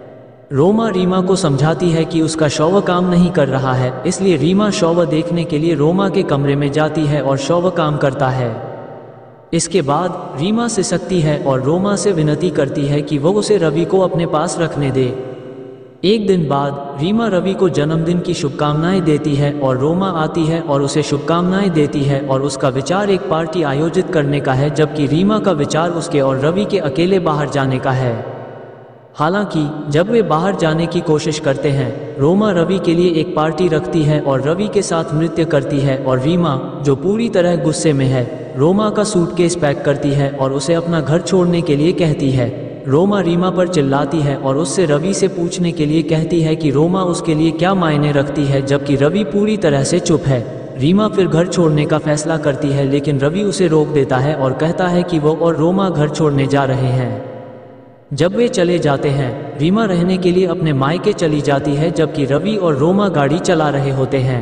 रोमा रीमा को समझाती है कि उसका शौर्य काम नहीं कर रहा है, इसलिए रीमा शौर्य देखने के लिए रोमा के कमरे में जाती है और शौर्य काम करता है। इसके बाद रीमा सिसकती है और रोमा से विनती करती है कि वह उसे रवि को अपने पास रखने दे। एक दिन बाद रीमा रवि को जन्मदिन की शुभकामनाएं देती है और रोमा आती है और उसे शुभकामनाएं देती है और उसका विचार एक पार्टी आयोजित करने का है, जबकि रीमा का विचार उसके और रवि के अकेले बाहर जाने का है। हालांकि जब वे बाहर जाने की कोशिश करते हैं, रोमा रवि के लिए एक पार्टी रखती है और रवि के साथ नृत्य करती है और रीमा, जो पूरी तरह गुस्से में है, रोमा का सूटकेस पैक करती है और उसे अपना घर छोड़ने के लिए कहती है। रोमा रीमा पर चिल्लाती है और उससे रवि से पूछने के लिए कहती है कि रोमा उसके लिए क्या मायने रखती है, जबकि रवि पूरी तरह से चुप है। रीमा फिर घर छोड़ने का फैसला करती है, लेकिन रवि उसे रोक देता है और कहता है कि वो और रोमा घर छोड़ने जा रहे हैं। जब वे चले जाते हैं, रीमा रहने के लिए अपने मायके चली जाती है, जबकि रवि और रोमा गाड़ी चला रहे होते हैं।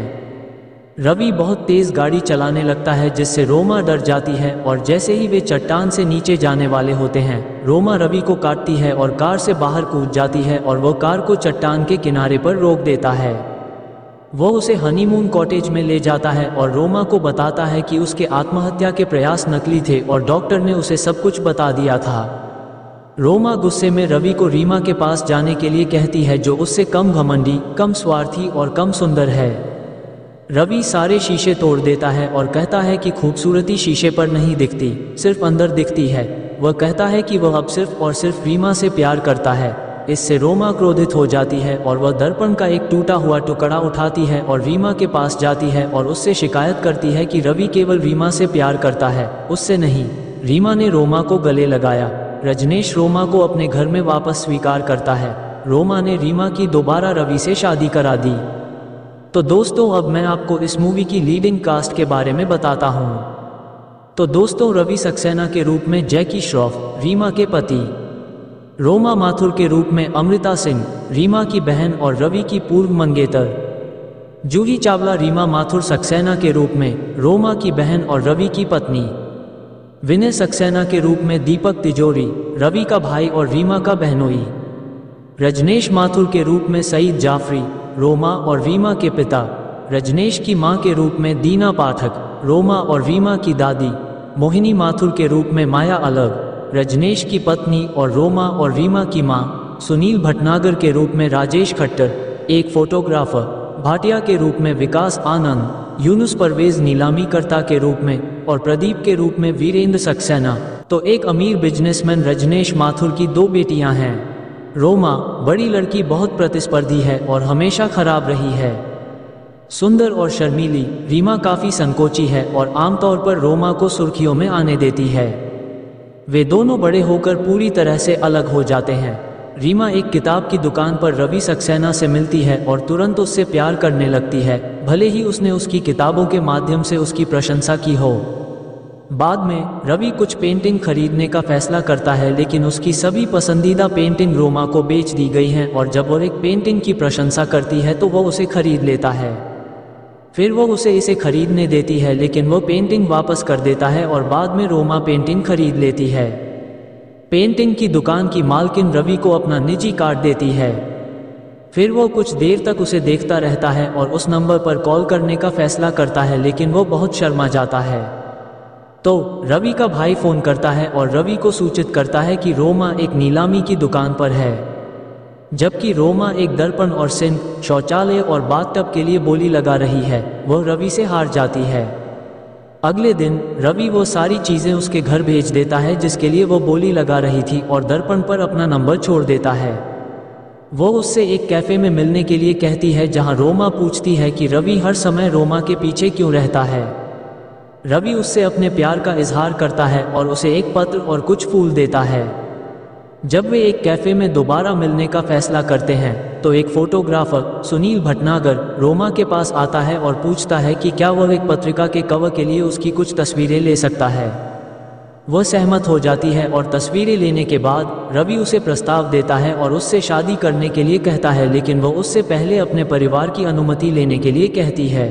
रवि बहुत तेज गाड़ी चलाने लगता है, जिससे रोमा डर जाती है और जैसे ही वे चट्टान से नीचे जाने वाले होते हैं, रोमा रवि को काटती है और कार से बाहर कूद जाती है और वह कार को चट्टान के किनारे पर रोक देता है। वह उसे हनीमून कॉटेज में ले जाता है और रोमा को बताता है कि उसके आत्महत्या के प्रयास नकली थे और डॉक्टर ने उसे सब कुछ बता दिया था। रोमा गुस्से में रवि को रीमा के पास जाने के लिए कहती है, जो उससे कम घमंडी, कम स्वार्थी और कम सुंदर है। रवि सारे शीशे तोड़ देता है और कहता है कि खूबसूरती शीशे पर नहीं दिखती, सिर्फ अंदर दिखती है। वह कहता है कि वह अब सिर्फ और सिर्फ रीमा से प्यार करता है। इससे रोमा क्रोधित हो जाती है और वह दर्पण का एक टूटा हुआ टुकड़ा उठाती है और रीमा के पास जाती है और उससे शिकायत करती है कि रवि केवल रीमा से प्यार करता है, उससे नहीं। रीमा ने रोमा को गले लगाया। रजनीश रोमा को अपने घर में वापस स्वीकार करता है। रोमा ने रीमा की दोबारा रवि से शादी करा दी। तो दोस्तों, अब मैं आपको इस मूवी की लीडिंग कास्ट के बारे में बताता हूँ। तो दोस्तों, रवि सक्सेना के रूप में जैकी श्रॉफ, रीमा के पति। रोमा माथुर के रूप में अमृता सिंह, रीमा की बहन और रवि की पूर्व मंगेतर। जूही चावला रीमा माथुर सक्सेना के रूप में रोमा की बहन और रवि की पत्नी, विनय सक्सेना के रूप में दीपक तिजोरी, रवि का भाई और रीमा का बहनोई, रजनेश माथुर के रूप में सईद जाफरी, रोमा और रीमा के पिता, रजनेश की मां के रूप में दीना पाठक, रोमा और रीमा की दादी, मोहिनी माथुर के रूप में माया अलग, रजनेश की पत्नी और रोमा और रीमा की मां, सुनील भटनागर के रूप में राजेश खट्टर, एक फोटोग्राफर, भाटिया के रूप में विकास आनंद, यूनुस परवेज नीलामीकर्ता के रूप में और प्रदीप के रूप में वीरेंद्र सक्सेना। तो एक अमीर बिजनेसमैन रजनेश माथुर की 2 बेटियां हैं। रोमा बड़ी लड़की बहुत प्रतिस्पर्धी है और हमेशा खराब रही है। सुंदर और शर्मीली, रीमा काफ़ी संकोची है और आमतौर पर रोमा को सुर्खियों में आने देती है। वे दोनों बड़े होकर पूरी तरह से अलग हो जाते हैं। रीमा एक किताब की दुकान पर रवि सक्सेना से मिलती है और तुरंत उससे प्यार करने लगती है, भले ही उसने उसकी किताबों के माध्यम से उसकी प्रशंसा की हो। बाद में रवि कुछ पेंटिंग खरीदने का फैसला करता है, लेकिन उसकी सभी पसंदीदा पेंटिंग रोमा को बेच दी गई हैं और जब वो एक पेंटिंग की प्रशंसा करती है तो वो उसे खरीद लेता है। फिर वो उसे इसे खरीदने देती है, लेकिन वो पेंटिंग वापस कर देता है और बाद में रोमा पेंटिंग खरीद लेती है। पेंटिंग की दुकान की मालकिन रवि को अपना निजी कार्ड देती है। फिर वो कुछ देर तक उसे देखता रहता है और उस नंबर पर कॉल करने का फैसला करता है, लेकिन वो बहुत शर्मा जाता है। तो रवि का भाई फोन करता है और रवि को सूचित करता है कि रोमा एक नीलामी की दुकान पर है, जबकि रोमा एक दर्पण और सिंक, शौचालय और बाथटब के लिए बोली लगा रही है। वह रवि से हार जाती है। अगले दिन रवि वो सारी चीज़ें उसके घर भेज देता है जिसके लिए वो बोली लगा रही थी और दर्पण पर अपना नंबर छोड़ देता है। वो उससे एक कैफ़े में मिलने के लिए कहती है, जहां रोमा पूछती है कि रवि हर समय रोमा के पीछे क्यों रहता है। रवि उससे अपने प्यार का इजहार करता है और उसे एक पत्र और कुछ फूल देता है। जब वे एक कैफ़े में दोबारा मिलने का फैसला करते हैं तो एक फोटोग्राफर सुनील भटनागर रोमा के पास आता है और पूछता है कि क्या वह एक पत्रिका के कवर के लिए उसकी कुछ तस्वीरें ले सकता है। वह सहमत हो जाती है और तस्वीरें लेने के बाद रवि उसे प्रस्ताव देता है और उससे शादी करने के लिए कहता है, लेकिन वह उससे पहले अपने परिवार की अनुमति लेने के लिए कहती है।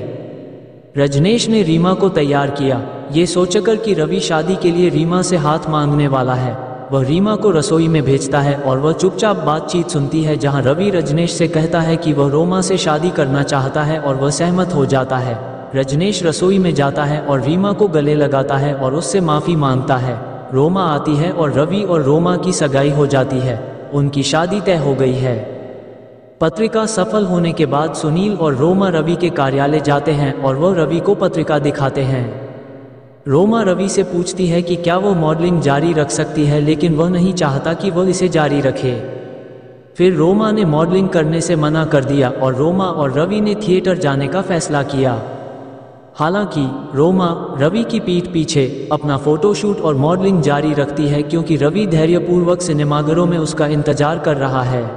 रजनेश ने रीमा को तैयार किया, ये सोचकर कि रवि शादी के लिए रीमा से हाथ मांगने वाला है। वह रीमा को रसोई में भेजता है और वह चुपचाप बातचीत सुनती है, जहां रवि रजनेश से कहता है कि वह रोमा से शादी करना चाहता है और वह सहमत हो जाता है। रजनेश रसोई में जाता है और रीमा को गले लगाता है और उससे माफ़ी मांगता है। रोमा आती है और रवि और रोमा की सगाई हो जाती है। उनकी शादी तय हो गई है। पत्रिका सफल होने के बाद सुनील और रोमा रवि के कार्यालय जाते हैं और वह रवि को पत्रिका दिखाते हैं। रोमा रवि से पूछती है कि क्या वो मॉडलिंग जारी रख सकती है, लेकिन वह नहीं चाहता कि वह इसे जारी रखे। फिर रोमा ने मॉडलिंग करने से मना कर दिया और रोमा और रवि ने थिएटर जाने का फैसला किया। हालांकि रोमा रवि की पीठ पीछे अपना फोटोशूट और मॉडलिंग जारी रखती है, क्योंकि रवि धैर्यपूर्वक सिनेमाघरों में उसका इंतजार कर रहा है।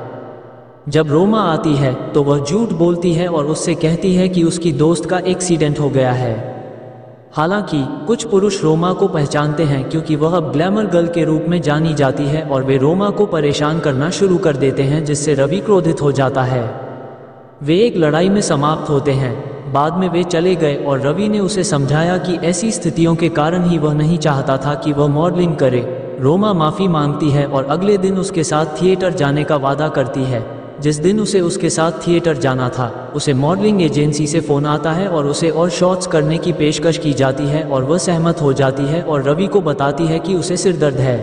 जब रोमा आती है तो वह झूठ बोलती है और उससे कहती है कि उसकी दोस्त का एक्सीडेंट हो गया है। हालांकि कुछ पुरुष रोमा को पहचानते हैं, क्योंकि वह अब ग्लैमर गर्ल के रूप में जानी जाती है और वे रोमा को परेशान करना शुरू कर देते हैं, जिससे रवि क्रोधित हो जाता है। वे एक लड़ाई में समाप्त होते हैं। बाद में वे चले गए और रवि ने उसे समझाया कि ऐसी स्थितियों के कारण ही वह नहीं चाहता था कि वह मॉडलिंग करे। रोमा माफ़ी मांगती है और अगले दिन उसके साथ थिएटर जाने का वादा करती है। जिस दिन उसे उसके साथ थिएटर जाना था, उसे मॉडलिंग एजेंसी से फ़ोन आता है और उसे और शॉट्स करने की पेशकश की जाती है और वह सहमत हो जाती है और रवि को बताती है कि उसे सिरदर्द है।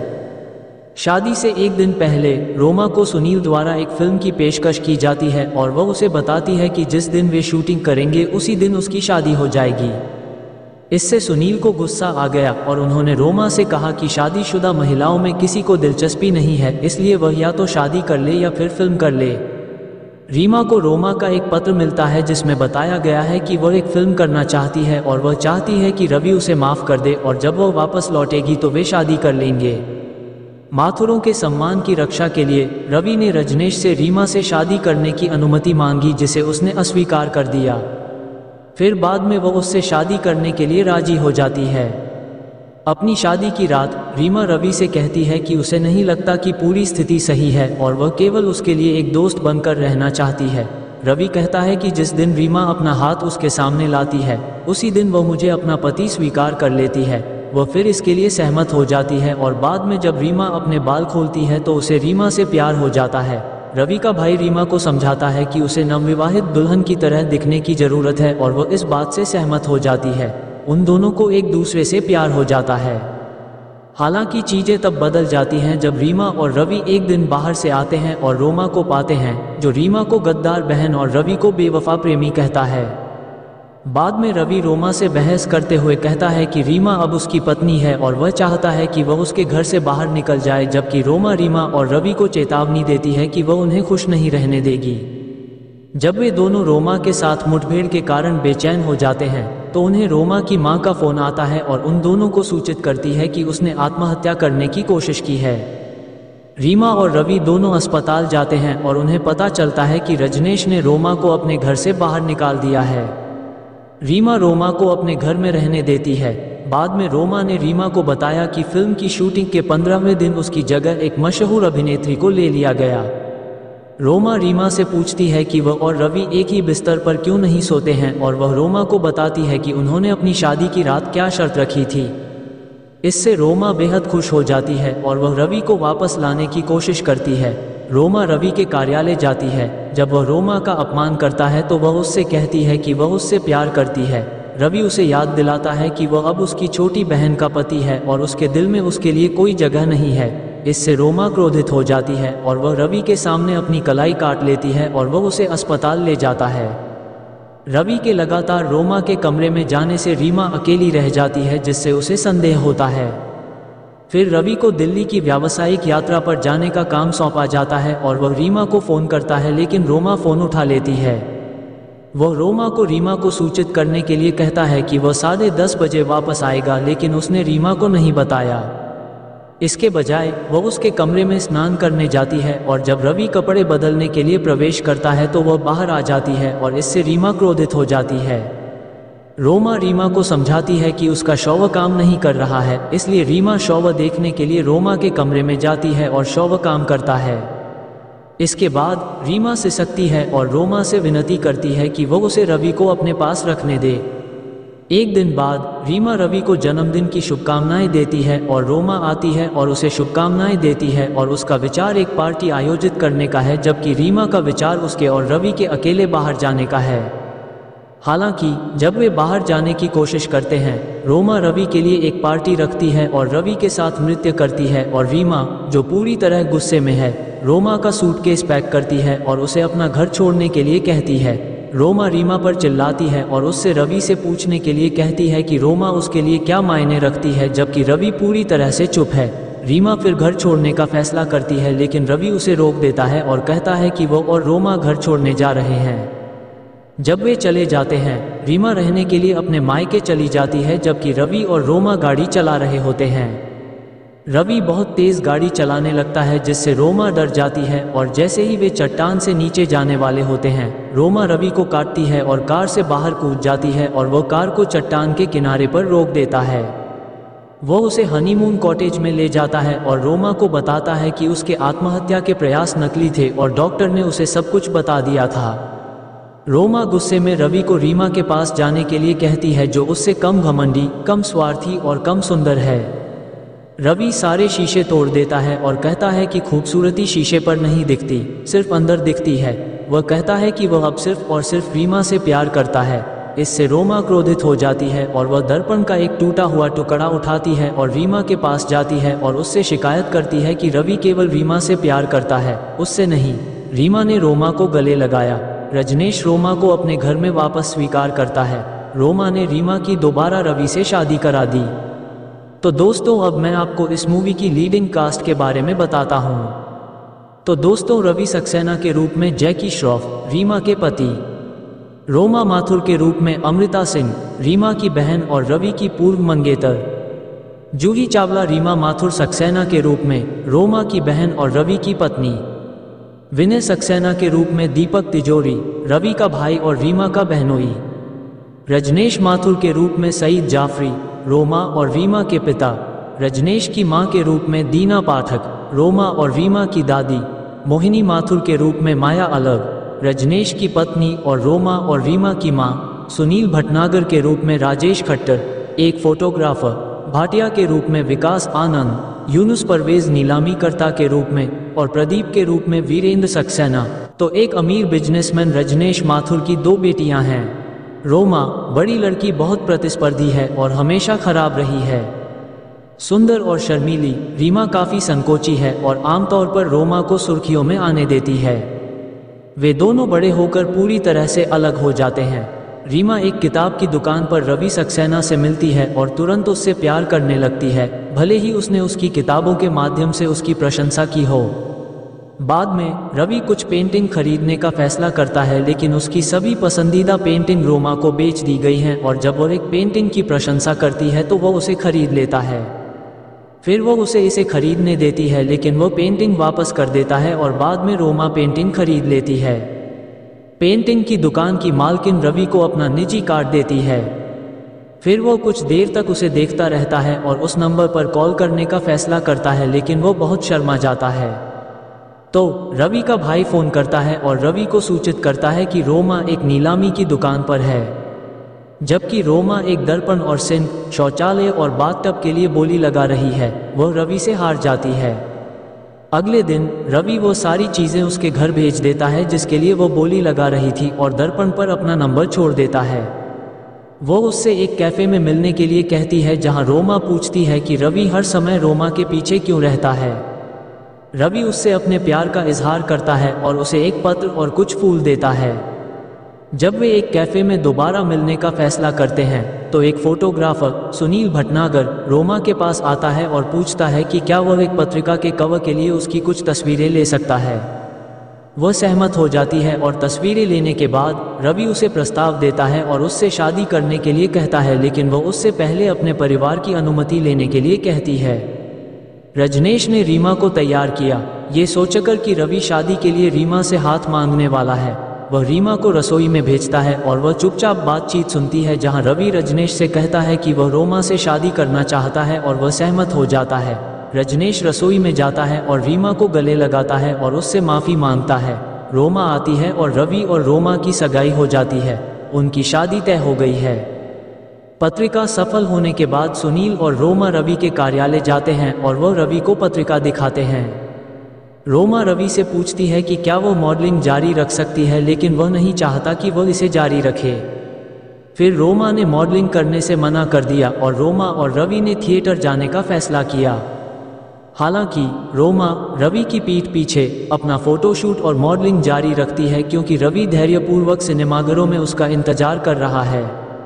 शादी से एक दिन पहले रोमा को सुनील द्वारा एक फिल्म की पेशकश की जाती है और वह उसे बताती है कि जिस दिन वे शूटिंग करेंगे उसी दिन उसकी शादी हो जाएगी। इससे सुनील को गुस्सा आ गया और उन्होंने रोमा से कहा कि शादीशुदा महिलाओं में किसी को दिलचस्पी नहीं है, इसलिए वह या तो शादी कर ले या फिर फिल्म कर ले। रीमा को रोमा का एक पत्र मिलता है जिसमें बताया गया है कि वह एक फिल्म करना चाहती है और वह चाहती है कि रवि उसे माफ़ कर दे और जब वह वापस लौटेगी तो वे शादी कर लेंगे। माथुरों के सम्मान की रक्षा के लिए रवि ने रजनेश से रीमा से शादी करने की अनुमति मांगी, जिसे उसने अस्वीकार कर दिया। फिर बाद में वह उससे शादी करने के लिए राजी हो जाती है। अपनी शादी की रात रीमा रवि से कहती है कि उसे नहीं लगता कि पूरी स्थिति सही है और वह केवल उसके लिए एक दोस्त बनकर रहना चाहती है। रवि कहता है कि जिस दिन रीमा अपना हाथ उसके सामने लाती है उसी दिन वह मुझे अपना पति स्वीकार कर लेती है। वह फिर इसके लिए सहमत हो जाती है और बाद में जब रीमा अपने बाल खोलती है तो उसे रीमा से प्यार हो जाता है। रवि का भाई रीमा को समझाता है कि उसे नवविवाहित दुल्हन की तरह दिखने की जरूरत है और वह इस बात से सहमत हो जाती है। उन दोनों को एक दूसरे से प्यार हो जाता है। हालांकि चीजें तब बदल जाती हैं जब रीमा और रवि एक दिन बाहर से आते हैं और रोमा को पाते हैं, जो रीमा को गद्दार बहन और रवि को बेवफा प्रेमी कहता है। बाद में रवि रोमा से बहस करते हुए कहता है कि रीमा अब उसकी पत्नी है और वह चाहता है कि वह उसके घर से बाहर निकल जाए, जबकि रोमा रीमा और रवि को चेतावनी देती है कि वह उन्हें खुश नहीं रहने देगी। जब वे दोनों रोमा के साथ मुठभेड़ के कारण बेचैन हो जाते हैं तो उन्हें रोमा की मां का फोन आता है और उन दोनों को सूचित करती है कि उसने आत्महत्या करने की कोशिश की है। रीमा और रवि दोनों अस्पताल जाते हैं और उन्हें पता चलता है कि रजनेश ने रोमा को अपने घर से बाहर निकाल दिया है। रीमा रोमा को अपने घर में रहने देती है। बाद में रोमा ने रीमा को बताया कि फिल्म की शूटिंग के 15वें दिन उसकी जगह एक मशहूर अभिनेत्री को ले लिया गया। रोमा रीमा से पूछती है कि वह और रवि एक ही बिस्तर पर क्यों नहीं सोते हैं और वह रोमा को बताती है कि उन्होंने अपनी शादी की रात क्या शर्त रखी थी। इससे रोमा बेहद खुश हो जाती है और वह रवि को वापस लाने की कोशिश करती है। रोमा रवि के कार्यालय जाती है। जब वह रोमा का अपमान करता है तो वह उससे कहती है कि वह उससे प्यार करती है। रवि उसे याद दिलाता है कि वह अब उसकी छोटी बहन का पति है और उसके दिल में उसके लिए कोई जगह नहीं है। इससे रोमा क्रोधित हो जाती है और वह रवि के सामने अपनी कलाई काट लेती है और वह उसे अस्पताल ले जाता है। रवि के लगातार रोमा के कमरे में जाने से रीमा अकेली रह जाती है, जिससे उसे संदेह होता है। फिर रवि को दिल्ली की व्यावसायिक यात्रा पर जाने का काम सौंपा जाता है और वह रीमा को फ़ोन करता है, लेकिन रोमा फ़ोन उठा लेती है। वह रोमा को रीमा को सूचित करने के लिए कहता है कि वह 10:30 बजे वापस आएगा, लेकिन उसने रीमा को नहीं बताया। इसके बजाय वह उसके कमरे में स्नान करने जाती है और जब रवि कपड़े बदलने के लिए प्रवेश करता है तो वह बाहर आ जाती है और इससे रीमा क्रोधित हो जाती है। रोमा रीमा को समझाती है कि उसका शौर्य काम नहीं कर रहा है, इसलिए रीमा शौर्य देखने के लिए रोमा के कमरे में जाती है और शौर्य काम करता है। इसके बाद रीमा सिसकती है और रोमा से विनती करती है कि वह उसे रवि को अपने पास रखने दे। एक दिन बाद रीमा रवि को जन्मदिन की शुभकामनाएं देती है और रोमा आती है और उसे शुभकामनाएं देती है और उसका विचार एक पार्टी आयोजित करने का है, जबकि रीमा का विचार उसके और रवि के अकेले बाहर जाने का है। हालांकि जब वे बाहर जाने की कोशिश करते हैं, रोमा रवि के लिए एक पार्टी रखती है और रवि के साथ नृत्य करती है और रीमा, जो पूरी तरह गुस्से में है, रोमा का सूटकेस पैक करती है और उसे अपना घर छोड़ने के लिए कहती है। रोमा रीमा पर चिल्लाती है और उससे रवि से पूछने के लिए कहती है कि रोमा उसके लिए क्या मायने रखती है, जबकि रवि पूरी तरह से चुप है। रीमा फिर घर छोड़ने का फैसला करती है, लेकिन रवि उसे रोक देता है और कहता है कि वो और रोमा घर छोड़ने जा रहे हैं। जब वे चले जाते हैं, रीमा रहने के लिए अपने मायके चली जाती है, जबकि रवि और रोमा गाड़ी चला रहे होते हैं। रवि बहुत तेज गाड़ी चलाने लगता है, जिससे रोमा डर जाती है और जैसे ही वे चट्टान से नीचे जाने वाले होते हैं, रोमा रवि को काटती है और कार से बाहर कूद जाती है और वह कार को चट्टान के किनारे पर रोक देता है। वह उसे हनीमून कॉटेज में ले जाता है और रोमा को बताता है कि उसके आत्महत्या के प्रयास नकली थे और डॉक्टर ने उसे सब कुछ बता दिया था। रोमा गुस्से में रवि को रीमा के पास जाने के लिए कहती है, जो उससे कम घमंडी, कम स्वार्थी और कम सुंदर है। रवि सारे शीशे तोड़ देता है और कहता है कि खूबसूरती शीशे पर नहीं दिखती, सिर्फ अंदर दिखती है। वह कहता है कि वह अब सिर्फ और सिर्फ रीमा से प्यार करता है। इससे रोमा क्रोधित हो जाती है और वह दर्पण का एक टूटा हुआ टुकड़ा उठाती है और रीमा के पास जाती है और उससे शिकायत करती है कि रवि केवल रीमा से प्यार करता है, उससे नहीं। रीमा ने रोमा को गले लगाया। रजनेश रोमा को अपने घर में वापस स्वीकार करता है। रोमा ने रीमा की दोबारा रवि से शादी करा दी। तो दोस्तों, अब मैं आपको इस मूवी की लीडिंग कास्ट के बारे में बताता हूँ। तो दोस्तों, रवि सक्सेना के रूप में जैकी श्रॉफ, रीमा के पति। रोमा माथुर के रूप में अमृता सिंह, रीमा की बहन और रवि की पूर्व मंगेतर। जूही चावला रीमा माथुर सक्सेना के रूप में रोमा की बहन और रवि की पत्नी। विनय सक्सेना के रूप में दीपक तिजोरी, रवि का भाई और रीमा का बहनोई। रजनेश माथुर के रूप में सईद जाफरी, रोमा और रीमा के पिता। रजनेश की मां के रूप में दीना पाठक, रोमा और रीमा की दादी। मोहिनी माथुर के रूप में माया अलग, रजनेश की पत्नी और रोमा और रीमा की मां, सुनील भटनागर के रूप में राजेश खट्टर, एक फोटोग्राफर भाटिया के रूप में विकास आनंद, यूनुस परवेज नीलामीकर्ता के रूप में और प्रदीप के रूप में वीरेंद्र सक्सेना। तो एक अमीर बिजनेसमैन रजनेश माथुर की 2 बेटियां हैं। रोमा, बड़ी लड़की, बहुत प्रतिस्पर्धी है और हमेशा खराब रही है। सुंदर और शर्मीली, रीमा काफ़ी संकोची है और आमतौर पर रोमा को सुर्खियों में आने देती है। वे दोनों बड़े होकर पूरी तरह से अलग हो जाते हैं। रीमा एक किताब की दुकान पर रवि सक्सेना से मिलती है और तुरंत उससे प्यार करने लगती है, भले ही उसने उसकी किताबों के माध्यम से उसकी प्रशंसा की हो। बाद में रवि कुछ पेंटिंग खरीदने का फैसला करता है, लेकिन उसकी सभी पसंदीदा पेंटिंग रोमा को बेच दी गई हैं और जब वो एक पेंटिंग की प्रशंसा करती है तो वो उसे खरीद लेता है। फिर वो उसे इसे खरीदने देती है, लेकिन वो पेंटिंग वापस कर देता है और बाद में रोमा पेंटिंग खरीद लेती है। पेंटिंग की दुकान की मालकिन रवि को अपना निजी कार्ड देती है। फिर वो कुछ देर तक उसे देखता रहता है और उस नंबर पर कॉल करने का फैसला करता है, लेकिन वो बहुत शर्मा जाता है। तो रवि का भाई फोन करता है और रवि को सूचित करता है कि रोमा एक नीलामी की दुकान पर है, जबकि रोमा एक दर्पण और सिंक, शौचालय और बाथटब के लिए बोली लगा रही है। वह रवि से हार जाती है। अगले दिन रवि वो सारी चीज़ें उसके घर भेज देता है जिसके लिए वो बोली लगा रही थी और दर्पण पर अपना नंबर छोड़ देता है। वो उससे एक कैफ़े में मिलने के लिए कहती है, जहां रोमा पूछती है कि रवि हर समय रोमा के पीछे क्यों रहता है। रवि उससे अपने प्यार का इजहार करता है और उसे एक पत्र और कुछ फूल देता है। जब वे एक कैफ़े में दोबारा मिलने का फैसला करते हैं तो एक फोटोग्राफर सुनील भटनागर रोमा के पास आता है और पूछता है कि क्या वह एक पत्रिका के कवर के लिए उसकी कुछ तस्वीरें ले सकता है। वह सहमत हो जाती है और तस्वीरें लेने के बाद रवि उसे प्रस्ताव देता है और उससे शादी करने के लिए कहता है, लेकिन वह उससे पहले अपने परिवार की अनुमति लेने के लिए कहती है। रजनेश ने रीमा को तैयार किया, ये सोचकर कि रवि शादी के लिए रीमा से हाथ मांगने वाला है। वह रीमा को रसोई में भेजता है और वह चुपचाप बातचीत सुनती है, जहां रवि रजनेश से कहता है कि वह रोमा से शादी करना चाहता है और वह सहमत हो जाता है। रजनेश रसोई में जाता है और रीमा को गले लगाता है और उससे माफ़ी मांगता है। रोमा आती है और रवि और रोमा की सगाई हो जाती है। उनकी शादी तय हो गई है। पत्रिका सफल होने के बाद सुनील और रोमा रवि के कार्यालय जाते हैं और वह रवि को पत्रिका दिखाते हैं। रोमा रवि से पूछती है कि क्या वो मॉडलिंग जारी रख सकती है, लेकिन वह नहीं चाहता कि वह इसे जारी रखे। फिर रोमा ने मॉडलिंग करने से मना कर दिया और रोमा और रवि ने थिएटर जाने का फैसला किया। हालांकि रोमा रवि की पीठ पीछे अपना फोटोशूट और मॉडलिंग जारी रखती है, क्योंकि रवि धैर्यपूर्वक सिनेमाघरों में उसका इंतजार कर रहा है।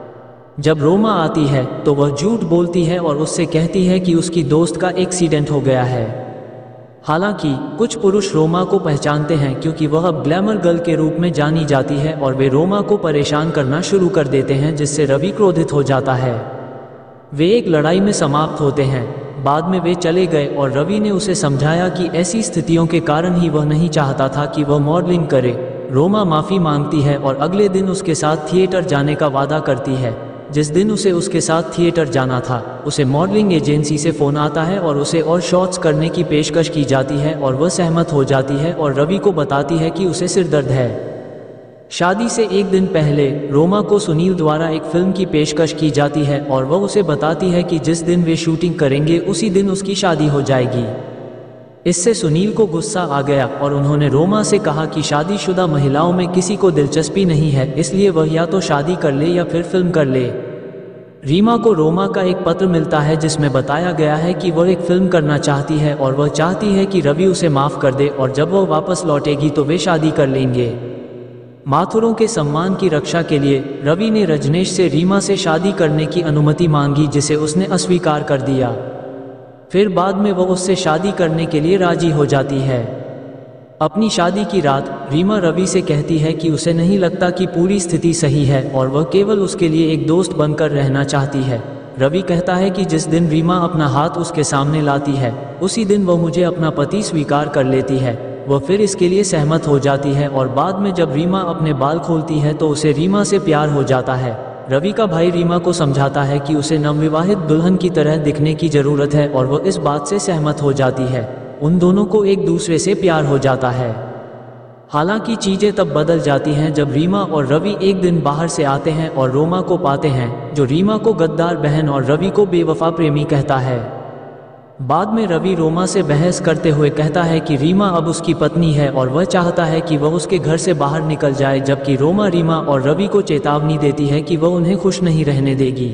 जब रोमा आती है तो वह झूठ बोलती है और उससे कहती है कि उसकी दोस्त का एक्सीडेंट हो गया है। हालांकि कुछ पुरुष रोमा को पहचानते हैं, क्योंकि वह अब ग्लैमर गर्ल के रूप में जानी जाती है और वे रोमा को परेशान करना शुरू कर देते हैं, जिससे रवि क्रोधित हो जाता है। वे एक लड़ाई में समाप्त होते हैं। बाद में वे चले गए और रवि ने उसे समझाया कि ऐसी स्थितियों के कारण ही वह नहीं चाहता था कि वह मॉडलिंग करे। रोमा माफ़ी मांगती है और अगले दिन उसके साथ थिएटर जाने का वादा करती है। जिस दिन उसे उसके साथ थिएटर जाना था, उसे मॉडलिंग एजेंसी से फ़ोन आता है और उसे और शॉट्स करने की पेशकश की जाती है और वह सहमत हो जाती है और रवि को बताती है कि उसे सिरदर्द है। शादी से एक दिन पहले रोमा को सुनील द्वारा एक फिल्म की पेशकश की जाती है और वह उसे बताती है कि जिस दिन वे शूटिंग करेंगे उसी दिन उसकी शादी हो जाएगी। इससे सुनील को गुस्सा आ गया और उन्होंने रोमा से कहा कि शादीशुदा महिलाओं में किसी को दिलचस्पी नहीं है, इसलिए वह या तो शादी कर ले या फिर फिल्म कर ले। रीमा को रोमा का एक पत्र मिलता है जिसमें बताया गया है कि वह एक फिल्म करना चाहती है और वह चाहती है कि रवि उसे माफ़ कर दे और जब वह वापस लौटेगी तो वे शादी कर लेंगे। माथुरों के सम्मान की रक्षा के लिए रवि ने रजनेश से रीमा से शादी करने की अनुमति मांगी, जिसे उसने अस्वीकार कर दिया। फिर बाद में वह उससे शादी करने के लिए राजी हो जाती है। अपनी शादी की रात रीमा रवि से कहती है कि उसे नहीं लगता कि पूरी स्थिति सही है और वह केवल उसके लिए एक दोस्त बनकर रहना चाहती है। रवि कहता है कि जिस दिन रीमा अपना हाथ उसके सामने लाती है उसी दिन वह मुझे अपना पति स्वीकार कर लेती है। वह फिर इसके लिए सहमत हो जाती है और बाद में जब रीमा अपने बाल खोलती है तो उसे रीमा से प्यार हो जाता है। रवि का भाई रीमा को समझाता है कि उसे नवविवाहित दुल्हन की तरह दिखने की ज़रूरत है और वह इस बात से सहमत हो जाती है। उन दोनों को एक दूसरे से प्यार हो जाता है। हालांकि चीजें तब बदल जाती हैं जब रीमा और रवि एक दिन बाहर से आते हैं और रोमा को पाते हैं, जो रीमा को गद्दार बहन और रवि को बेवफा प्रेमी कहता है। बाद में रवि रोमा से बहस करते हुए कहता है कि रीमा अब उसकी पत्नी है और वह चाहता है कि वह उसके घर से बाहर निकल जाए, जबकि रोमा रीमा और रवि को चेतावनी देती है कि वह उन्हें खुश नहीं रहने देगी।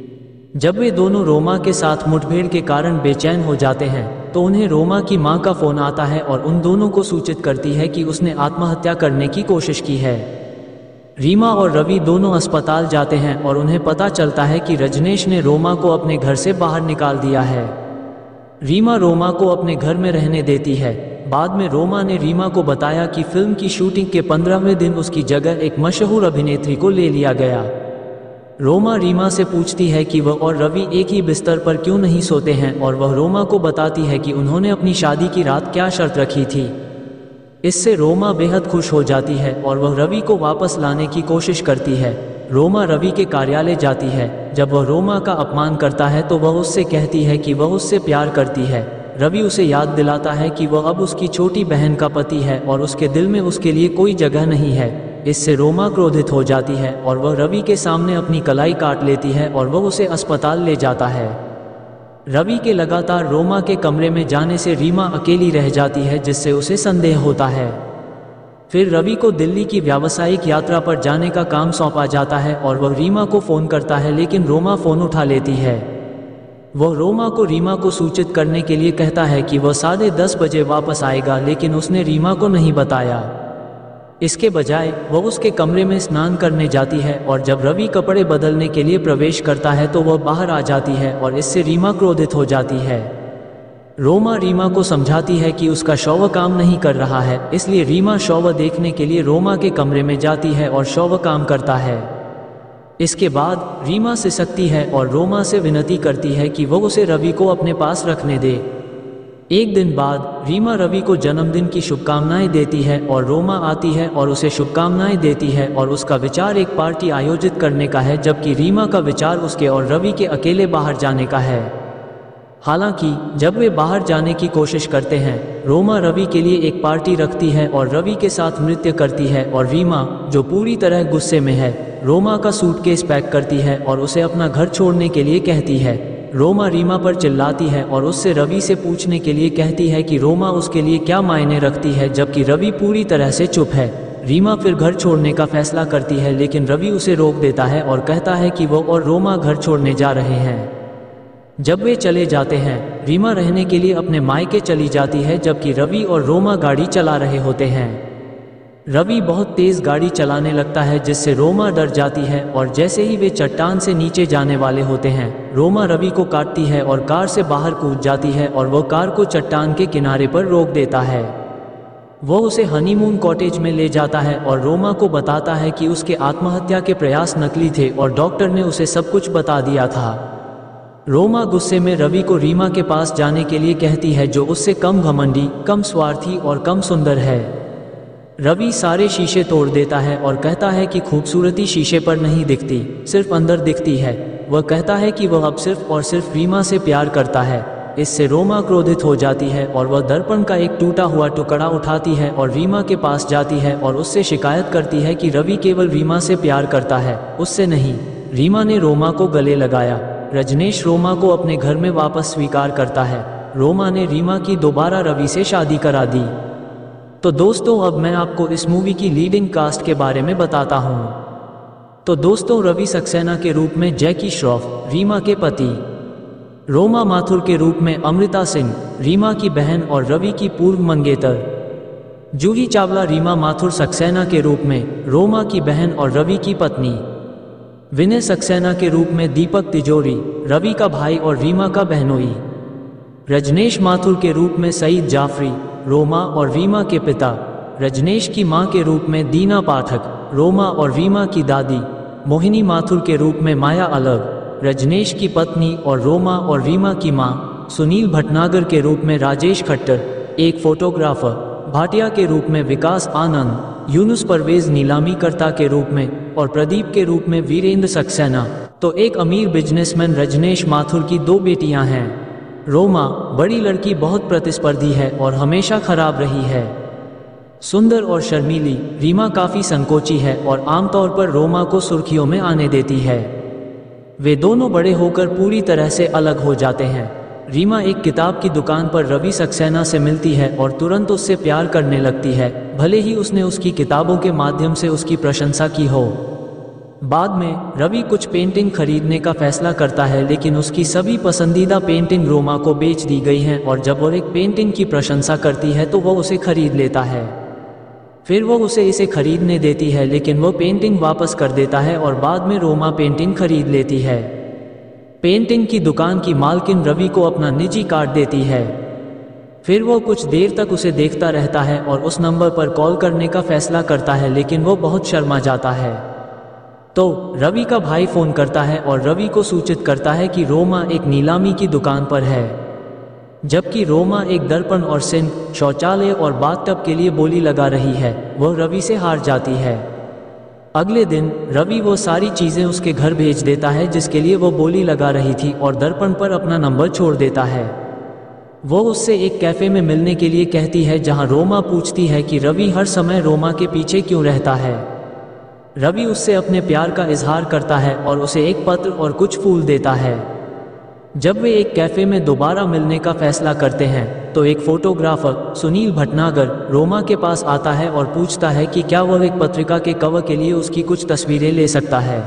जब वे दोनों रोमा के साथ मुठभेड़ के कारण बेचैन हो जाते हैं तो उन्हें रोमा की मां का फोन आता है और उन दोनों को सूचित करती है कि उसने आत्महत्या करने की कोशिश की है। रीमा और रवि दोनों अस्पताल जाते हैं और उन्हें पता चलता है कि रजनेश ने रोमा को अपने घर से बाहर निकाल दिया है। रीमा रोमा को अपने घर में रहने देती है। बाद में रोमा ने रीमा को बताया कि फिल्म की शूटिंग के 15वें दिन उसकी जगह एक मशहूर अभिनेत्री को ले लिया गया। रोमा रीमा से पूछती है कि वह और रवि एक ही बिस्तर पर क्यों नहीं सोते हैं और वह रोमा को बताती है कि उन्होंने अपनी शादी की रात क्या शर्त रखी थी। इससे रोमा बेहद खुश हो जाती है और वह रवि को वापस लाने की कोशिश करती है। रोमा रवि के कार्यालय जाती है। जब वह रोमा का अपमान करता है तो वह उससे कहती है कि वह उससे प्यार करती है। रवि उसे याद दिलाता है कि वह अब उसकी छोटी बहन का पति है और उसके दिल में उसके लिए कोई जगह नहीं है। इससे रोमा क्रोधित हो जाती है और वह रवि के सामने अपनी कलाई काट लेती है और वह उसे अस्पताल ले जाता है। रवि के लगातार रोमा के कमरे में जाने से रीमा अकेली रह जाती है, जिससे उसे संदेह होता है। फिर रवि को दिल्ली की व्यावसायिक यात्रा पर जाने का काम सौंपा जाता है और वह रीमा को फ़ोन करता है, लेकिन रोमा फ़ोन उठा लेती है। वह रोमा को रीमा को सूचित करने के लिए कहता है कि वह 10:30 बजे वापस आएगा, लेकिन उसने रीमा को नहीं बताया। इसके बजाय वह उसके कमरे में स्नान करने जाती है और जब रवि कपड़े बदलने के लिए प्रवेश करता है तो वह बाहर आ जाती है और इससे रीमा क्रोधित हो जाती है। रोमा रीमा को समझाती है कि उसका शौर्य काम नहीं कर रहा है, इसलिए रीमा शौर्य देखने के लिए रोमा के कमरे में जाती है और शौर्य काम करता है। इसके बाद रीमा सिसकती है और रोमा से विनती करती है कि वह उसे रवि को अपने पास रखने दे। एक दिन बाद रीमा रवि को जन्मदिन की शुभकामनाएं देती है और रोमा आती है और उसे शुभकामनाएं देती है और उसका विचार एक पार्टी आयोजित करने का है, जबकि रीमा का विचार उसके और रवि के अकेले बाहर जाने का है। हालांकि जब वे बाहर जाने की कोशिश करते हैं, रोमा रवि के लिए एक पार्टी रखती है और रवि के साथ नृत्य करती है और रीमा, जो पूरी तरह गुस्से में है, रोमा का सूटकेस पैक करती है और उसे अपना घर छोड़ने के लिए कहती है। रोमा रीमा पर चिल्लाती है और उससे रवि से पूछने के लिए कहती है कि रोमा उसके लिए क्या मायने रखती है, जबकि रवि पूरी तरह से चुप है। रीमा फिर घर छोड़ने का फैसला करती है, लेकिन रवि उसे रोक देता है और कहता है कि वो और रोमा घर छोड़ने जा रहे हैं। जब वे चले जाते हैं, रीमा रहने के लिए अपने मायके चली जाती है, जबकि रवि और रोमा गाड़ी चला रहे होते हैं। रवि बहुत तेज गाड़ी चलाने लगता है, जिससे रोमा डर जाती है और जैसे ही वे चट्टान से नीचे जाने वाले होते हैं, रोमा रवि को काटती है और कार से बाहर कूद जाती है और वह कार को चट्टान के किनारे पर रोक देता है। वह उसे हनीमून कॉटेज में ले जाता है और रोमा को बताता है कि उसके आत्महत्या के प्रयास नकली थे और डॉक्टर ने उसे सब कुछ बता दिया था। रोमा गुस्से में रवि को रीमा के पास जाने के लिए कहती है, जो उससे कम घमंडी, कम स्वार्थी और कम सुंदर है। रवि सारे शीशे तोड़ देता है और कहता है कि खूबसूरती शीशे पर नहीं दिखती, सिर्फ अंदर दिखती है। वह कहता है कि वह अब सिर्फ और सिर्फ रीमा से प्यार करता है। इससे रोमा क्रोधित हो जाती है और वह दर्पण का एक टूटा हुआ टुकड़ा उठाती है और रीमा के पास जाती है और उससे शिकायत करती है कि रवि केवल रीमा से प्यार करता है, उससे नहीं। रीमा ने रोमा को गले लगाया। रजनेश रोमा को अपने घर में वापस स्वीकार करता है। रोमा ने रीमा की दोबारा रवि से शादी करा दी। तो दोस्तों, अब मैं आपको इस मूवी की लीडिंग कास्ट के बारे में बताता हूँ। तो दोस्तों, रवि सक्सेना के रूप में जैकी श्रॉफ, रीमा के पति। रोमा माथुर के रूप में अमृता सिंह, रीमा की बहन और रवि की पूर्व मंगेतर। जूही चावला रीमा माथुर सक्सेना के रूप में रोमा की बहन और रवि की पत्नी। विनय सक्सेना के रूप में दीपक तिजोरी, रवि का भाई और रीमा का बहनोई। रजनेश माथुर के रूप में सईद जाफरी, रोमा और रीमा के पिता। रजनेश की मां के रूप में दीना पाठक, रोमा और रीमा की दादी। मोहिनी माथुर के रूप में माया अलग, रजनेश की पत्नी और रोमा और रीमा की मां। सुनील भटनागर के रूप में राजेश खट्टर, एक फोटोग्राफर। भाटिया के रूप में विकास आनंद। यूनुस परवेज नीलामीकर्ता के रूप में और प्रदीप के रूप में वीरेंद्र सक्सेना। तो एक अमीर बिजनेसमैन रजनेश माथुर की 2 बेटियां हैं। रोमा, बड़ी लड़की, बहुत प्रतिस्पर्धी है और हमेशा खराब रही है। सुंदर और शर्मीली, रीमा काफ़ी संकोची है और आमतौर पर रोमा को सुर्खियों में आने देती है। वे दोनों बड़े होकर पूरी तरह से अलग हो जाते हैं। रीमा एक किताब की दुकान पर रवि सक्सेना से मिलती है और तुरंत उससे प्यार करने लगती है, भले ही उसने उसकी किताबों के माध्यम से उसकी प्रशंसा की हो। बाद में रवि कुछ पेंटिंग खरीदने का फैसला करता है, लेकिन उसकी सभी पसंदीदा पेंटिंग रोमा को बेच दी गई हैं और जब वो एक पेंटिंग की प्रशंसा करती है तो वो उसे खरीद लेता है। फिर वो उसे इसे खरीदने देती है, लेकिन वो पेंटिंग वापस कर देता है और बाद में रोमा पेंटिंग खरीद लेती है। पेंटिंग की दुकान की मालकिन रवि को अपना निजी कार्ड देती है। फिर वो कुछ देर तक उसे देखता रहता है और उस नंबर पर कॉल करने का फैसला करता है, लेकिन वो बहुत शर्मा जाता है। तो रवि का भाई फ़ोन करता है और रवि को सूचित करता है कि रोमा एक नीलामी की दुकान पर है, जबकि रोमा एक दर्पण और सिंक, शौचालय और बाथटब के लिए बोली लगा रही है। वह रवि से हार जाती है। अगले दिन रवि वो सारी चीज़ें उसके घर भेज देता है जिसके लिए वो बोली लगा रही थी और दर्पण पर अपना नंबर छोड़ देता है। वो उससे एक कैफ़े में मिलने के लिए कहती है, जहां रोमा पूछती है कि रवि हर समय रोमा के पीछे क्यों रहता है। रवि उससे अपने प्यार का इजहार करता है और उसे एक पत्र और कुछ फूल देता है। जब वे एक कैफ़े में दोबारा मिलने का फैसला करते हैं तो एक फोटोग्राफर सुनील भटनागर रोमा के पास आता है और पूछता है कि क्या वह एक पत्रिका के कवर के लिए उसकी कुछ तस्वीरें ले सकता है।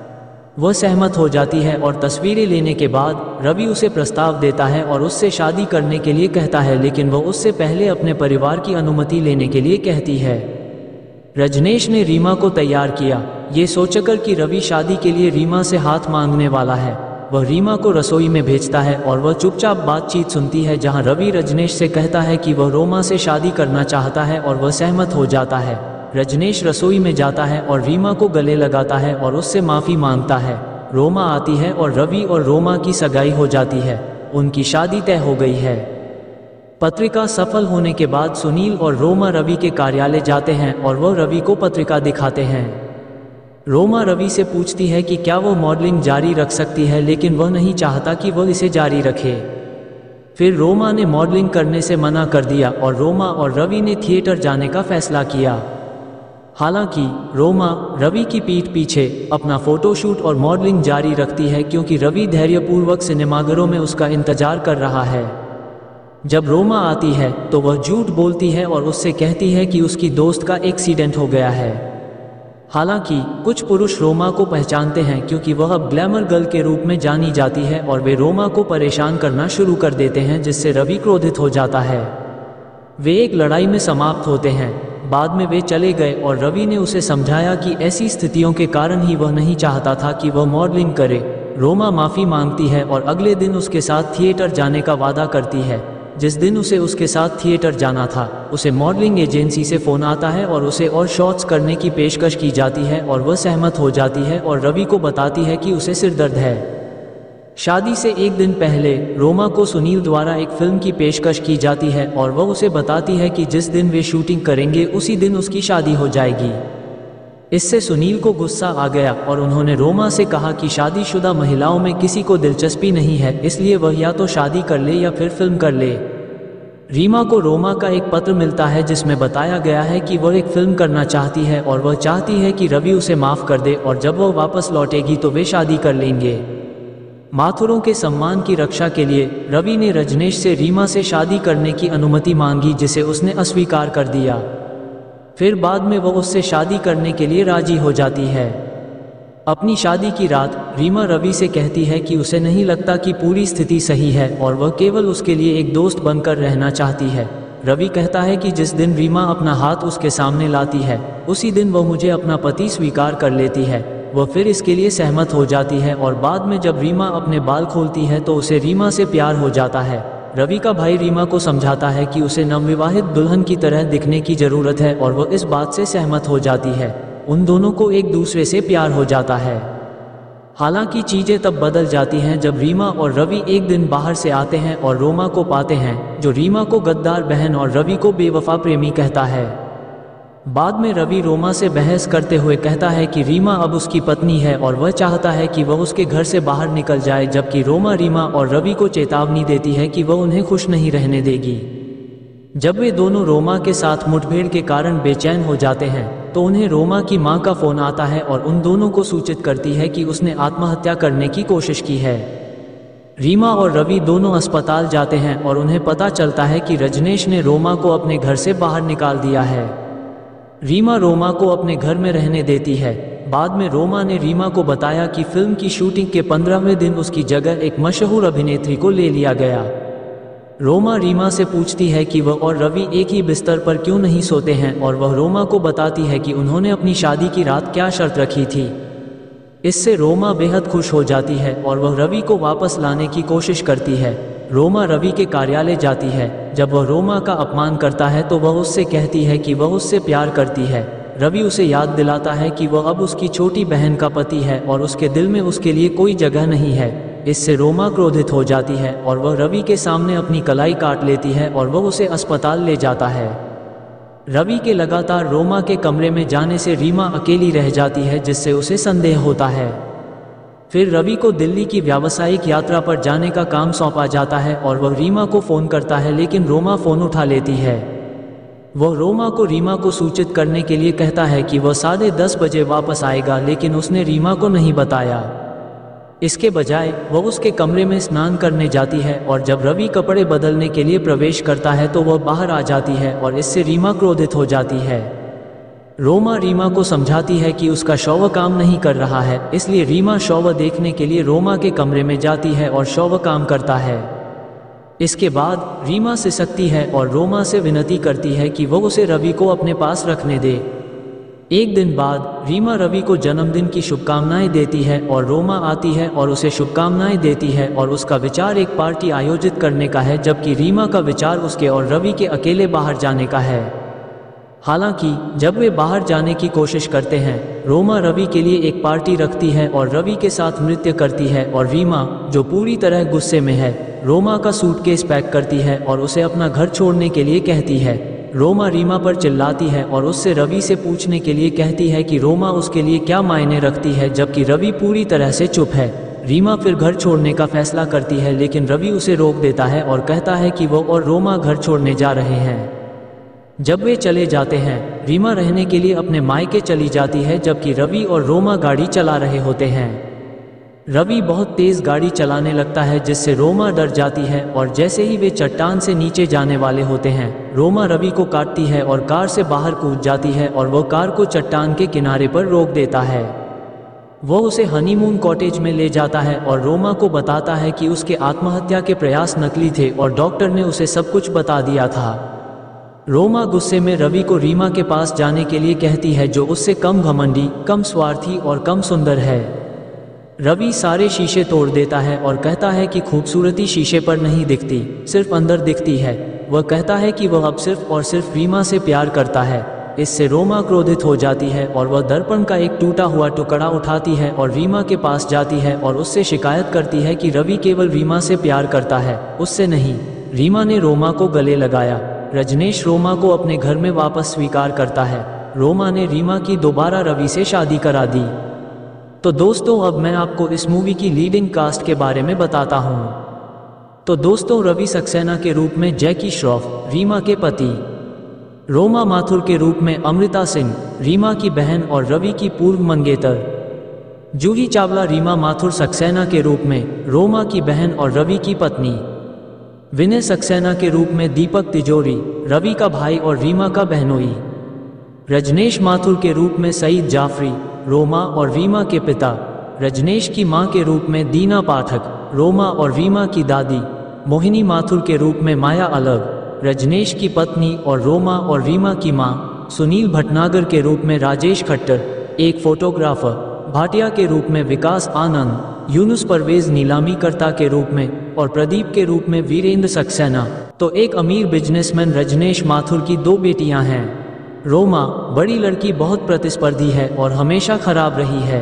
वह सहमत हो जाती है और तस्वीरें लेने के बाद रवि उसे प्रस्ताव देता है और उससे शादी करने के लिए कहता है, लेकिन वह उससे पहले अपने परिवार की अनुमति लेने के लिए कहती है। रजनेश ने रीमा को तैयार किया, ये सोचकर कि रवि शादी के लिए रीमा से हाथ मांगने वाला है। वह रीमा को रसोई में भेजता है और वह चुपचाप बातचीत सुनती है, जहां रवि रजनेश से कहता है कि वह रोमा से शादी करना चाहता है और वह सहमत हो जाता है। रजनेश रसोई में जाता है और रीमा को गले लगाता है और उससे माफ़ी मांगता है। रोमा आती है और रवि और रोमा की सगाई हो जाती है। उनकी शादी तय हो गई है। पत्रिका सफल होने के बाद सुनील और रोमा रवि के कार्यालय जाते हैं और वह रवि को पत्रिका दिखाते हैं। रोमा रवि से पूछती है कि क्या वो मॉडलिंग जारी रख सकती है, लेकिन वह नहीं चाहता कि वह इसे जारी रखे। फिर रोमा ने मॉडलिंग करने से मना कर दिया और रोमा और रवि ने थिएटर जाने का फैसला किया। हालांकि रोमा रवि की पीठ पीछे अपना फोटोशूट और मॉडलिंग जारी रखती है, क्योंकि रवि धैर्यपूर्वक सिनेमाघरों में उसका इंतजार कर रहा है। जब रोमा आती है तो वह झूठ बोलती है और उससे कहती है कि उसकी दोस्त का एक्सीडेंट हो गया है। हालांकि कुछ पुरुष रोमा को पहचानते हैं, क्योंकि वह अब ग्लैमर गर्ल के रूप में जानी जाती है और वे रोमा को परेशान करना शुरू कर देते हैं, जिससे रवि क्रोधित हो जाता है। वे एक लड़ाई में समाप्त होते हैं। बाद में वे चले गए और रवि ने उसे समझाया कि ऐसी स्थितियों के कारण ही वह नहीं चाहता था कि वह मॉडलिंग करे। रोमा माफ़ी मांगती है और अगले दिन उसके साथ थिएटर जाने का वादा करती है। जिस दिन उसे उसके साथ थिएटर जाना था, उसे मॉडलिंग एजेंसी से फ़ोन आता है और उसे और शॉट्स करने की पेशकश की जाती है और वह सहमत हो जाती है और रवि को बताती है कि उसे सिर दर्द है। शादी से एक दिन पहले रोमा को सुनील द्वारा एक फिल्म की पेशकश की जाती है और वह उसे बताती है कि जिस दिन वे शूटिंग करेंगे उसी दिन उसकी शादी हो जाएगी। इससे सुनील को गुस्सा आ गया और उन्होंने रोमा से कहा कि शादीशुदा महिलाओं में किसी को दिलचस्पी नहीं है, इसलिए वह या तो शादी कर ले या फिर फिल्म कर ले। रीमा को रोमा का एक पत्र मिलता है जिसमें बताया गया है कि वह एक फिल्म करना चाहती है और वह चाहती है कि रवि उसे माफ़ कर दे और जब वह वापस लौटेगी तो वे शादी कर लेंगे। माथुरों के सम्मान की रक्षा के लिए रवि ने रजनेश से रीमा से शादी करने की अनुमति मांगी, जिसे उसने अस्वीकार कर दिया। फिर बाद में वह उससे शादी करने के लिए राजी हो जाती है। अपनी शादी की रात रीमा रवि से कहती है कि उसे नहीं लगता कि पूरी स्थिति सही है और वह केवल उसके लिए एक दोस्त बनकर रहना चाहती है। रवि कहता है कि जिस दिन रीमा अपना हाथ उसके सामने लाती है उसी दिन वह मुझे अपना पति स्वीकार कर लेती है। वह फिर इसके लिए सहमत हो जाती है और बाद में जब रीमा अपने बाल खोलती है तो उसे रीमा से प्यार हो जाता है। रवि का भाई रीमा को समझाता है कि उसे नवविवाहित दुल्हन की तरह दिखने की ज़रूरत है और वह इस बात से सहमत हो जाती है। उन दोनों को एक दूसरे से प्यार हो जाता है। हालांकि चीज़ें तब बदल जाती हैं जब रीमा और रवि एक दिन बाहर से आते हैं और रोमा को पाते हैं, जो रीमा को गद्दार बहन और रवि को बेवफा प्रेमी कहता है। बाद में रवि रोमा से बहस करते हुए कहता है कि रीमा अब उसकी पत्नी है और वह चाहता है कि वह उसके घर से बाहर निकल जाए, जबकि रोमा रीमा और रवि को चेतावनी देती है कि वह उन्हें खुश नहीं रहने देगी। जब वे दोनों रोमा के साथ मुठभेड़ के कारण बेचैन हो जाते हैं तो उन्हें रोमा की मां का फोन आता है और उन दोनों को सूचित करती है कि उसने आत्महत्या करने की कोशिश की है। रीमा और रवि दोनों अस्पताल जाते हैं और उन्हें पता चलता है कि रजनेश ने रोमा को अपने घर से बाहर निकाल दिया है। रीमा रोमा को अपने घर में रहने देती है। बाद में रोमा ने रीमा को बताया कि फिल्म की शूटिंग के 15वें दिन उसकी जगह एक मशहूर अभिनेत्री को ले लिया गया। रोमा रीमा से पूछती है कि वह और रवि एक ही बिस्तर पर क्यों नहीं सोते हैं और वह रोमा को बताती है कि उन्होंने अपनी शादी की रात क्या शर्त रखी थी। इससे रोमा बेहद खुश हो जाती है और वह रवि को वापस लाने की कोशिश करती है। रोमा रवि के कार्यालय जाती है। जब वह रोमा का अपमान करता है तो वह उससे कहती है कि वह उससे प्यार करती है। रवि उसे याद दिलाता है कि वह अब उसकी छोटी बहन का पति है और उसके दिल में उसके लिए कोई जगह नहीं है। इससे रोमा क्रोधित हो जाती है और वह रवि के सामने अपनी कलाई काट लेती है और वह उसे अस्पताल ले जाता है। रवि के लगातार रोमा के कमरे में जाने से रीमा अकेली रह जाती है, जिससे उसे संदेह होता है। फिर रवि को दिल्ली की व्यावसायिक यात्रा पर जाने का काम सौंपा जाता है और वह रीमा को फ़ोन करता है, लेकिन रोमा फ़ोन उठा लेती है। वह रोमा को रीमा को सूचित करने के लिए कहता है कि वह 10:30 बजे वापस आएगा, लेकिन उसने रीमा को नहीं बताया। इसके बजाय वह उसके कमरे में स्नान करने जाती है और जब रवि कपड़े बदलने के लिए प्रवेश करता है तो वह बाहर आ जाती है और इससे रीमा क्रोधित हो जाती है। रोमा रीमा को समझाती है कि उसका शौर्य काम नहीं कर रहा है, इसलिए रीमा शौर्य देखने के लिए रोमा के कमरे में जाती है और शौर्य काम करता है। इसके बाद रीमा सिसकती है और रोमा से विनती करती है कि वह उसे रवि को अपने पास रखने दे। एक दिन बाद रीमा रवि को जन्मदिन की शुभकामनाएं देती है और रोमा आती है और उसे शुभकामनाएं देती है और उसका विचार एक पार्टी आयोजित करने का है, जबकि रीमा का विचार उसके और रवि के अकेले बाहर जाने का है। हालांकि जब वे बाहर जाने की कोशिश करते हैं, रोमा रवि के लिए एक पार्टी रखती है और रवि के साथ नृत्य करती है और रीमा, जो पूरी तरह गुस्से में है, रोमा का सूटकेस पैक करती है और उसे अपना घर छोड़ने के लिए कहती है। रोमा रीमा पर चिल्लाती है और उससे रवि से पूछने के लिए कहती है कि रोमा उसके लिए क्या मायने रखती है, जबकि रवि पूरी तरह से चुप है। रीमा फिर घर छोड़ने का फैसला करती है, लेकिन रवि उसे रोक देता है और कहता है कि वो और रोमा घर छोड़ने जा रहे हैं। जब वे चले जाते हैं, रीमा रहने के लिए अपने मायके चली जाती है, जबकि रवि और रोमा गाड़ी चला रहे होते हैं। रवि बहुत तेज गाड़ी चलाने लगता है, जिससे रोमा डर जाती है और जैसे ही वे चट्टान से नीचे जाने वाले होते हैं, रोमा रवि को काटती है और कार से बाहर कूद जाती है और वह कार को चट्टान के किनारे पर रोक देता है। वह उसे हनीमून कॉटेज में ले जाता है और रोमा को बताता है कि उसके आत्महत्या के प्रयास नकली थे और डॉक्टर ने उसे सब कुछ बता दिया था। रोमा गुस्से में रवि को रीमा के पास जाने के लिए कहती है, जो उससे कम घमंडी, कम स्वार्थी और कम सुंदर है। रवि सारे शीशे तोड़ देता है और कहता है कि खूबसूरती शीशे पर नहीं दिखती, सिर्फ अंदर दिखती है। वह कहता है कि वह अब सिर्फ और सिर्फ रीमा से प्यार करता है। इससे रोमा क्रोधित हो जाती है और वह दर्पण का एक टूटा हुआ टुकड़ा उठाती है और रीमा के पास जाती है और उससे शिकायत करती है कि रवि केवल रीमा से प्यार करता है, उससे नहीं। रीमा ने रोमा को गले लगाया। रजनेश रोमा को अपने घर में वापस स्वीकार करता है। रोमा ने रीमा की दोबारा रवि से शादी करा दी। तो दोस्तों, अब मैं आपको इस मूवी की लीडिंग कास्ट के बारे में बताता हूँ। तो दोस्तों, रवि सक्सेना के रूप में जैकी श्रॉफ, रीमा के पति। रोमा माथुर के रूप में अमृता सिंह, रीमा की बहन और रवि की पूर्व मंगेतर। जूही चावला रीमा माथुर सक्सेना के रूप में रोमा की बहन और रवि की पत्नी। विनय सक्सेना के रूप में दीपक तिजोरी, रवि का भाई और रीमा का बहनोई। रजनेश माथुर के रूप में सईद जाफरी, रोमा और रीमा के पिता। रजनेश की मां के रूप में दीना पाठक, रोमा और रीमा की दादी। मोहिनी माथुर के रूप में माया अलग, रजनेश की पत्नी और रोमा और रीमा की मां। सुनील भटनागर के रूप में राजेश खट्टर, एक फोटोग्राफर। भाटिया के रूप में विकास आनंद, यूनुस परवेज नीलामीकर्ता के रूप में और प्रदीप के रूप में वीरेंद्र सक्सेना। तो एक अमीर बिजनेसमैन रजनेश माथुर की 2 बेटियां हैं। रोमा, बड़ी लड़की, बहुत प्रतिस्पर्धी है और हमेशा खराब रही है।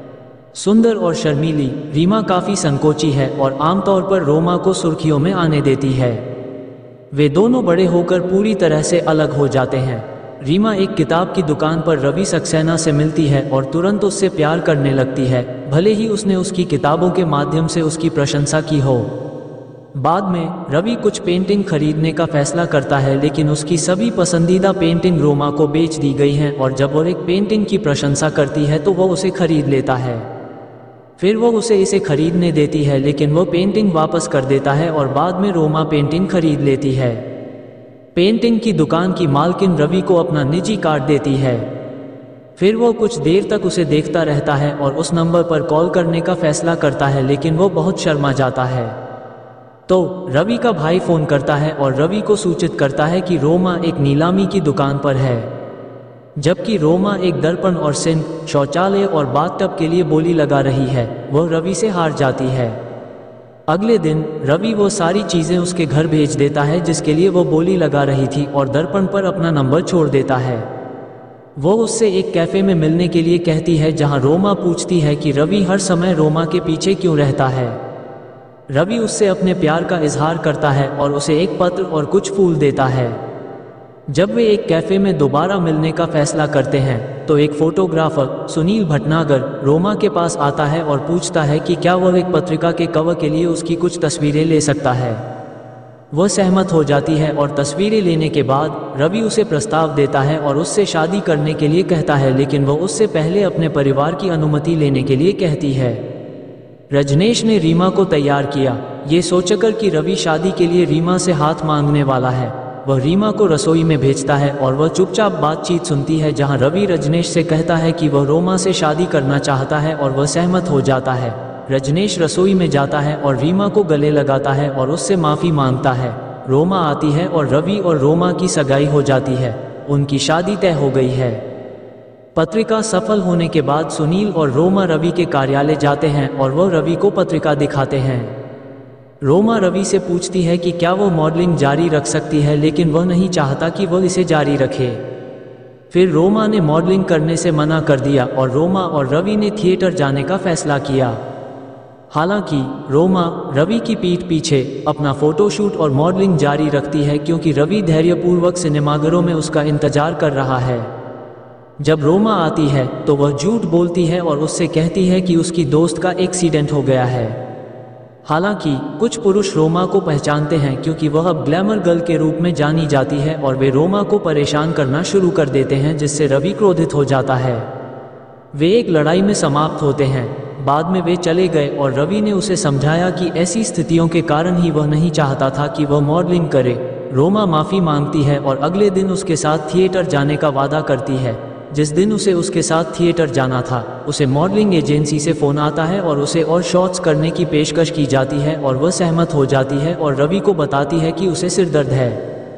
सुंदर और शर्मीली, रीमा काफ़ी संकोची है और आमतौर पर रोमा को सुर्खियों में आने देती है। वे दोनों बड़े होकर पूरी तरह से अलग हो जाते हैं। रीमा एक किताब की दुकान पर रवि सक्सेना से मिलती है और तुरंत उससे प्यार करने लगती है, भले ही उसने उसकी किताबों के माध्यम से उसकी प्रशंसा की हो। बाद में रवि कुछ पेंटिंग खरीदने का फैसला करता है, लेकिन उसकी सभी पसंदीदा पेंटिंग रोमा को बेच दी गई हैं और जब वो एक पेंटिंग की प्रशंसा करती है तो वो उसे खरीद लेता है। फिर वो उसे इसे खरीदने देती है, लेकिन वो पेंटिंग वापस कर देता है और बाद में रोमा पेंटिंग खरीद लेती है। पेंटिंग की दुकान की मालकिन रवि को अपना निजी कार्ड देती है। फिर वो कुछ देर तक उसे देखता रहता है और उस नंबर पर कॉल करने का फैसला करता है, लेकिन वो बहुत शर्मा जाता है। तो रवि का भाई फोन करता है और रवि को सूचित करता है कि रोमा एक नीलामी की दुकान पर है, जबकि रोमा एक दर्पण और सिंक, शौचालय और बाथटब के लिए बोली लगा रही है। वह रवि से हार जाती है। अगले दिन रवि वो सारी चीज़ें उसके घर भेज देता है जिसके लिए वो बोली लगा रही थी और दर्पण पर अपना नंबर छोड़ देता है। वो उससे एक कैफ़े में मिलने के लिए कहती है, जहां रोमा पूछती है कि रवि हर समय रोमा के पीछे क्यों रहता है। रवि उससे अपने प्यार का इजहार करता है और उसे एक पत्र और कुछ फूल देता है। जब वे एक कैफ़े में दोबारा मिलने का फैसला करते हैं तो एक फोटोग्राफर सुनील भटनागर रोमा के पास आता है और पूछता है कि क्या वह एक पत्रिका के कवर के लिए उसकी कुछ तस्वीरें ले सकता है। वह सहमत हो जाती है और तस्वीरें लेने के बाद रवि उसे प्रस्ताव देता है और उससे शादी करने के लिए कहता है, लेकिन वह उससे पहले अपने परिवार की अनुमति लेने के लिए कहती है। रजनेश ने रीमा को तैयार किया, ये सोचकर कि रवि शादी के लिए रीमा से हाथ मांगने वाला है। वह रीमा को रसोई में भेजता है और वह चुपचाप बातचीत सुनती है, जहां रवि रजनेश से कहता है कि वह रोमा से शादी करना चाहता है और वह सहमत हो जाता है। रजनेश रसोई में जाता है और रीमा को गले लगाता है और उससे माफ़ी मांगता है। रोमा आती है और रवि और रोमा की सगाई हो जाती है। उनकी शादी तय हो गई है। पत्रिका सफल होने के बाद सुनील और रोमा रवि के कार्यालय जाते हैं और वह रवि को पत्रिका दिखाते हैं। रोमा रवि से पूछती है कि क्या वो मॉडलिंग जारी रख सकती है, लेकिन वह नहीं चाहता कि वह इसे जारी रखे। फिर रोमा ने मॉडलिंग करने से मना कर दिया और रोमा और रवि ने थिएटर जाने का फैसला किया। हालांकि रोमा रवि की पीठ पीछे अपना फोटोशूट और मॉडलिंग जारी रखती है, क्योंकि रवि धैर्यपूर्वक सिनेमाघरों में उसका इंतजार कर रहा है। जब रोमा आती है तो वह झूठ बोलती है और उससे कहती है कि उसकी दोस्त का एक्सीडेंट हो गया है। हालांकि कुछ पुरुष रोमा को पहचानते हैं, क्योंकि वह अब ग्लैमर गर्ल के रूप में जानी जाती है और वे रोमा को परेशान करना शुरू कर देते हैं, जिससे रवि क्रोधित हो जाता है। वे एक लड़ाई में समाप्त होते हैं। बाद में वे चले गए और रवि ने उसे समझाया कि ऐसी स्थितियों के कारण ही वह नहीं चाहता था कि वह मॉडलिंग करे। रोमा माफ़ी मांगती है और अगले दिन उसके साथ थिएटर जाने का वादा करती है। जिस दिन उसे उसके साथ थिएटर जाना था, उसे मॉडलिंग एजेंसी से फ़ोन आता है और उसे और शॉट्स करने की पेशकश की जाती है और वह सहमत हो जाती है और रवि को बताती है कि उसे सिर दर्द है।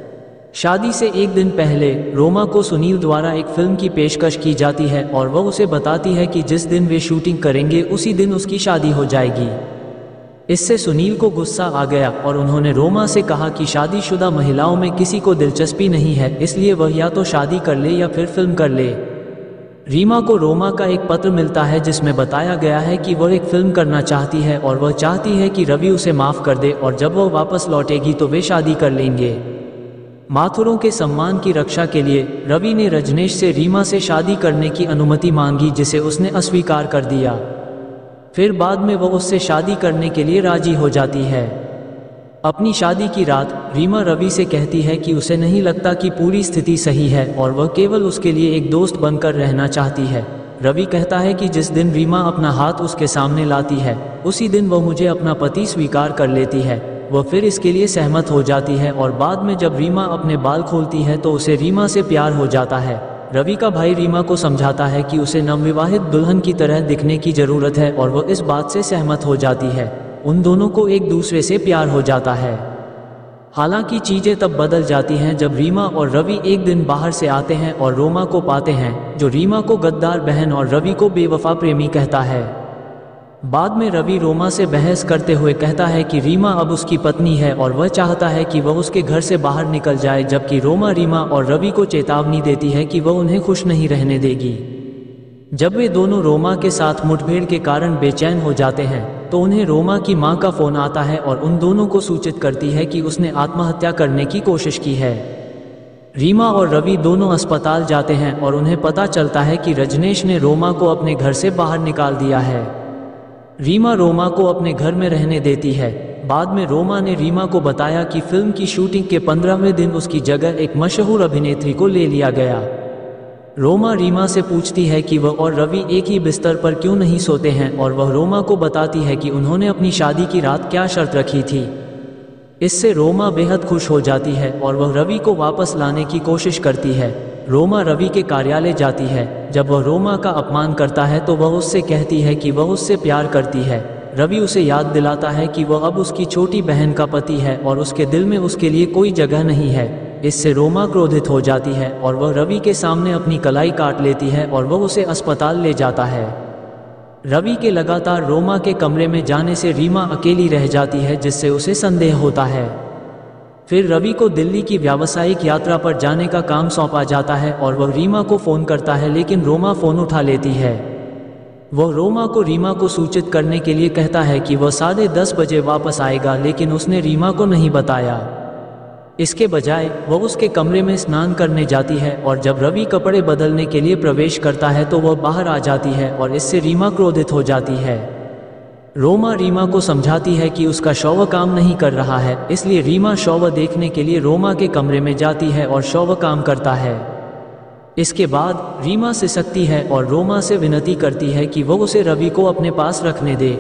शादी से एक दिन पहले रोमा को सुनील द्वारा एक फिल्म की पेशकश की जाती है और वह उसे बताती है कि जिस दिन वे शूटिंग करेंगे उसी दिन उसकी शादी हो जाएगी। इससे सुनील को गुस्सा आ गया और उन्होंने रोमा से कहा कि शादीशुदा महिलाओं में किसी को दिलचस्पी नहीं है, इसलिए वह या तो शादी कर ले या फिर फिल्म कर ले। रीमा को रोमा का एक पत्र मिलता है जिसमें बताया गया है कि वह एक फिल्म करना चाहती है और वह चाहती है कि रवि उसे माफ़ कर दे और जब वह वापस लौटेगी तो वे शादी कर लेंगे। माथुरों के सम्मान की रक्षा के लिए रवि ने रजनेश से रीमा से शादी करने की अनुमति मांगी, जिसे उसने अस्वीकार कर दिया। फिर बाद में वह उससे शादी करने के लिए राजी हो जाती है। अपनी शादी की रात रीमा रवि से कहती है कि उसे नहीं लगता कि पूरी स्थिति सही है और वह केवल उसके लिए एक दोस्त बनकर रहना चाहती है। रवि कहता है कि जिस दिन रीमा अपना हाथ उसके सामने लाती है उसी दिन वह मुझे अपना पति स्वीकार कर लेती है। वह फिर इसके लिए सहमत हो जाती है और बाद में जब रीमा अपने बाल खोलती है तो उसे रीमा से प्यार हो जाता है। रवि का भाई रीमा को समझाता है कि उसे नवविवाहित दुल्हन की तरह दिखने की ज़रूरत है और वह इस बात से सहमत हो जाती है। उन दोनों को एक दूसरे से प्यार हो जाता है। हालांकि चीज़ें तब बदल जाती हैं जब रीमा और रवि एक दिन बाहर से आते हैं और रोमा को पाते हैं, जो रीमा को गद्दार बहन और रवि को बेवफा प्रेमी कहता है। बाद में रवि रोमा से बहस करते हुए कहता है कि रीमा अब उसकी पत्नी है और वह चाहता है कि वह उसके घर से बाहर निकल जाए, जबकि रोमा रीमा और रवि को चेतावनी देती है कि वह उन्हें खुश नहीं रहने देगी। जब वे दोनों रोमा के साथ मुठभेड़ के कारण बेचैन हो जाते हैं तो उन्हें रोमा की मां का फ़ोन आता है और उन दोनों को सूचित करती है कि उसने आत्महत्या करने की कोशिश की है। रीमा और रवि दोनों अस्पताल जाते हैं और उन्हें पता चलता है कि रजनेश ने रोमा को अपने घर से बाहर निकाल दिया है। रीमा रोमा को अपने घर में रहने देती है। बाद में रोमा ने रीमा को बताया कि फिल्म की शूटिंग के 15वें दिन उसकी जगह एक मशहूर अभिनेत्री को ले लिया गया। रोमा रीमा से पूछती है कि वह और रवि एक ही बिस्तर पर क्यों नहीं सोते हैं और वह रोमा को बताती है कि उन्होंने अपनी शादी की रात क्या शर्त रखी थी। इससे रोमा बेहद खुश हो जाती है और वह रवि को वापस लाने की कोशिश करती है। रोमा रवि के कार्यालय जाती है। जब वह रोमा का अपमान करता है तो वह उससे कहती है कि वह उससे प्यार करती है। रवि उसे याद दिलाता है कि वह अब उसकी छोटी बहन का पति है और उसके दिल में उसके लिए कोई जगह नहीं है। इससे रोमा क्रोधित हो जाती है और वह रवि के सामने अपनी कलाई काट लेती है और वह उसे अस्पताल ले जाता है। रवि के लगातार रोमा के कमरे में जाने से रीमा अकेली रह जाती है, जिससे उसे संदेह होता है। फिर रवि को दिल्ली की व्यावसायिक यात्रा पर जाने का काम सौंपा जाता है और वह रीमा को फ़ोन करता है, लेकिन रोमा फ़ोन उठा लेती है। वह रोमा को रीमा को सूचित करने के लिए कहता है कि वह 10:30 बजे वापस आएगा, लेकिन उसने रीमा को नहीं बताया। इसके बजाय वह उसके कमरे में स्नान करने जाती है और जब रवि कपड़े बदलने के लिए प्रवेश करता है तो वह बाहर आ जाती है और इससे रीमा क्रोधित हो जाती है। रोमा रीमा को समझाती है कि उसका शौर्य काम नहीं कर रहा है, इसलिए रीमा शौर्य देखने के लिए रोमा के कमरे में जाती है और शौर्य काम करता है। इसके बाद रीमा सिसकती है और रोमा से विनती करती है कि वह उसे रवि को अपने पास रखने दे।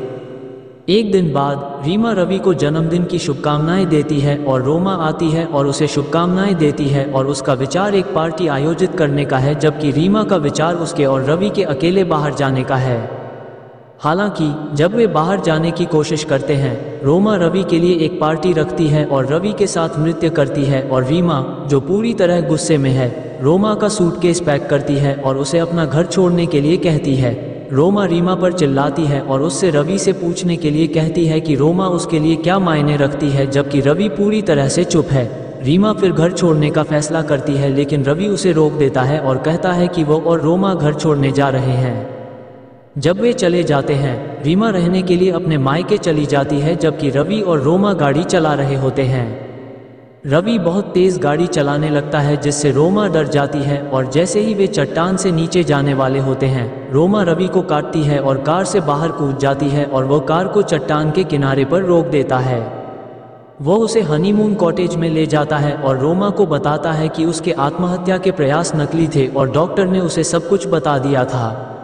एक दिन बाद रीमा रवि को जन्मदिन की शुभकामनाएं देती है और रोमा आती है और उसे शुभकामनाएं देती है और उसका विचार एक पार्टी आयोजित करने का है, जबकि रीमा का विचार उसके और रवि के अकेले बाहर जाने का है। हालांकि जब वे बाहर जाने की कोशिश करते हैं, रोमा रवि के लिए एक पार्टी रखती है और रवि के साथ नृत्य करती है और रीमा, जो पूरी तरह गुस्से में है, रोमा का सूटकेस पैक करती है और उसे अपना घर छोड़ने के लिए कहती है। रोमा रीमा पर चिल्लाती है और उससे रवि से पूछने के लिए कहती है कि रोमा उसके लिए क्या मायने रखती है, जबकि रवि पूरी तरह से चुप है। रीमा फिर घर छोड़ने का फैसला करती है, लेकिन रवि उसे रोक देता है और कहता है कि वो और रोमा घर छोड़ने जा रहे हैं। जब वे चले जाते हैं, रीमा रहने के लिए अपने मायके चली जाती है, जबकि रवि और रोमा गाड़ी चला रहे होते हैं। रवि बहुत तेज गाड़ी चलाने लगता है, जिससे रोमा डर जाती है और जैसे ही वे चट्टान से नीचे जाने वाले होते हैं, रोमा रवि को काटती है और कार से बाहर कूद जाती है और वह कार को चट्टान के किनारे पर रोक देता है। वह उसे हनीमून कॉटेज में ले जाता है और रोमा को बताता है कि उसके आत्महत्या के प्रयास नकली थे और डॉक्टर ने उसे सब कुछ बता दिया था।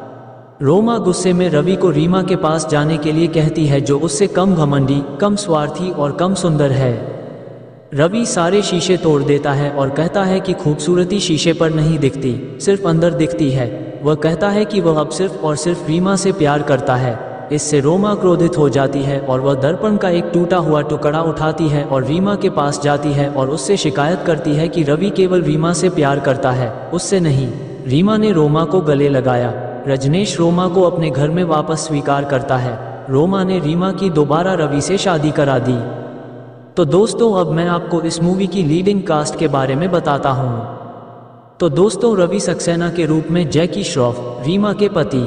रोमा गुस्से में रवि को रीमा के पास जाने के लिए कहती है, जो उससे कम घमंडी, कम स्वार्थी और कम सुंदर है। रवि सारे शीशे तोड़ देता है और कहता है कि खूबसूरती शीशे पर नहीं दिखती, सिर्फ अंदर दिखती है। वह कहता है कि वह अब सिर्फ और सिर्फ रीमा से प्यार करता है। इससे रोमा क्रोधित हो जाती है और वह दर्पण का एक टूटा हुआ टुकड़ा उठाती है और रीमा के पास जाती है और उससे शिकायत करती है कि रवि केवल रीमा से प्यार करता है, उससे नहीं। रीमा ने रोमा को गले लगाया। रजनेश रोमा को अपने घर में वापस स्वीकार करता है। रोमा ने रीमा की दोबारा रवि से शादी करा दी। तो दोस्तों, अब मैं आपको इस मूवी की लीडिंग कास्ट के बारे में बताता हूँ। तो दोस्तों, रवि सक्सेना के रूप में जैकी श्रॉफ, रीमा के पति।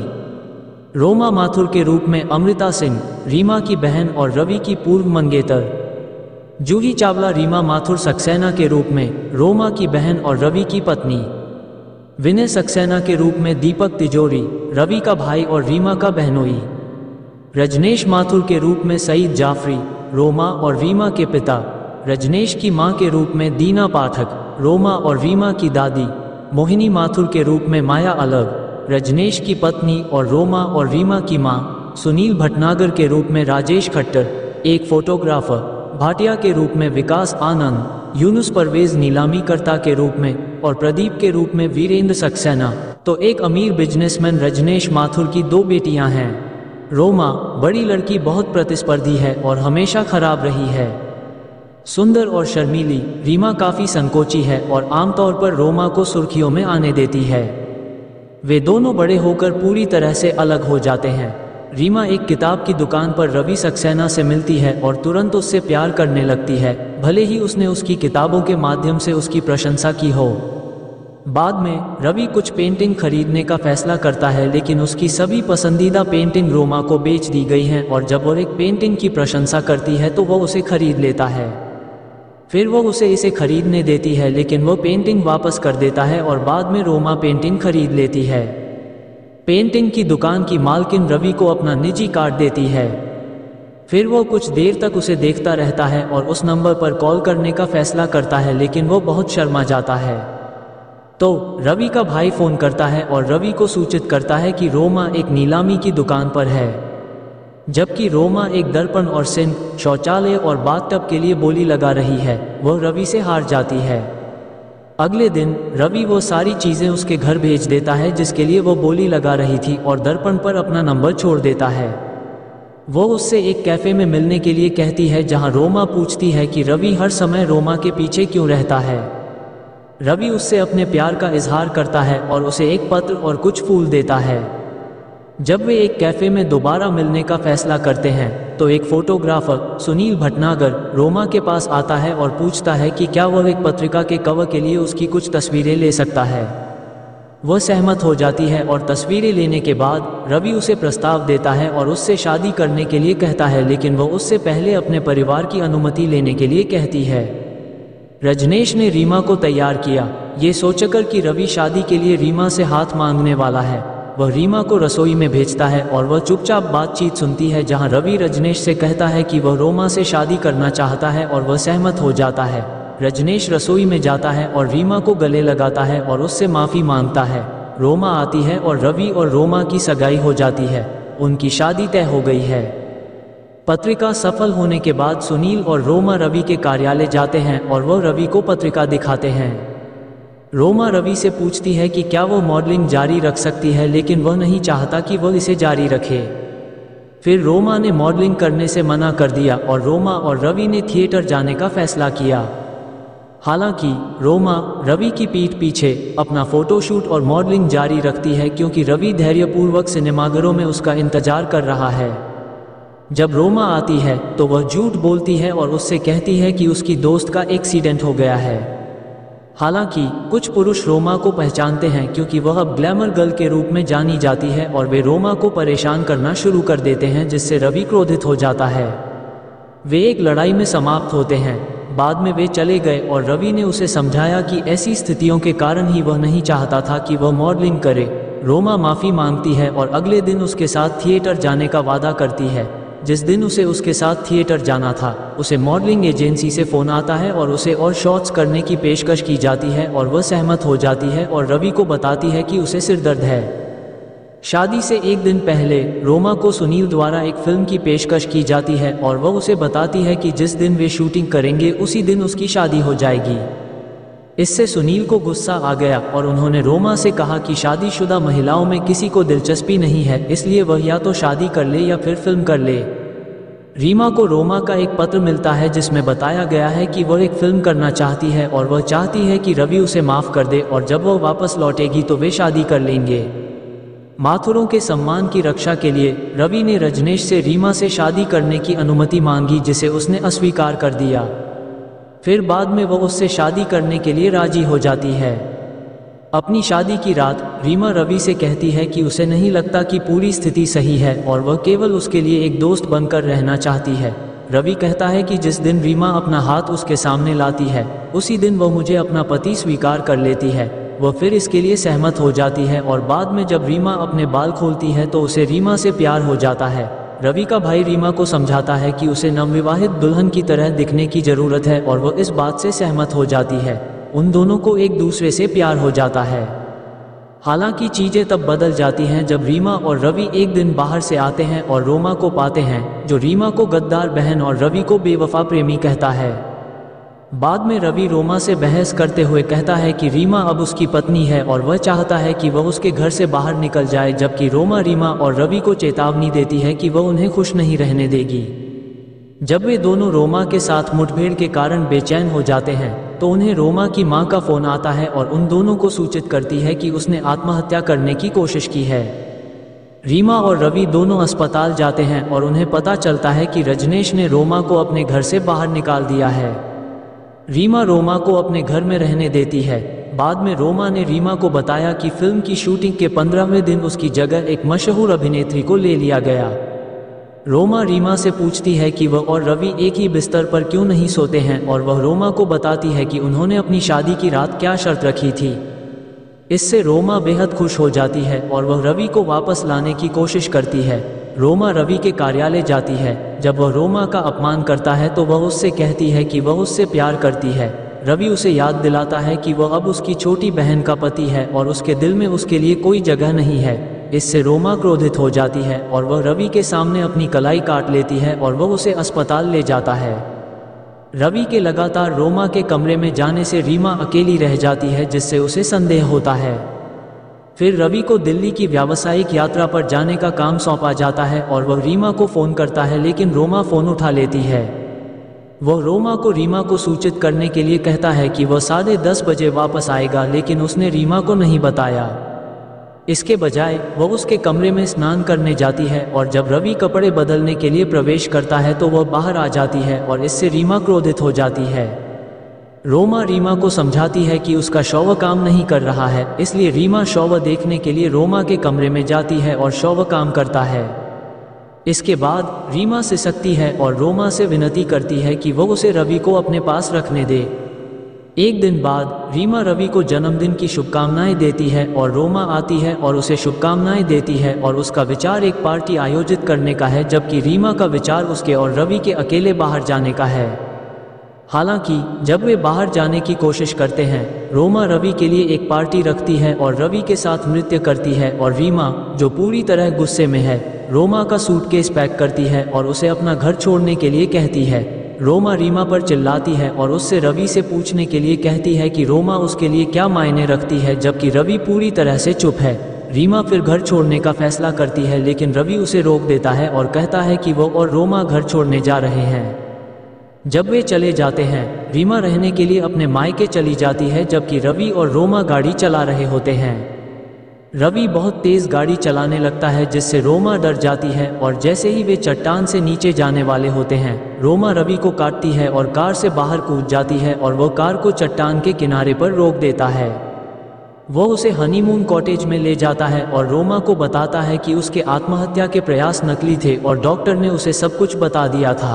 रोमा माथुर के रूप में अमृता सिंह, रीमा की बहन और रवि की पूर्व मंगेतर। जूही चावला रीमा माथुर सक्सेना के रूप में रोमा की बहन और रवि की पत्नी। विनय सक्सेना के रूप में दीपक तिजोरी, रवि का भाई और रीमा का बहनोई। रजनेश माथुर के रूप में सईद जाफरी, रोमा और रीमा के पिता। रजनेश की मां के रूप में दीना पाठक, रोमा और रीमा की दादी। मोहिनी माथुर के रूप में माया अलग, रजनेश की पत्नी और रोमा और रीमा की मां। सुनील भटनागर के रूप में राजेश खट्टर, एक फोटोग्राफर। भाटिया के रूप में विकास आनंद, यूनुस परवेज नीलामीकर्ता के रूप में और प्रदीप के रूप में वीरेंद्र सक्सेना। तो एक अमीर बिजनेसमैन रजनेश माथुर की 2 बेटियां हैं। रोमा, बड़ी लड़की, बहुत प्रतिस्पर्धी है और हमेशा खराब रही है। सुंदर और शर्मीली, रीमा काफ़ी संकोची है और आमतौर पर रोमा को सुर्खियों में आने देती है। वे दोनों बड़े होकर पूरी तरह से अलग हो जाते हैं। रीमा एक किताब की दुकान पर रवि सक्सेना से मिलती है और तुरंत उससे प्यार करने लगती है, भले ही उसने उसकी किताबों के माध्यम से उसकी प्रशंसा की हो। बाद में रवि कुछ पेंटिंग खरीदने का फैसला करता है, लेकिन उसकी सभी पसंदीदा पेंटिंग रोमा को बेच दी गई हैं और जब वो एक पेंटिंग की प्रशंसा करती है तो वो उसे खरीद लेता है। फिर वो उसे इसे खरीदने देती है, लेकिन वो पेंटिंग वापस कर देता है और बाद में रोमा पेंटिंग खरीद लेती है। पेंटिंग की दुकान की मालकिन रवि को अपना निजी कार्ड देती है। फिर वो कुछ देर तक उसे देखता रहता है और उस नंबर पर कॉल करने का फैसला करता है, लेकिन वो बहुत शर्मा जाता है। तो रवि का भाई फोन करता है और रवि को सूचित करता है कि रोमा एक नीलामी की दुकान पर है, जबकि रोमा एक दर्पण और सिंक, शौचालय और बाथटब के लिए बोली लगा रही है। वह रवि से हार जाती है। अगले दिन रवि वो सारी चीज़ें उसके घर भेज देता है जिसके लिए वो बोली लगा रही थी और दर्पण पर अपना नंबर छोड़ देता है। वो उससे एक कैफ़े में मिलने के लिए कहती है, जहां रोमा पूछती है कि रवि हर समय रोमा के पीछे क्यों रहता है। रवि उससे अपने प्यार का इजहार करता है और उसे एक पत्र और कुछ फूल देता है। जब वे एक कैफ़े में दोबारा मिलने का फैसला करते हैं तो एक फोटोग्राफर सुनील भटनागर रोमा के पास आता है और पूछता है कि क्या वह एक पत्रिका के कवर के लिए उसकी कुछ तस्वीरें ले सकता है। वह सहमत हो जाती है और तस्वीरें लेने के बाद रवि उसे प्रस्ताव देता है और उससे शादी करने के लिए कहता है, लेकिन वह उससे पहले अपने परिवार की अनुमति लेने के लिए कहती है। रजनेश ने रीमा को तैयार किया, ये सोचकर कि रवि शादी के लिए रीमा से हाथ मांगने वाला है। वह रीमा को रसोई में भेजता है और वह चुपचाप बातचीत सुनती है, जहां रवि रजनेश से कहता है कि वह रोमा से शादी करना चाहता है और वह सहमत हो जाता है। रजनेश रसोई में जाता है और रीमा को गले लगाता है और उससे माफ़ी मांगता है। रोमा आती है और रवि और रोमा की सगाई हो जाती है। उनकी शादी तय हो गई है। पत्रिका सफल होने के बाद सुनील और रोमा रवि के कार्यालय जाते हैं और वह रवि को पत्रिका दिखाते हैं। रोमा रवि से पूछती है कि क्या वो मॉडलिंग जारी रख सकती है, लेकिन वह नहीं चाहता कि वह इसे जारी रखे। फिर रोमा ने मॉडलिंग करने से मना कर दिया और रोमा और रवि ने थिएटर जाने का फैसला किया। हालांकि रोमा रवि की पीठ पीछे अपना फोटोशूट और मॉडलिंग जारी रखती है, क्योंकि रवि धैर्यपूर्वक सिनेमाघरों में उसका इंतजार कर रहा है। जब रोमा आती है तो वह झूठ बोलती है और उससे कहती है कि उसकी दोस्त का एक्सीडेंट हो गया है। हालांकि कुछ पुरुष रोमा को पहचानते हैं, क्योंकि वह अब ग्लैमर गर्ल के रूप में जानी जाती है और वे रोमा को परेशान करना शुरू कर देते हैं, जिससे रवि क्रोधित हो जाता है। वे एक लड़ाई में समाप्त होते हैं। बाद में वे चले गए और रवि ने उसे समझाया कि ऐसी स्थितियों के कारण ही वह नहीं चाहता था कि वह मॉडलिंग करे। रोमा माफ़ी मांगती है और अगले दिन उसके साथ थिएटर जाने का वादा करती है। जिस दिन उसे उसके साथ थिएटर जाना था, उसे मॉडलिंग एजेंसी से फ़ोन आता है और उसे और शॉट्स करने की पेशकश की जाती है और वह सहमत हो जाती है और रवि को बताती है कि उसे सिर दर्द है। शादी से एक दिन पहले रोमा को सुनील द्वारा एक फिल्म की पेशकश की जाती है और वह उसे बताती है कि जिस दिन वे शूटिंग करेंगे उसी दिन उसकी शादी हो जाएगी। इससे सुनील को गुस्सा आ गया और उन्होंने रोमा से कहा कि शादीशुदा महिलाओं में किसी को दिलचस्पी नहीं है, इसलिए वह या तो शादी कर ले या फिर फिल्म कर ले। रीमा को रोमा का एक पत्र मिलता है जिसमें बताया गया है कि वह एक फिल्म करना चाहती है और वह चाहती है कि रवि उसे माफ़ कर दे और जब वह वापस लौटेगी तो वे शादी कर लेंगे। माथुरों के सम्मान की रक्षा के लिए रवि ने रजनेश से रीमा से शादी करने की अनुमति मांगी, जिसे उसने अस्वीकार कर दिया। फिर बाद में वह उससे शादी करने के लिए राजी हो जाती है। अपनी शादी की रात रीमा रवि से कहती है कि उसे नहीं लगता कि पूरी स्थिति सही है और वह केवल उसके लिए एक दोस्त बनकर रहना चाहती है। रवि कहता है कि जिस दिन रीमा अपना हाथ उसके सामने लाती है उसी दिन वह मुझे अपना पति स्वीकार कर लेती है। वह फिर इसके लिए सहमत हो जाती है और बाद में जब रीमा अपने बाल खोलती है तो उसे रीमा से प्यार हो जाता है। रवि का भाई रीमा को समझाता है कि उसे नवविवाहित दुल्हन की तरह दिखने की ज़रूरत है और वह इस बात से सहमत हो जाती है। उन दोनों को एक दूसरे से प्यार हो जाता है। हालांकि चीज़ें तब बदल जाती हैं जब रीमा और रवि एक दिन बाहर से आते हैं और रोमा को पाते हैं, जो रीमा को गद्दार बहन और रवि को बेवफा प्रेमी कहता है। बाद में रवि रोमा से बहस करते हुए कहता है कि रीमा अब उसकी पत्नी है और वह चाहता है कि वह उसके घर से बाहर निकल जाए, जबकि रोमा रीमा और रवि को चेतावनी देती है कि वह उन्हें खुश नहीं रहने देगी। जब वे दोनों रोमा के साथ मुठभेड़ के कारण बेचैन हो जाते हैं तो उन्हें रोमा की मां का फ़ोन आता है और उन दोनों को सूचित करती है कि उसने आत्महत्या करने की कोशिश की है। रीमा और रवि दोनों अस्पताल जाते हैं और उन्हें पता चलता है कि रजनेश ने रोमा को अपने घर से बाहर निकाल दिया है। रीमा रोमा को अपने घर में रहने देती है। बाद में रोमा ने रीमा को बताया कि फिल्म की शूटिंग के 15वें दिन उसकी जगह एक मशहूर अभिनेत्री को ले लिया गया। रोमा रीमा से पूछती है कि वह और रवि एक ही बिस्तर पर क्यों नहीं सोते हैं और वह रोमा को बताती है कि उन्होंने अपनी शादी की रात क्या शर्त रखी थी। इससे रोमा बेहद खुश हो जाती है और वह रवि को वापस लाने की कोशिश करती है। रोमा रवि के कार्यालय जाती है जब वह रोमा का अपमान करता है तो वह उससे कहती है कि वह उससे प्यार करती है। रवि उसे याद दिलाता है कि वह अब उसकी छोटी बहन का पति है और उसके दिल में उसके लिए कोई जगह नहीं है। इससे रोमा क्रोधित हो जाती है और वह रवि के सामने अपनी कलाई काट लेती है और वह उसे अस्पताल ले जाता है। रवि के लगातार रोमा के कमरे में जाने से रीमा अकेली रह जाती है, जिससे उसे संदेह होता है। फिर रवि को दिल्ली की व्यावसायिक यात्रा पर जाने का काम सौंपा जाता है और वह रीमा को फ़ोन करता है, लेकिन रोमा फ़ोन उठा लेती है। वह रोमा को रीमा को सूचित करने के लिए कहता है कि वह 10:30 बजे वापस आएगा, लेकिन उसने रीमा को नहीं बताया। इसके बजाय वह उसके कमरे में स्नान करने जाती है और जब रवि कपड़े बदलने के लिए प्रवेश करता है तो वह बाहर आ जाती है और इससे रीमा क्रोधित हो जाती है। रोमा रीमा को समझाती है कि उसका शौर्य काम नहीं कर रहा है, इसलिए रीमा शौर्य देखने के लिए रोमा के कमरे में जाती है और शौर्य काम करता है। इसके बाद रीमा सिसकती है और रोमा से विनती करती है कि वह उसे रवि को अपने पास रखने दे। एक दिन बाद रीमा रवि को जन्मदिन की शुभकामनाएं देती है और रोमा आती है और उसे शुभकामनाएं देती है और उसका विचार एक पार्टी आयोजित करने का है, जबकि रीमा का विचार उसके और रवि के अकेले बाहर जाने का है। हालांकि जब वे बाहर जाने की कोशिश करते हैं, रोमा रवि के लिए एक पार्टी रखती है और रवि के साथ नृत्य करती है और रीमा, जो पूरी तरह गुस्से में है, रोमा का सूटकेस पैक करती है और उसे अपना घर छोड़ने के लिए कहती है। रोमा रीमा पर चिल्लाती है और उससे रवि से पूछने के लिए कहती है कि रोमा उसके लिए क्या मायने रखती है, जबकि रवि पूरी तरह से चुप है। रीमा फिर घर छोड़ने का फैसला करती है, लेकिन रवि उसे रोक देता है और कहता है कि वो और रोमा घर छोड़ने जा रहे हैं। जब वे चले जाते हैं, रीमा रहने के लिए अपने मायके चली जाती है, जबकि रवि और रोमा गाड़ी चला रहे होते हैं। रवि बहुत तेज गाड़ी चलाने लगता है, जिससे रोमा डर जाती है और जैसे ही वे चट्टान से नीचे जाने वाले होते हैं, रोमा रवि को काटती है और कार से बाहर कूद जाती है और वह कार को चट्टान के किनारे पर रोक देता है। वह उसे हनीमून कॉटेज में ले जाता है और रोमा को बताता है कि उसके आत्महत्या के प्रयास नकली थे और डॉक्टर ने उसे सब कुछ बता दिया था।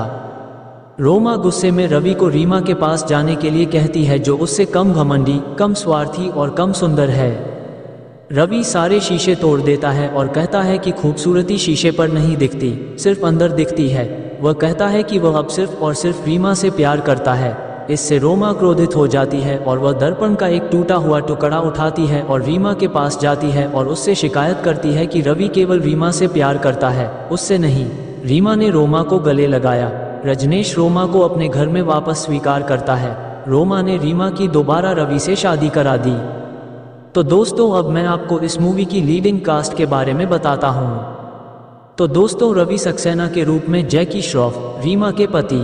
रोमा गुस्से में रवि को रीमा के पास जाने के लिए कहती है, जो उससे कम घमंडी, कम स्वार्थी और कम सुंदर है। रवि सारे शीशे तोड़ देता है और कहता है कि खूबसूरती शीशे पर नहीं दिखती, सिर्फ अंदर दिखती है। वह कहता है कि वह अब सिर्फ और सिर्फ रीमा से प्यार करता है। इससे रोमा क्रोधित हो जाती है और वह दर्पण का एक टूटा हुआ टुकड़ा उठाती है और रीमा के पास जाती है और उससे शिकायत करती है कि रवि केवल रीमा से प्यार करता है, उससे नहीं। रीमा ने रोमा को गले लगाया। रजनेश रोमा को अपने घर में वापस स्वीकार करता है। रोमा ने रीमा की दोबारा रवि से शादी करा दी। तो दोस्तों, अब मैं आपको इस मूवी की लीडिंग कास्ट के बारे में बताता हूँ। तो दोस्तों, रवि सक्सेना के रूप में जैकी श्रॉफ, रीमा के पति।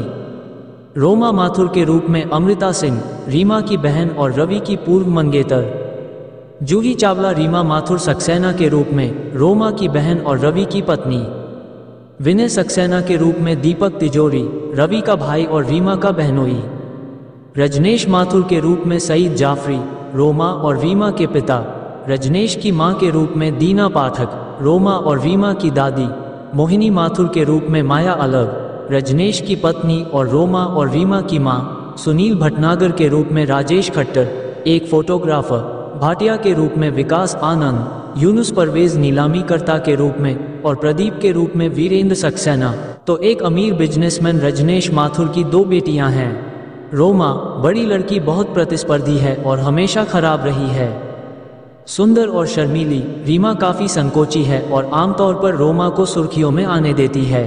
रोमा माथुर के रूप में अमृता सिंह, रीमा की बहन और रवि की पूर्व मंगेतर। जूही चावला रीमा माथुर सक्सेना के रूप में रोमा की बहन और रवि की पत्नी। विनय सक्सेना के रूप में दीपक तिजोरी, रवि का भाई और रीमा का बहनोई। रजनेश माथुर के रूप में सईद जाफरी, रोमा और रीमा के पिता। रजनेश की मां के रूप में दीना पाठक, रोमा और रीमा की दादी। मोहिनी माथुर के रूप में माया अलग, रजनेश की पत्नी और रोमा और रीमा की मां। सुनील भटनागर के रूप में राजेश खट्टर, एक फोटोग्राफर। भाटिया के रूप में विकास आनंद, यूनुस परवेज नीलामीकर्ता के रूप में और प्रदीप के रूप में वीरेंद्र सक्सेना। तो एक अमीर बिजनेसमैन रजनेश माथुर की 2 बेटियां हैं। रोमा, बड़ी लड़की, बहुत प्रतिस्पर्धी है और हमेशा खराब रही है। सुंदर और शर्मीली, रीमा काफ़ी संकोची है और आमतौर पर रोमा को सुर्खियों में आने देती है।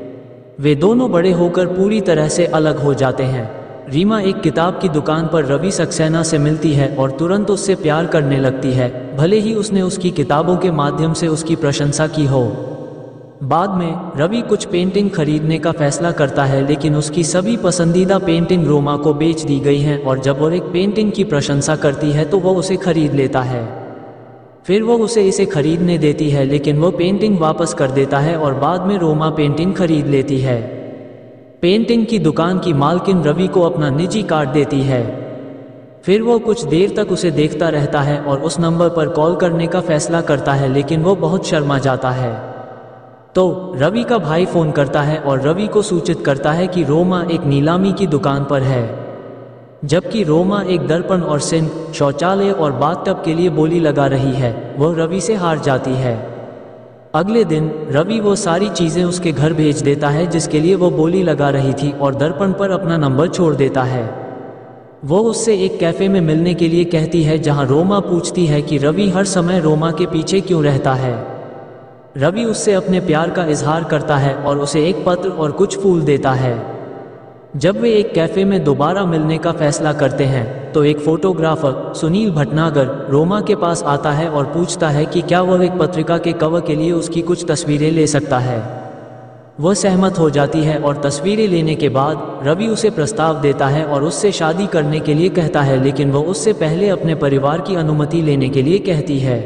वे दोनों बड़े होकर पूरी तरह से अलग हो जाते हैं। रीमा एक किताब की दुकान पर रवि सक्सेना से मिलती है और तुरंत उससे प्यार करने लगती है, भले ही उसने उसकी किताबों के माध्यम से उसकी प्रशंसा की हो। बाद में रवि कुछ पेंटिंग खरीदने का फैसला करता है, लेकिन उसकी सभी पसंदीदा पेंटिंग रोमा को बेच दी गई हैं और जब वो एक पेंटिंग की प्रशंसा करती है तो वो उसे खरीद लेता है। फिर वो उसे इसे खरीदने देती है, लेकिन वो पेंटिंग वापस कर देता है और बाद में रोमा पेंटिंग खरीद लेती है। पेंटिंग की दुकान की मालकिन रवि को अपना निजी कार्ड देती है। फिर वो कुछ देर तक उसे देखता रहता है और उस नंबर पर कॉल करने का फैसला करता है, लेकिन वो बहुत शर्मा जाता है। तो रवि का भाई फ़ोन करता है और रवि को सूचित करता है कि रोमा एक नीलामी की दुकान पर है, जबकि रोमा एक दर्पण और सिंक, शौचालय और बाथटब के लिए बोली लगा रही है। वह रवि से हार जाती है। अगले दिन रवि वो सारी चीजें उसके घर भेज देता है जिसके लिए वो बोली लगा रही थी और दर्पण पर अपना नंबर छोड़ देता है। वो उससे एक कैफे में मिलने के लिए कहती है जहां रोमा पूछती है कि रवि हर समय रोमा के पीछे क्यों रहता है। रवि उससे अपने प्यार का इजहार करता है और उसे एक पत्र और कुछ फूल देता है। जब वे एक कैफे में दोबारा मिलने का फैसला करते हैं तो एक फोटोग्राफर सुनील भटनागर रोमा के पास आता है और पूछता है कि क्या वह एक पत्रिका के कवर के लिए उसकी कुछ तस्वीरें ले सकता है। वह सहमत हो जाती है और तस्वीरें लेने के बाद रवि उसे प्रस्ताव देता है और उससे शादी करने के लिए कहता है, लेकिन वह उससे पहले अपने परिवार की अनुमति लेने के लिए कहती है।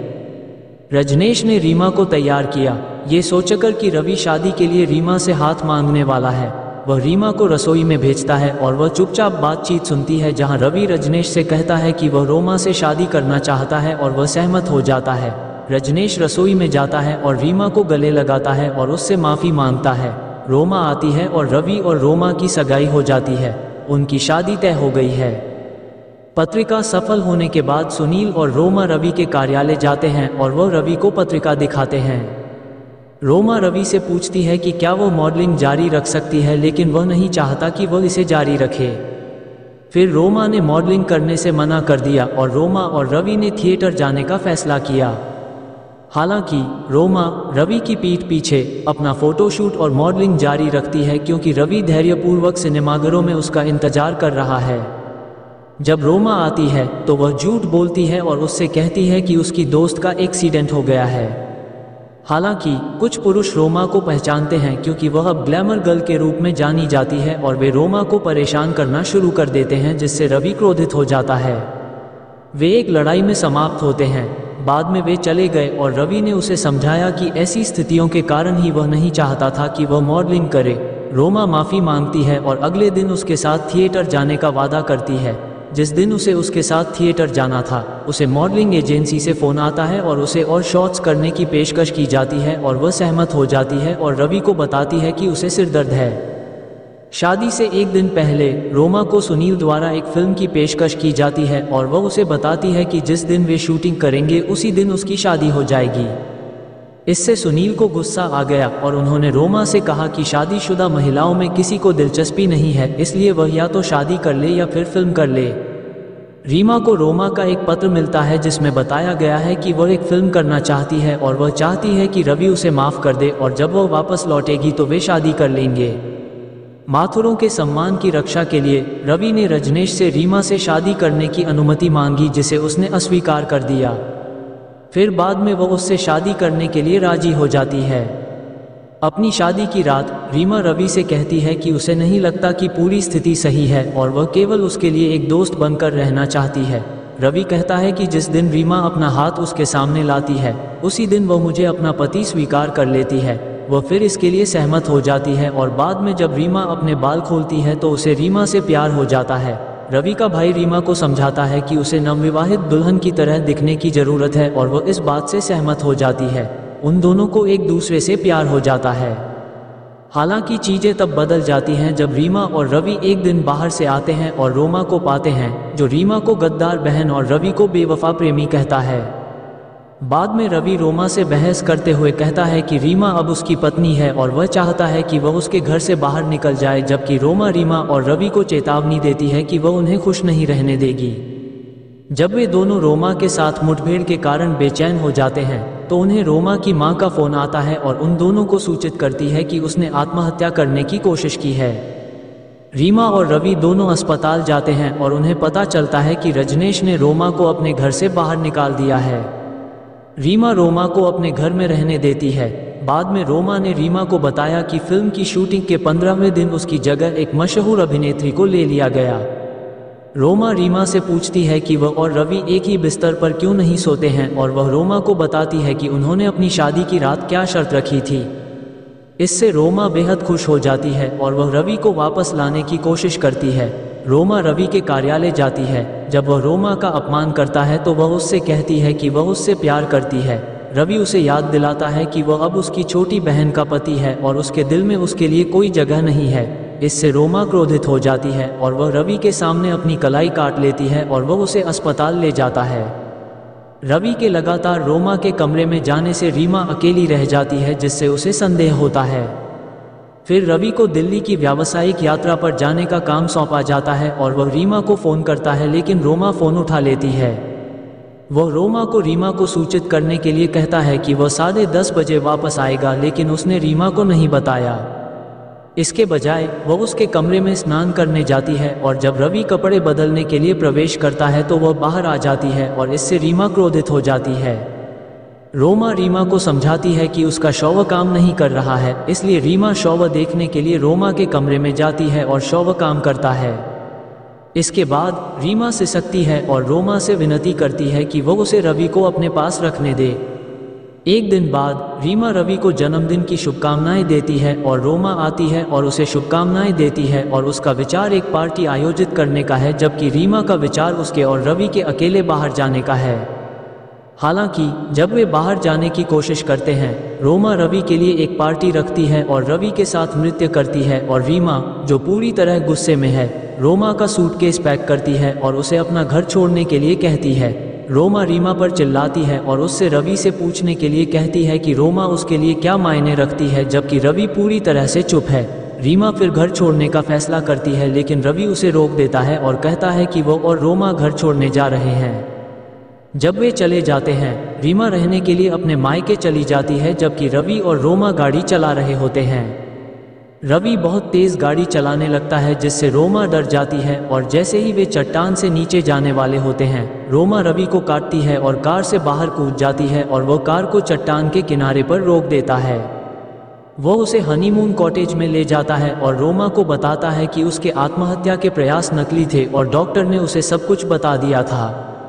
रजनेश ने रीमा को तैयार किया, ये सोचकर कि रवि शादी के लिए रीमा से हाथ मांगने वाला है। वह रीमा को रसोई में भेजता है और वह चुपचाप बातचीत सुनती है जहां रवि रजनेश से कहता है कि वह रोमा से शादी करना चाहता है और वह सहमत हो जाता है। रजनेश रसोई में जाता है और रीमा को गले लगाता है और उससे माफ़ी मांगता है। रोमा आती है और रवि और रोमा की सगाई हो जाती है। उनकी शादी तय हो गई है। पत्रिका सफल होने के बाद सुनील और रोमा रवि के कार्यालय जाते हैं और वह रवि को पत्रिका दिखाते हैं। रोमा रवि से पूछती है कि क्या वो मॉडलिंग जारी रख सकती है, लेकिन वह नहीं चाहता कि वह इसे जारी रखे। फिर रोमा ने मॉडलिंग करने से मना कर दिया और रोमा और रवि ने थिएटर जाने का फैसला किया। हालांकि रोमा रवि की पीठ पीछे अपना फोटोशूट और मॉडलिंग जारी रखती है क्योंकि रवि धैर्यपूर्वक सिनेमाघरों में उसका इंतजार कर रहा है। जब रोमा आती है तो वह झूठ बोलती है और उससे कहती है कि उसकी दोस्त का एक्सीडेंट हो गया है। हालांकि कुछ पुरुष रोमा को पहचानते हैं क्योंकि वह अब ग्लैमर गर्ल के रूप में जानी जाती है और वे रोमा को परेशान करना शुरू कर देते हैं, जिससे रवि क्रोधित हो जाता है। वे एक लड़ाई में समाप्त होते हैं। बाद में वे चले गए और रवि ने उसे समझाया कि ऐसी स्थितियों के कारण ही वह नहीं चाहता था कि वह मॉडलिंग करे। रोमा माफ़ी मांगती है और अगले दिन उसके साथ थिएटर जाने का वादा करती है। जिस दिन उसे उसके साथ थिएटर जाना था उसे मॉडलिंग एजेंसी से फ़ोन आता है और उसे और शॉट्स करने की पेशकश की जाती है और वह सहमत हो जाती है और रवि को बताती है कि उसे सिर दर्द है। शादी से एक दिन पहले रोमा को सुनील द्वारा एक फिल्म की पेशकश की जाती है और वह उसे बताती है कि जिस दिन वे शूटिंग करेंगे उसी दिन उसकी शादी हो जाएगी। इससे सुनील को गुस्सा आ गया और उन्होंने रोमा से कहा कि शादीशुदा महिलाओं में किसी को दिलचस्पी नहीं है, इसलिए वह या तो शादी कर ले या फिर फिल्म कर ले। रीमा को रोमा का एक पत्र मिलता है जिसमें बताया गया है कि वह एक फिल्म करना चाहती है और वह चाहती है कि रवि उसे माफ़ कर दे और जब वह वापस लौटेगी तो वे शादी कर लेंगे। माथुरों के सम्मान की रक्षा के लिए रवि ने रजनेश से रीमा से शादी करने की अनुमति मांगी, जिसे उसने अस्वीकार कर दिया। फिर बाद में वह उससे शादी करने के लिए राजी हो जाती है। अपनी शादी की रात रीमा रवि से कहती है कि उसे नहीं लगता कि पूरी स्थिति सही है और वह केवल उसके लिए एक दोस्त बनकर रहना चाहती है। रवि कहता है कि जिस दिन रीमा अपना हाथ उसके सामने लाती है उसी दिन वह मुझे अपना पति स्वीकार कर लेती है। वह फिर इसके लिए सहमत हो जाती है और बाद में जब रीमा अपने बाल खोलती है तो उसे रीमा से प्यार हो जाता है। रवि का भाई रीमा को समझाता है कि उसे नवविवाहित दुल्हन की तरह दिखने की ज़रूरत है और वह इस बात से सहमत हो जाती है। उन दोनों को एक दूसरे से प्यार हो जाता है। हालांकि चीज़ें तब बदल जाती हैं जब रीमा और रवि एक दिन बाहर से आते हैं और रोमा को पाते हैं, जो रीमा को गद्दार बहन और रवि को बेवफा प्रेमी कहता है। बाद में रवि रोमा से बहस करते हुए कहता है कि रीमा अब उसकी पत्नी है और वह चाहता है कि वह उसके घर से बाहर निकल जाए, जबकि रोमा रीमा और रवि को चेतावनी देती है कि वह उन्हें खुश नहीं रहने देगी। जब वे दोनों रोमा के साथ मुठभेड़ के कारण बेचैन हो जाते हैं तो उन्हें रोमा की मां का फ़ोन आता है और उन दोनों को सूचित करती है कि उसने आत्महत्या करने की कोशिश की है। रीमा और रवि दोनों अस्पताल जाते हैं और उन्हें पता चलता है कि रजनेश ने रोमा को अपने घर से बाहर निकाल दिया है। रीमा रोमा को अपने घर में रहने देती है। बाद में रोमा ने रीमा को बताया कि फिल्म की शूटिंग के 15वें दिन उसकी जगह एक मशहूर अभिनेत्री को ले लिया गया। रोमा रीमा से पूछती है कि वह और रवि एक ही बिस्तर पर क्यों नहीं सोते हैं और वह रोमा को बताती है कि उन्होंने अपनी शादी की रात क्या शर्त रखी थी। इससे रोमा बेहद खुश हो जाती है और वह रवि को वापस लाने की कोशिश करती है। रोमा रवि के कार्यालय जाती है। जब वह रोमा का अपमान करता है तो वह उससे कहती है कि वह उससे प्यार करती है। रवि उसे याद दिलाता है कि वह अब उसकी छोटी बहन का पति है और उसके दिल में उसके लिए कोई जगह नहीं है। इससे रोमा क्रोधित हो जाती है और वह रवि के सामने अपनी कलाई काट लेती है और वह उसे अस्पताल ले जाता है। रवि के लगातार रोमा के कमरे में जाने से रीमा अकेली रह जाती है, जिससे उसे संदेह होता है। फिर रवि को दिल्ली की व्यावसायिक यात्रा पर जाने का काम सौंपा जाता है और वह रीमा को फ़ोन करता है, लेकिन रोमा फ़ोन उठा लेती है। वह रोमा को रीमा को सूचित करने के लिए कहता है कि वह 10:30 बजे वापस आएगा, लेकिन उसने रीमा को नहीं बताया। इसके बजाय वह उसके कमरे में स्नान करने जाती है और जब रवि कपड़े बदलने के लिए प्रवेश करता है तो वह बाहर आ जाती है और इससे रीमा क्रोधित हो जाती है। रोमा रीमा को समझाती है कि उसका शौर्य काम नहीं कर रहा है, इसलिए रीमा शौर्य देखने के लिए रोमा के कमरे में जाती है और शौर्य काम करता है। इसके बाद रीमा सिसकती है और रोमा से विनती करती है कि वह उसे रवि को अपने पास रखने दे। एक दिन बाद रीमा रवि को जन्मदिन की शुभकामनाएं देती है और रोमा आती है और उसे शुभकामनाएं देती है और उसका विचार एक पार्टी आयोजित करने का है, जबकि रीमा का विचार उसके और रवि के अकेले बाहर जाने का है। हालांकि जब वे बाहर जाने की कोशिश करते हैं, रोमा रवि के लिए एक पार्टी रखती है और रवि के साथ नृत्य करती है और रीमा, जो पूरी तरह गुस्से में है, रोमा का सूटकेस पैक करती है और उसे अपना घर छोड़ने के लिए कहती है। रोमा रीमा पर चिल्लाती है और उससे रवि से पूछने के लिए कहती है कि रोमा उसके लिए क्या मायने रखती है, जबकि रवि पूरी तरह से चुप है। रीमा फिर घर छोड़ने का फैसला करती है, लेकिन रवि उसे रोक देता है और कहता है कि वो और रोमा घर छोड़ने जा रहे हैं। जब वे चले जाते हैं, रीमा रहने के लिए अपने मायके चली जाती है, जबकि रवि और रोमा गाड़ी चला रहे होते हैं। रवि बहुत तेज गाड़ी चलाने लगता है, जिससे रोमा डर जाती है और जैसे ही वे चट्टान से नीचे जाने वाले होते हैं, रोमा रवि को काटती है और कार से बाहर कूद जाती है और वह कार को चट्टान के किनारे पर रोक देता है। वह उसे हनीमून कॉटेज में ले जाता है और रोमा को बताता है कि उसके आत्महत्या के प्रयास नकली थे और डॉक्टर ने उसे सब कुछ बता दिया था।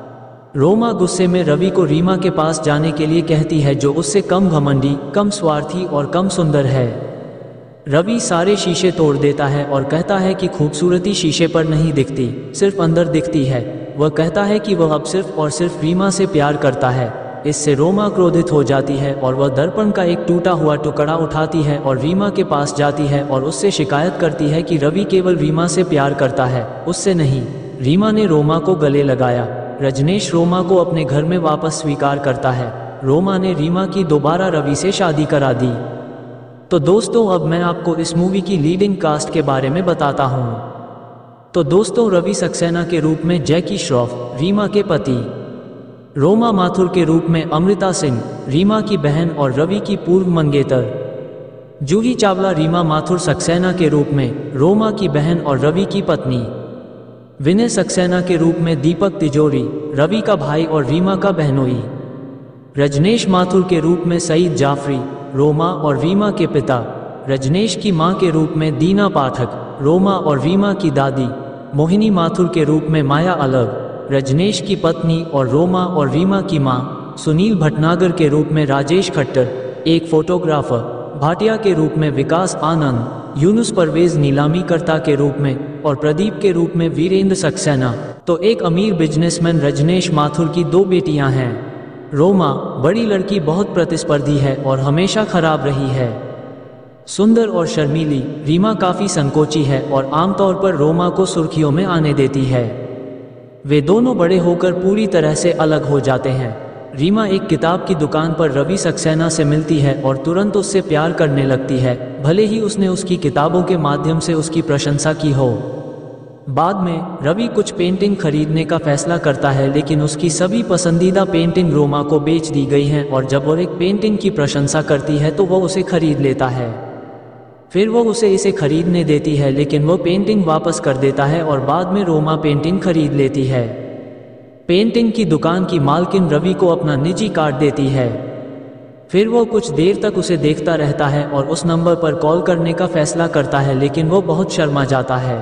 रोमा गुस्से में रवि को रीमा के पास जाने के लिए कहती है, जो उससे कम घमंडी, कम स्वार्थी और कम सुंदर है। रवि सारे शीशे तोड़ देता है और कहता है कि खूबसूरती शीशे पर नहीं दिखती, सिर्फ अंदर दिखती है। वह कहता है कि वह अब सिर्फ और सिर्फ रीमा से प्यार करता है। इससे रोमा क्रोधित हो जाती है और वह दर्पण का एक टूटा हुआ टुकड़ा उठाती है और रीमा के पास जाती है और उससे शिकायत करती है कि रवि केवल रीमा से प्यार करता है, उससे नहीं। रीमा ने रोमा को गले लगाया। रजनेश रोमा को अपने घर में वापस स्वीकार करता है। रोमा ने रीमा की दोबारा रवि से शादी करा दी। तो दोस्तों, अब मैं आपको इस मूवी की लीडिंग कास्ट के बारे में बताता हूँ। तो दोस्तों, रवि सक्सेना के रूप में जैकी श्रॉफ, रीमा के पति। रोमा माथुर के रूप में अमृता सिंह, रीमा की बहन और रवि की पूर्व मंगेतर। जूही चावला रीमा माथुर सक्सेना के रूप में रोमा की बहन और रवि की पत्नी। विनय सक्सेना के रूप में दीपक तिजोरी, रवि का भाई और रीमा का बहनोई। रजनेश माथुर के रूप में सईद जाफरी, रोमा और रीमा के पिता। रजनेश की मां के रूप में दीना पाठक, रोमा और रीमा की दादी। मोहिनी माथुर के रूप में माया अलग, रजनेश की पत्नी और रोमा और रीमा की मां। सुनील भटनागर के रूप में राजेश खट्टर, एक फोटोग्राफर। भाटिया के रूप में विकास आनंद, यूनुस परवेज नीलामीकर्ता के रूप में और प्रदीप के रूप में वीरेंद्र सक्सेना। तो एक अमीर बिजनेसमैन रजनेश माथुर की 2 बेटियां हैं। रोमा, बड़ी लड़की, बहुत प्रतिस्पर्धी है और हमेशा खराब रही है। सुंदर और शर्मीली, रीमा काफ़ी संकोची है और आमतौर पर रोमा को सुर्खियों में आने देती है। वे दोनों बड़े होकर पूरी तरह से अलग हो जाते हैं। रीमा एक किताब की दुकान पर रवि सक्सेना से मिलती है और तुरंत उससे प्यार करने लगती है, भले ही उसने उसकी किताबों के माध्यम से उसकी प्रशंसा की हो। बाद में रवि कुछ पेंटिंग खरीदने का फैसला करता है, लेकिन उसकी सभी पसंदीदा पेंटिंग रोमा को बेच दी गई हैं और जब वो एक पेंटिंग की प्रशंसा करती है तो वो उसे खरीद लेता है। फिर वो उसे इसे खरीदने देती है, लेकिन वो पेंटिंग वापस कर देता है और बाद में रोमा पेंटिंग खरीद लेती है। पेंटिंग की दुकान की मालकिन रवि को अपना निजी कार्ड देती है। फिर वो कुछ देर तक उसे देखता रहता है और उस नंबर पर कॉल करने का फैसला करता है, लेकिन वो बहुत शर्मा जाता है।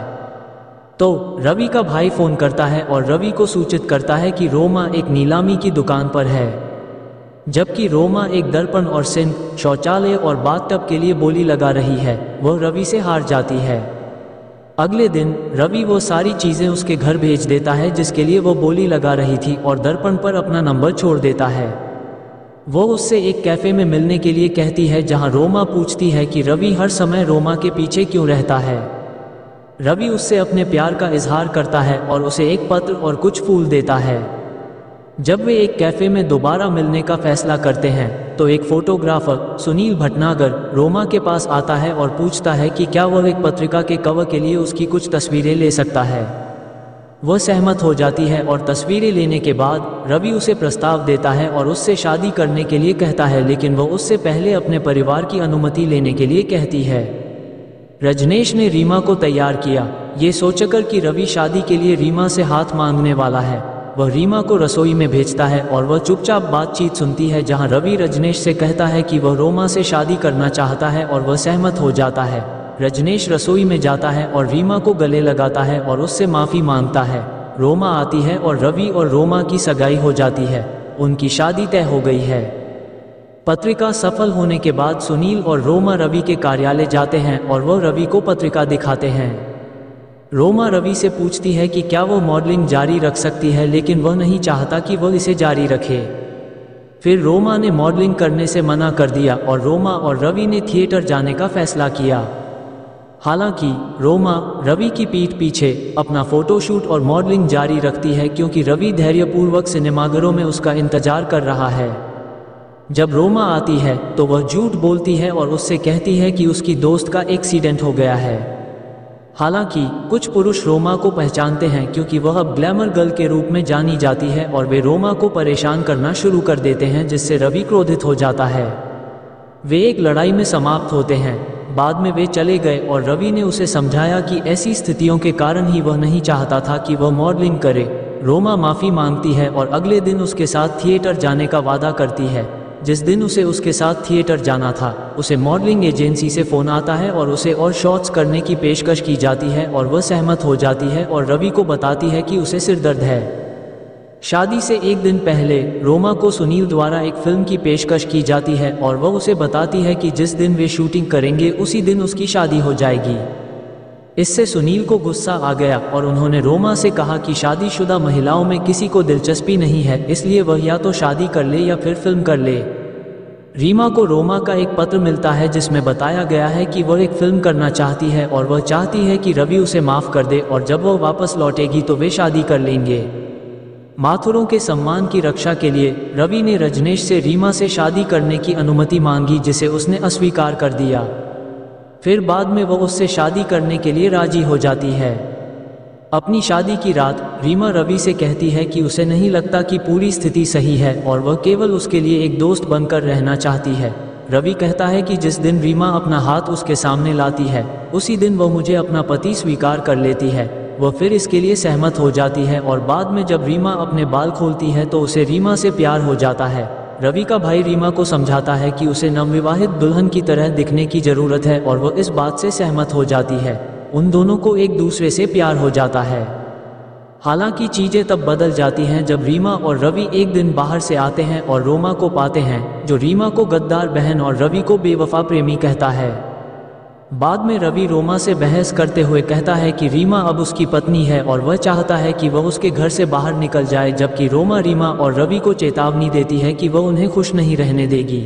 तो रवि का भाई फोन करता है और रवि को सूचित करता है कि रोमा एक नीलामी की दुकान पर है, जबकि रोमा एक दर्पण और सिंक, शौचालय और बाथटब के लिए बोली लगा रही है। वह रवि से हार जाती है। अगले दिन रवि वो सारी चीज़ें उसके घर भेज देता है जिसके लिए वो बोली लगा रही थी और दर्पण पर अपना नंबर छोड़ देता है। वो उससे एक कैफ़े में मिलने के लिए कहती है, जहां रोमा पूछती है कि रवि हर समय रोमा के पीछे क्यों रहता है। रवि उससे अपने प्यार का इजहार करता है और उसे एक पत्र और कुछ फूल देता है। जब वे एक कैफे में दोबारा मिलने का फैसला करते हैं तो एक फोटोग्राफर सुनील भटनागर रोमा के पास आता है और पूछता है कि क्या वह एक पत्रिका के कवर के लिए उसकी कुछ तस्वीरें ले सकता है। वह सहमत हो जाती है और तस्वीरें लेने के बाद रवि उसे प्रस्ताव देता है और उससे शादी करने के लिए कहता है, लेकिन वह उससे पहले अपने परिवार की अनुमति लेने के लिए कहती है। रजनीश ने रीमा को तैयार किया, ये सोचकर कि रवि शादी के लिए रीमा से हाथ मांगने वाला है। वह रीमा को रसोई में भेजता है और वह चुपचाप बातचीत सुनती है, जहां रवि रजनीश से कहता है कि वह रोमा से शादी करना चाहता है और वह सहमत हो जाता है। रजनीश रसोई में जाता है और रीमा को गले लगाता है और उससे माफ़ी मांगता है। रोमा आती है और रवि और रोमा की सगाई हो जाती है। उनकी शादी तय हो गई है। पत्रिका सफल होने के बाद सुनील और रोमा रवि के कार्यालय जाते हैं और वह रवि को पत्रिका दिखाते हैं। रोमा रवि से पूछती है कि क्या वह मॉडलिंग जारी रख सकती है, लेकिन वह नहीं चाहता कि वह इसे जारी रखे। फिर रोमा ने मॉडलिंग करने से मना कर दिया और रोमा और रवि ने थिएटर जाने का फैसला किया। हालांकि रोमा रवि की पीठ पीछे अपना फोटोशूट और मॉडलिंग जारी रखती है, क्योंकि रवि धैर्यपूर्वक सिनेमाघरों में उसका इंतजार कर रहा है। जब रोमा आती है तो वह झूठ बोलती है और उससे कहती है कि उसकी दोस्त का एक्सीडेंट हो गया है। हालांकि कुछ पुरुष रोमा को पहचानते हैं, क्योंकि वह अब ग्लैमर गर्ल के रूप में जानी जाती है और वे रोमा को परेशान करना शुरू कर देते हैं, जिससे रवि क्रोधित हो जाता है। वे एक लड़ाई में समाप्त होते हैं। बाद में वे चले गए और रवि ने उसे समझाया कि ऐसी स्थितियों के कारण ही वह नहीं चाहता था कि वह मॉडलिंग करे। रोमा माफ़ी मांगती है और अगले दिन उसके साथ थिएटर जाने का वादा करती है। जिस दिन उसे उसके साथ थिएटर जाना था, उसे मॉडलिंग एजेंसी से फ़ोन आता है और उसे और शॉट्स करने की पेशकश की जाती है और वह सहमत हो जाती है और रवि को बताती है कि उसे सिरदर्द है। शादी से एक दिन पहले रोमा को सुनील द्वारा एक फिल्म की पेशकश की जाती है और वह उसे बताती है कि जिस दिन वे शूटिंग करेंगे उसी दिन उसकी शादी हो जाएगी। इससे सुनील को गुस्सा आ गया और उन्होंने रोमा से कहा कि शादीशुदा महिलाओं में किसी को दिलचस्पी नहीं है, इसलिए वह या तो शादी कर ले या फिर फिल्म कर ले। रीमा को रोमा का एक पत्र मिलता है जिसमें बताया गया है कि वह एक फिल्म करना चाहती है और वह चाहती है कि रवि उसे माफ़ कर दे और जब वह वापस लौटेगी तो वे शादी कर लेंगे। माथुरों के सम्मान की रक्षा के लिए रवि ने रजनीश से रीमा से शादी करने की अनुमति मांगी, जिसे उसने अस्वीकार कर दिया। फिर बाद में वह उससे शादी करने के लिए राजी हो जाती है। अपनी शादी की रात रीमा रवि से कहती है कि उसे नहीं लगता कि पूरी स्थिति सही है और वह केवल उसके लिए एक दोस्त बनकर रहना चाहती है। रवि कहता है कि जिस दिन रीमा अपना हाथ उसके सामने लाती है उसी दिन वह मुझे अपना पति स्वीकार कर लेती है। वह फिर इसके लिए सहमत हो जाती है और बाद में जब रीमा अपने बाल खोलती है तो उसे रीमा से प्यार हो जाता है। रवि का भाई रीमा को समझाता है कि उसे नवविवाहित दुल्हन की तरह दिखने की ज़रूरत है और वह इस बात से सहमत हो जाती है। उन दोनों को एक दूसरे से प्यार हो जाता है। हालांकि चीज़ें तब बदल जाती हैं जब रीमा और रवि एक दिन बाहर से आते हैं और रोमा को पाते हैं, जो रीमा को गद्दार बहन और रवि को बेवफा प्रेमी कहता है। बाद में रवि रोमा से बहस करते हुए कहता है कि रीमा अब उसकी पत्नी है और वह चाहता है कि वह उसके घर से बाहर निकल जाए, जबकि रोमा रीमा और रवि को चेतावनी देती है कि वह उन्हें खुश नहीं रहने देगी।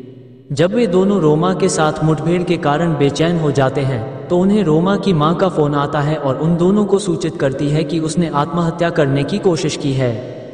जब वे दोनों रोमा के साथ मुठभेड़ के कारण बेचैन हो जाते हैं तो उन्हें रोमा की मां का फ़ोन आता है और उन दोनों को सूचित करती है कि उसने आत्महत्या करने की कोशिश की है।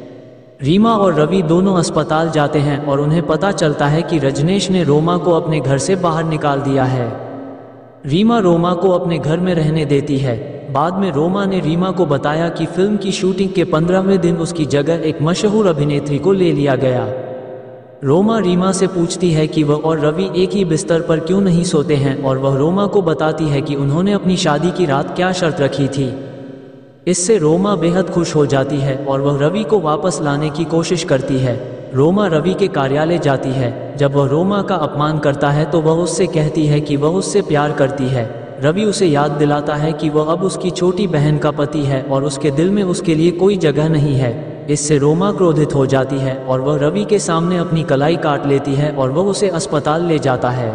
रीमा और रवि दोनों अस्पताल जाते हैं और उन्हें पता चलता है कि रजनीश ने रोमा को अपने घर से बाहर निकाल दिया है। रीमा रोमा को अपने घर में रहने देती है। बाद में रोमा ने रीमा को बताया कि फिल्म की शूटिंग के 15वें दिन उसकी जगह एक मशहूर अभिनेत्री को ले लिया गया। रोमा रीमा से पूछती है कि वह और रवि एक ही बिस्तर पर क्यों नहीं सोते हैं और वह रोमा को बताती है कि उन्होंने अपनी शादी की रात क्या शर्त रखी थी। इससे रोमा बेहद खुश हो जाती है और वह रवि को वापस लाने की कोशिश करती है। रोमा रवि के कार्यालय जाती है। जब वह रोमा का अपमान करता है तो वह उससे कहती है कि वह उससे प्यार करती है। रवि उसे याद दिलाता है कि वह अब उसकी छोटी बहन का पति है और उसके दिल में उसके लिए कोई जगह नहीं है। इससे रोमा क्रोधित हो जाती है और वह रवि के सामने अपनी कलाई काट लेती है और वह उसे अस्पताल ले जाता है।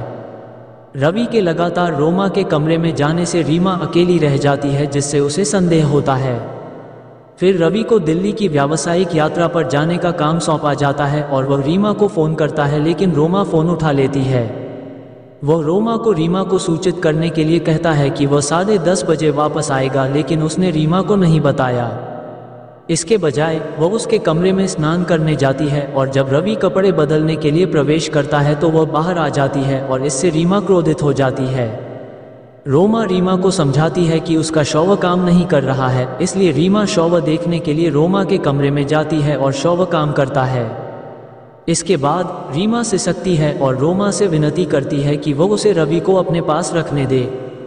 रवि के लगातार रोमा के कमरे में जाने से रीमा अकेली रह जाती है, जिससे उसे संदेह होता है। फिर रवि को दिल्ली की व्यावसायिक यात्रा पर जाने का काम सौंपा जाता है और वह रीमा को फ़ोन करता है, लेकिन रोमा फ़ोन उठा लेती है। वह रोमा को रीमा को सूचित करने के लिए कहता है कि वह 10:30 बजे वापस आएगा, लेकिन उसने रीमा को नहीं बताया। इसके बजाय वह उसके कमरे में स्नान करने जाती है और जब रवि कपड़े बदलने के लिए प्रवेश करता है तो वह बाहर आ जाती है और इससे रीमा क्रोधित हो जाती है। रोमा रीमा को समझाती है कि उसका शौर्य काम नहीं कर रहा है, इसलिए रीमा शौर्य देखने के लिए रोमा के कमरे में जाती है और शौर्य काम करता है। इसके बाद रीमा सिसकती है और रोमा से विनती करती है कि वह उसे रवि को अपने पास रखने दे।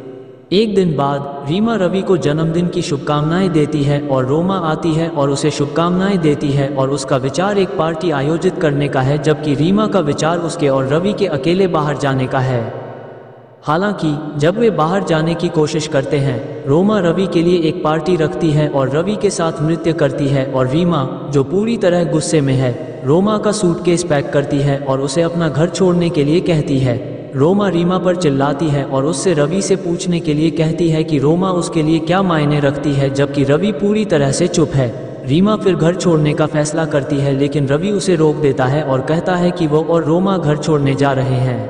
एक दिन बाद रीमा रवि को जन्मदिन की शुभकामनाएं देती है और रोमा आती है और उसे शुभकामनाएं देती है और उसका विचार एक पार्टी आयोजित करने का है, जबकि रीमा का विचार उसके और रवि के अकेले बाहर जाने का है। हालांकि जब वे बाहर जाने की कोशिश करते हैं, रोमा रवि के लिए एक पार्टी रखती है और रवि के साथ नृत्य करती है और रीमा, जो पूरी तरह गुस्से में है, रोमा का सूटकेस पैक करती है और उसे अपना घर छोड़ने के लिए कहती है। रोमा रीमा पर चिल्लाती है और उससे रवि से पूछने के लिए कहती है कि रोमा उसके लिए क्या मायने रखती है, जबकि रवि पूरी तरह से चुप है। रीमा फिर घर छोड़ने का फैसला करती है, लेकिन रवि उसे रोक देता है और कहता है कि वो और रोमा घर छोड़ने जा रहे हैं।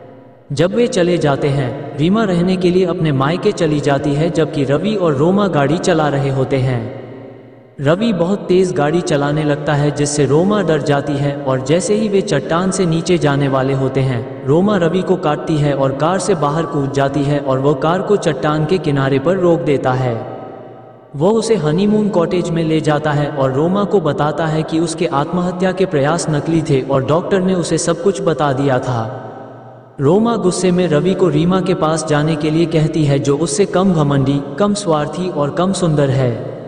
जब वे चले जाते हैं, रीमा रहने के लिए अपने मायके चली जाती है, जबकि रवि और रोमा गाड़ी चला रहे होते हैं। रवि बहुत तेज गाड़ी चलाने लगता है, जिससे रोमा डर जाती है और जैसे ही वे चट्टान से नीचे जाने वाले होते हैं, रोमा रवि को काटती है और कार से बाहर कूद जाती है और वह कार को चट्टान के किनारे पर रोक देता है। वह उसे हनीमून कॉटेज में ले जाता है और रोमा को बताता है कि उसके आत्महत्या के प्रयास नकली थे और डॉक्टर ने उसे सब कुछ बता दिया था। रोमा गुस्से में रवि को रीमा के पास जाने के लिए कहती है, जो उससे कम घमंडी, कम स्वार्थी और कम सुंदर है।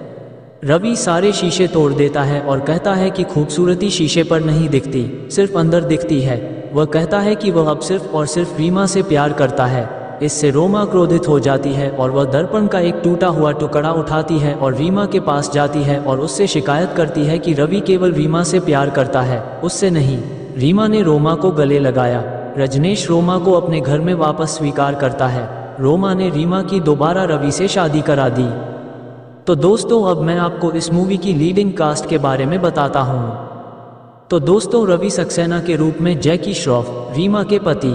रवि सारे शीशे तोड़ देता है और कहता है कि खूबसूरती शीशे पर नहीं दिखती, सिर्फ अंदर दिखती है। वह कहता है कि वह अब सिर्फ और सिर्फ रीमा से प्यार करता है। इससे रोमा क्रोधित हो जाती है और वह दर्पण का एक टूटा हुआ टुकड़ा उठाती है और रीमा के पास जाती है और उससे शिकायत करती है कि रवि केवल रीमा से प्यार करता है, उससे नहीं। रीमा ने रोमा को गले लगाया। रजनीश रोमा को अपने घर में वापस स्वीकार करता है। रोमा ने रीमा की दोबारा रवि से शादी करा दी। तो दोस्तों, अब मैं आपको इस मूवी की लीडिंग कास्ट के बारे में बताता हूँ। तो दोस्तों, रवि सक्सेना के रूप में जैकी श्रॉफ, रीमा के पति।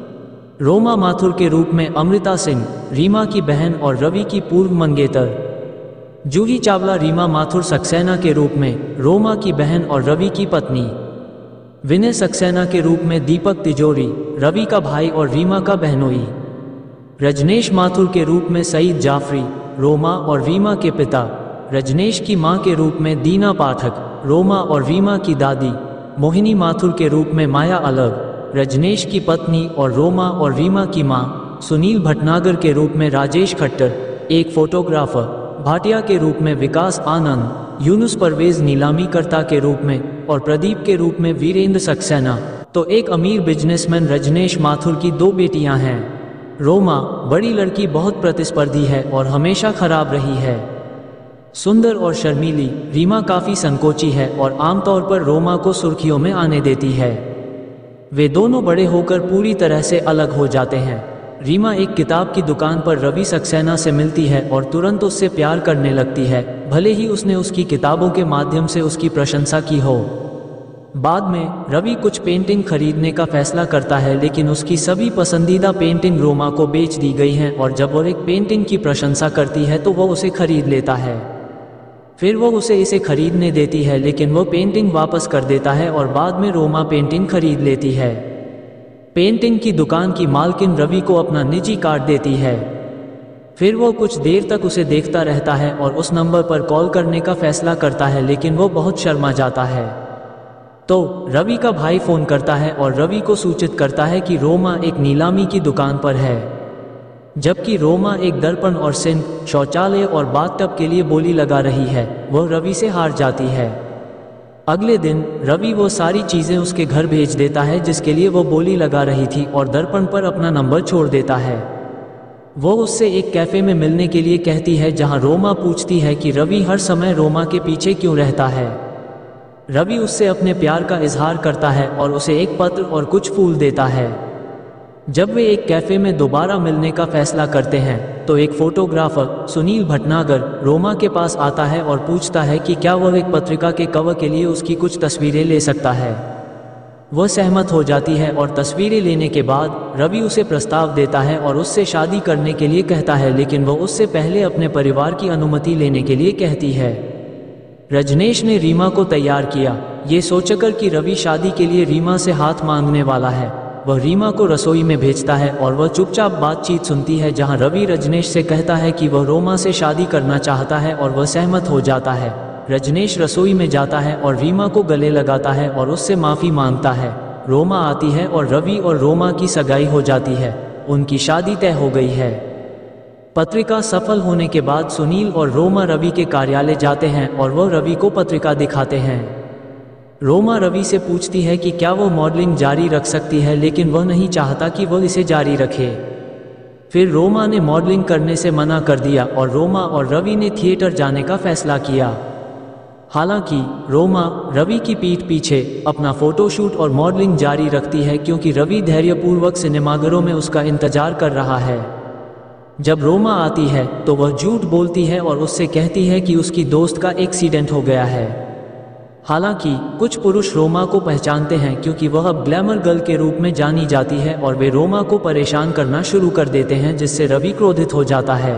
रोमा माथुर के रूप में अमृता सिंह, रीमा की बहन और रवि की पूर्व मंगेतर। जूही चावला रीमा माथुर सक्सेना के रूप में रोमा की बहन और रवि की पत्नी। विनय सक्सेना के रूप में दीपक तिजोरी, रवि का भाई और रीमा का बहनोई। रजनीश माथुर के रूप में सईद जाफरी, रोमा और रीमा के पिता। रजनीश की मां के रूप में दीना पाठक, रोमा और रीमा की दादी। मोहिनी माथुर के रूप में माया अलग, रजनीश की पत्नी और रोमा और रीमा की मां। सुनील भटनागर के रूप में राजेश खट्टर, एक फोटोग्राफर। भाटिया के रूप में विकास आनंद। यूनुस परवेज नीलामी कर्ता के रूप में और प्रदीप के रूप में वीरेंद्र सक्सेना। तो एक अमीर बिजनेसमैन रजनीश माथुर की दो बेटियां हैं। रोमा, बड़ी लड़की, बहुत प्रतिस्पर्धी है और हमेशा खराब रही है। सुंदर और शर्मीली, रीमा काफ़ी संकोची है और आमतौर पर रोमा को सुर्खियों में आने देती है। वे दोनों बड़े होकर पूरी तरह से अलग हो जाते हैं। रीमा एक किताब की दुकान पर रवि सक्सेना से मिलती है और तुरंत उससे प्यार करने लगती है, भले ही उसने उसकी किताबों के माध्यम से उसकी प्रशंसा की हो। बाद में रवि कुछ पेंटिंग खरीदने का फैसला करता है, लेकिन उसकी सभी पसंदीदा पेंटिंग रोमा को बेच दी गई हैं और जब वो एक पेंटिंग की प्रशंसा करती है तो वह उसे खरीद लेता है। फिर वो उसे इसे खरीदने देती है, लेकिन वो पेंटिंग वापस कर देता है और बाद में रोमा पेंटिंग खरीद लेती है। पेंटिंग की दुकान की मालकिन रवि को अपना निजी कार्ड देती है। फिर वो कुछ देर तक उसे देखता रहता है और उस नंबर पर कॉल करने का फैसला करता है, लेकिन वो बहुत शर्मा जाता है। तो रवि का भाई फ़ोन करता है और रवि को सूचित करता है कि रोमा एक नीलामी की दुकान पर है, जबकि रोमा एक दर्पण और सिंक, शौचालय और बाथटब के लिए बोली लगा रही है। वह रवि से हार जाती है। अगले दिन रवि वो सारी चीज़ें उसके घर भेज देता है जिसके लिए वो बोली लगा रही थी और दर्पण पर अपना नंबर छोड़ देता है। वो उससे एक कैफ़े में मिलने के लिए कहती है, जहां रोमा पूछती है कि रवि हर समय रोमा के पीछे क्यों रहता है। रवि उससे अपने प्यार का इजहार करता है और उसे एक पत्र और कुछ फूल देता है। जब वे एक कैफ़े में दोबारा मिलने का फैसला करते हैं तो एक फोटोग्राफर सुनील भटनागर रोमा के पास आता है और पूछता है कि क्या वह एक पत्रिका के कवर के लिए उसकी कुछ तस्वीरें ले सकता है। वह सहमत हो जाती है और तस्वीरें लेने के बाद रवि उसे प्रस्ताव देता है और उससे शादी करने के लिए कहता है, लेकिन वह उससे पहले अपने परिवार की अनुमति लेने के लिए कहती है। रजनेश ने रीमा को तैयार किया, ये सोचकर कि रवि शादी के लिए रीमा से हाथ मांगने वाला है। वह रीमा को रसोई में भेजता है और वह चुपचाप बातचीत सुनती है, जहां रवि रजनेश से कहता है कि वह रोमा से शादी करना चाहता है और वह सहमत हो जाता है। रजनेश रसोई में जाता है और रीमा को गले लगाता है और उससे माफ़ी मांगता है। रोमा आती है और रवि और रोमा की सगाई हो जाती है। उनकी शादी तय हो गई है। पत्रिका सफल होने के बाद सुनील और रोमा रवि के कार्यालय जाते हैं और वह रवि को पत्रिका दिखाते हैं। रोमा रवि से पूछती है कि क्या वो मॉडलिंग जारी रख सकती है, लेकिन वह नहीं चाहता कि वह इसे जारी रखे। फिर रोमा ने मॉडलिंग करने से मना कर दिया और रोमा और रवि ने थिएटर जाने का फैसला किया। हालांकि रोमा रवि की पीठ पीछे अपना फोटोशूट और मॉडलिंग जारी रखती है, क्योंकि रवि धैर्यपूर्वक सिनेमाघरों में उसका इंतजार कर रहा है। जब रोमा आती है तो वह झूठ बोलती है और उससे कहती है कि उसकी दोस्त का एक्सीडेंट हो गया है। हालांकि कुछ पुरुष रोमा को पहचानते हैं, क्योंकि वह अब ग्लैमर गर्ल के रूप में जानी जाती है और वे रोमा को परेशान करना शुरू कर देते हैं, जिससे रवि क्रोधित हो जाता है।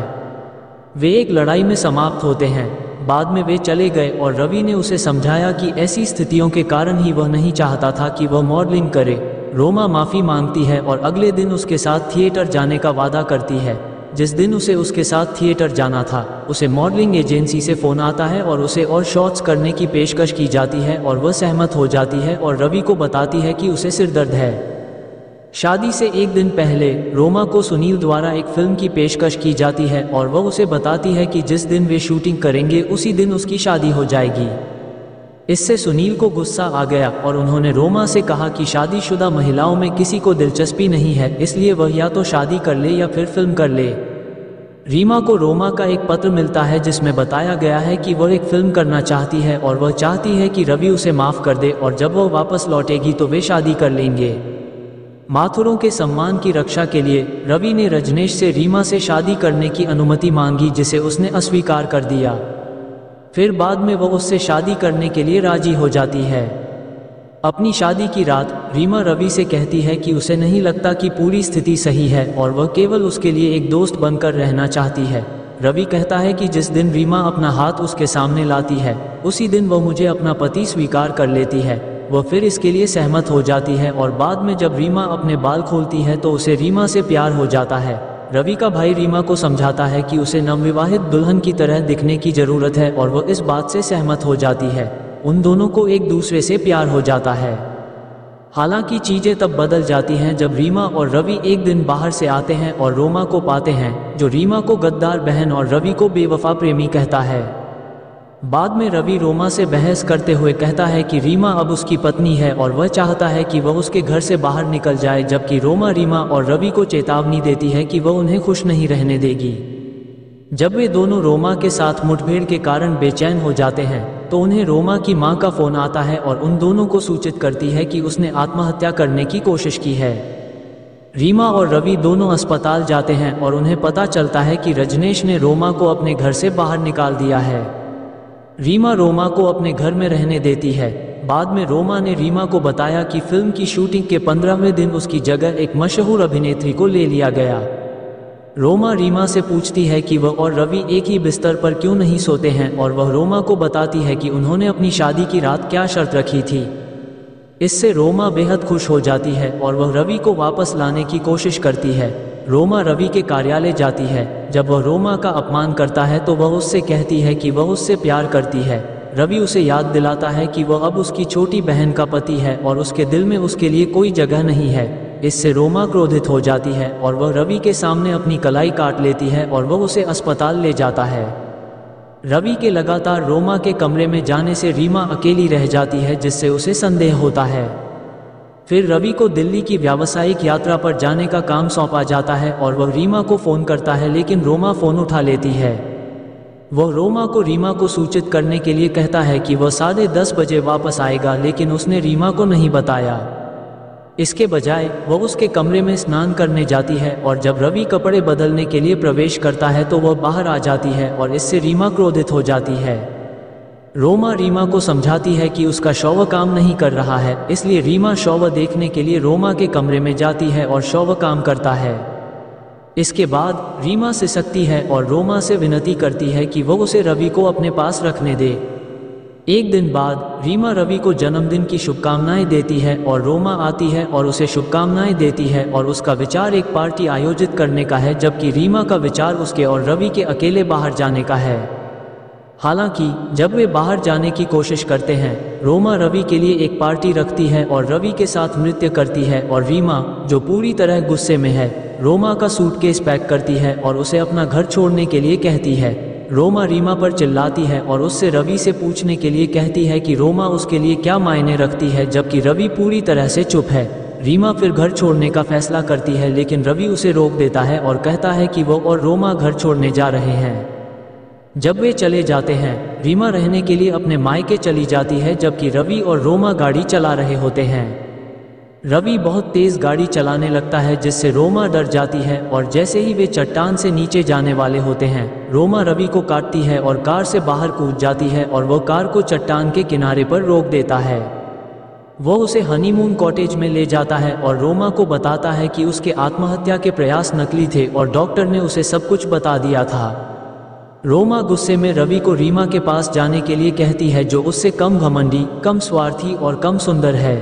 वे एक लड़ाई में समाप्त होते हैं। बाद में वे चले गए और रवि ने उसे समझाया कि ऐसी स्थितियों के कारण ही वह नहीं चाहता था कि वह मॉडलिंग करे। रोमा माफ़ी मांगती है और अगले दिन उसके साथ थिएटर जाने का वादा करती है। जिस दिन उसे उसके साथ थिएटर जाना था, उसे मॉडलिंग एजेंसी से फ़ोन आता है और उसे और शॉट्स करने की पेशकश की जाती है और वह सहमत हो जाती है और रवि को बताती है कि उसे सिरदर्द है। शादी से एक दिन पहले रोमा को सुनील द्वारा एक फिल्म की पेशकश की जाती है और वह उसे बताती है कि जिस दिन वे शूटिंग करेंगे उसी दिन उसकी शादी हो जाएगी। इससे सुनील को गुस्सा आ गया और उन्होंने रोमा से कहा कि शादीशुदा महिलाओं में किसी को दिलचस्पी नहीं है, इसलिए वह या तो शादी कर ले या फिर फिल्म कर ले। रीमा को रोमा का एक पत्र मिलता है जिसमें बताया गया है कि वह एक फिल्म करना चाहती है और वह चाहती है कि रवि उसे माफ़ कर दे और जब वह वापस लौटेगी तो वे शादी कर लेंगे। माथुरों के सम्मान की रक्षा के लिए रवि ने रजनेश से रीमा से शादी करने की अनुमति मांगी, जिसे उसने अस्वीकार कर दिया। फिर बाद में वह उससे शादी करने के लिए राजी हो जाती है। अपनी शादी की रात रीमा रवि से कहती है कि उसे नहीं लगता कि पूरी स्थिति सही है और वह केवल उसके लिए एक दोस्त बनकर रहना चाहती है। रवि कहता है कि जिस दिन रीमा अपना हाथ उसके सामने लाती है उसी दिन वह मुझे अपना पति स्वीकार कर लेती है। वह फिर इसके लिए सहमत हो जाती है और बाद में जब रीमा अपने बाल खोलती है तो उसे रीमा से प्यार हो जाता है। रवि का भाई रीमा को समझाता है कि उसे नवविवाहित दुल्हन की तरह दिखने की ज़रूरत है और वह इस बात से सहमत हो जाती है। उन दोनों को एक दूसरे से प्यार हो जाता है। हालांकि चीज़ें तब बदल जाती हैं जब रीमा और रवि एक दिन बाहर से आते हैं और रोमा को पाते हैं, जो रीमा को गद्दार बहन और रवि को बेवफा प्रेमी कहता है। बाद में रवि रोमा से बहस करते हुए कहता है कि रीमा अब उसकी पत्नी है और वह चाहता है कि वह उसके घर से बाहर निकल जाए, जबकि रोमा रीमा और रवि को चेतावनी देती है कि वह उन्हें खुश नहीं रहने देगी। जब वे दोनों रोमा के साथ मुठभेड़ के कारण बेचैन हो जाते हैं तो उन्हें रोमा की मां का फ़ोन आता है और उन दोनों को सूचित करती है कि उसने आत्महत्या करने की कोशिश की है। रीमा और रवि दोनों अस्पताल जाते हैं और उन्हें पता चलता है कि रजनेश ने रोमा को अपने घर से बाहर निकाल दिया है। रीमा रोमा को अपने घर में रहने देती है। बाद में रोमा ने रीमा को बताया कि फिल्म की शूटिंग के 15वें दिन उसकी जगह एक मशहूर अभिनेत्री को ले लिया गया। रोमा रीमा से पूछती है कि वह और रवि एक ही बिस्तर पर क्यों नहीं सोते हैं और वह रोमा को बताती है कि उन्होंने अपनी शादी की रात क्या शर्त रखी थी। इससे रोमा बेहद खुश हो जाती है और वह रवि को वापस लाने की कोशिश करती है। रोमा रवि के कार्यालय जाती है। जब वह रोमा का अपमान करता है तो वह उससे कहती है कि वह उससे प्यार करती है। रवि उसे याद दिलाता है कि वह अब उसकी छोटी बहन का पति है और उसके दिल में उसके लिए कोई जगह नहीं है। इससे रोमा क्रोधित हो जाती है और वह रवि के सामने अपनी कलाई काट लेती है और वह उसे अस्पताल ले जाता है। रवि के लगातार रोमा के कमरे में जाने से रीमा अकेली रह जाती है, जिससे उसे संदेह होता है। फिर रवि को दिल्ली की व्यावसायिक यात्रा पर जाने का काम सौंपा जाता है और वह रीमा को फ़ोन करता है, लेकिन रोमा फ़ोन उठा लेती है। वह रोमा को रीमा को सूचित करने के लिए कहता है कि वह 10:30 बजे वापस आएगा, लेकिन उसने रीमा को नहीं बताया। इसके बजाय वह उसके कमरे में स्नान करने जाती है और जब रवि कपड़े बदलने के लिए प्रवेश करता है तो वह बाहर आ जाती है और इससे रीमा क्रोधित हो जाती है। रोमा रीमा को समझाती है कि उसका शौव काम नहीं कर रहा है, इसलिए रीमा शौव देखने के लिए रोमा के कमरे में जाती है और शौव काम करता है। इसके बाद रीमा सिसकती है और रोमा से विनती करती है कि वह उसे रवि को अपने पास रखने दे। एक दिन बाद रीमा रवि को जन्मदिन की शुभकामनाएं देती है और रोमा आती है और उसे शुभकामनाएं देती है और उसका विचार एक पार्टी आयोजित करने का है, जबकि रीमा का विचार उसके और रवि के अकेले बाहर जाने का है। हालांकि जब वे बाहर जाने की कोशिश करते हैं, रोमा रवि के लिए एक पार्टी रखती है और रवि के साथ नृत्य करती है और रीमा, जो पूरी तरह गुस्से में है, रोमा का सूटकेस पैक करती है और उसे अपना घर छोड़ने के लिए कहती है। रोमा रीमा पर चिल्लाती है और उससे रवि से पूछने के लिए कहती है कि रोमा उसके लिए क्या मायने रखती है, जबकि रवि पूरी तरह से चुप है। रीमा फिर घर छोड़ने का फैसला करती है, लेकिन रवि उसे रोक देता है और कहता है कि वो और रोमा घर छोड़ने जा रहे हैं। जब वे चले जाते हैं, रीमा रहने के लिए अपने मायके चली जाती है, जबकि रवि और रोमा गाड़ी चला रहे होते हैं। रवि बहुत तेज गाड़ी चलाने लगता है, जिससे रोमा डर जाती है और जैसे ही वे चट्टान से नीचे जाने वाले होते हैं, रोमा रवि को काटती है और कार से बाहर कूद जाती है और वो कार को चट्टान के किनारे पर रोक देता है। वो उसे हनीमून कॉटेज में ले जाता है और रोमा को बताता है कि उसके आत्महत्या के प्रयास नकली थे और डॉक्टर ने उसे सब कुछ बता दिया था। रोमा गुस्से में रवि को रीमा के पास जाने के लिए कहती है, जो उससे कम घमंडी, कम स्वार्थी और कम सुंदर है।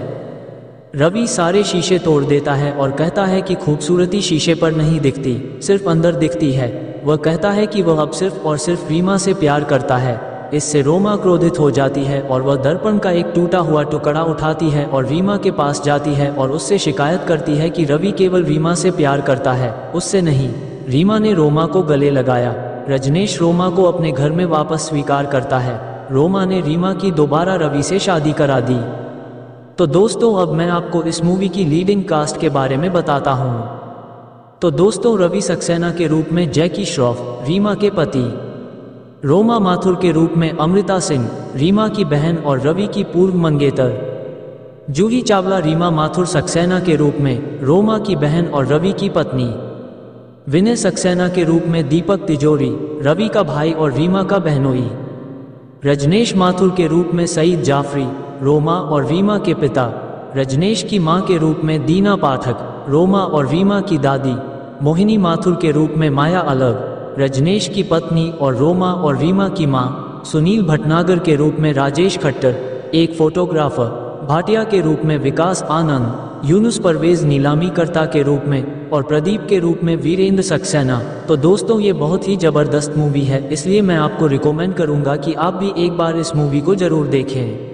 रवि सारे शीशे तोड़ देता है और कहता है कि खूबसूरती शीशे पर नहीं दिखती, सिर्फ अंदर दिखती है। वह कहता है कि वह अब सिर्फ और सिर्फ रीमा से प्यार करता है। इससे रोमा क्रोधित हो जाती है और वह दर्पण का एक टूटा हुआ टुकड़ा उठाती है और रीमा के पास जाती है और उससे शिकायत करती है कि रवि केवल रीमा से प्यार करता है, उससे नहीं। रीमा ने रोमा को गले लगाया। रजनेश रोमा को अपने घर में वापस स्वीकार करता है। रोमा ने रीमा की दोबारा रवि से शादी करा दी। तो दोस्तों, अब मैं आपको इस मूवी की लीडिंग कास्ट के बारे में बताता हूँ। तो दोस्तों, रवि सक्सेना के रूप में जैकी श्रॉफ, रीमा के पति। रोमा माथुर के रूप में अमृता सिंह, रीमा की बहन और रवि की पूर्व मंगेतर। जूही चावला रीमा माथुर सक्सेना के रूप में रोमा की बहन और रवि की पत्नी। विनय सक्सेना के रूप में दीपक तिजोरी, रवि का भाई और रीमा का बहनोई। रजनेश माथुर के रूप में सईद जाफरी, रोमा और रीमा के पिता। रजनेश की मां के रूप में दीना पाठक, रोमा और रीमा की दादी। मोहिनी माथुर के रूप में माया अलग, रजनेश की पत्नी और रोमा और रीमा की मां। सुनील भटनागर के रूप में राजेश खट्टर, एक फोटोग्राफर। भाटिया के रूप में विकास आनंद, यूनुस परवेज नीलामीकर्ता के रूप में और प्रदीप के रूप में वीरेंद्र सक्सेना। तो दोस्तों, ये बहुत ही ज़बरदस्त मूवी है, इसलिए मैं आपको रिकमेंड करूंगा कि आप भी एक बार इस मूवी को ज़रूर देखें।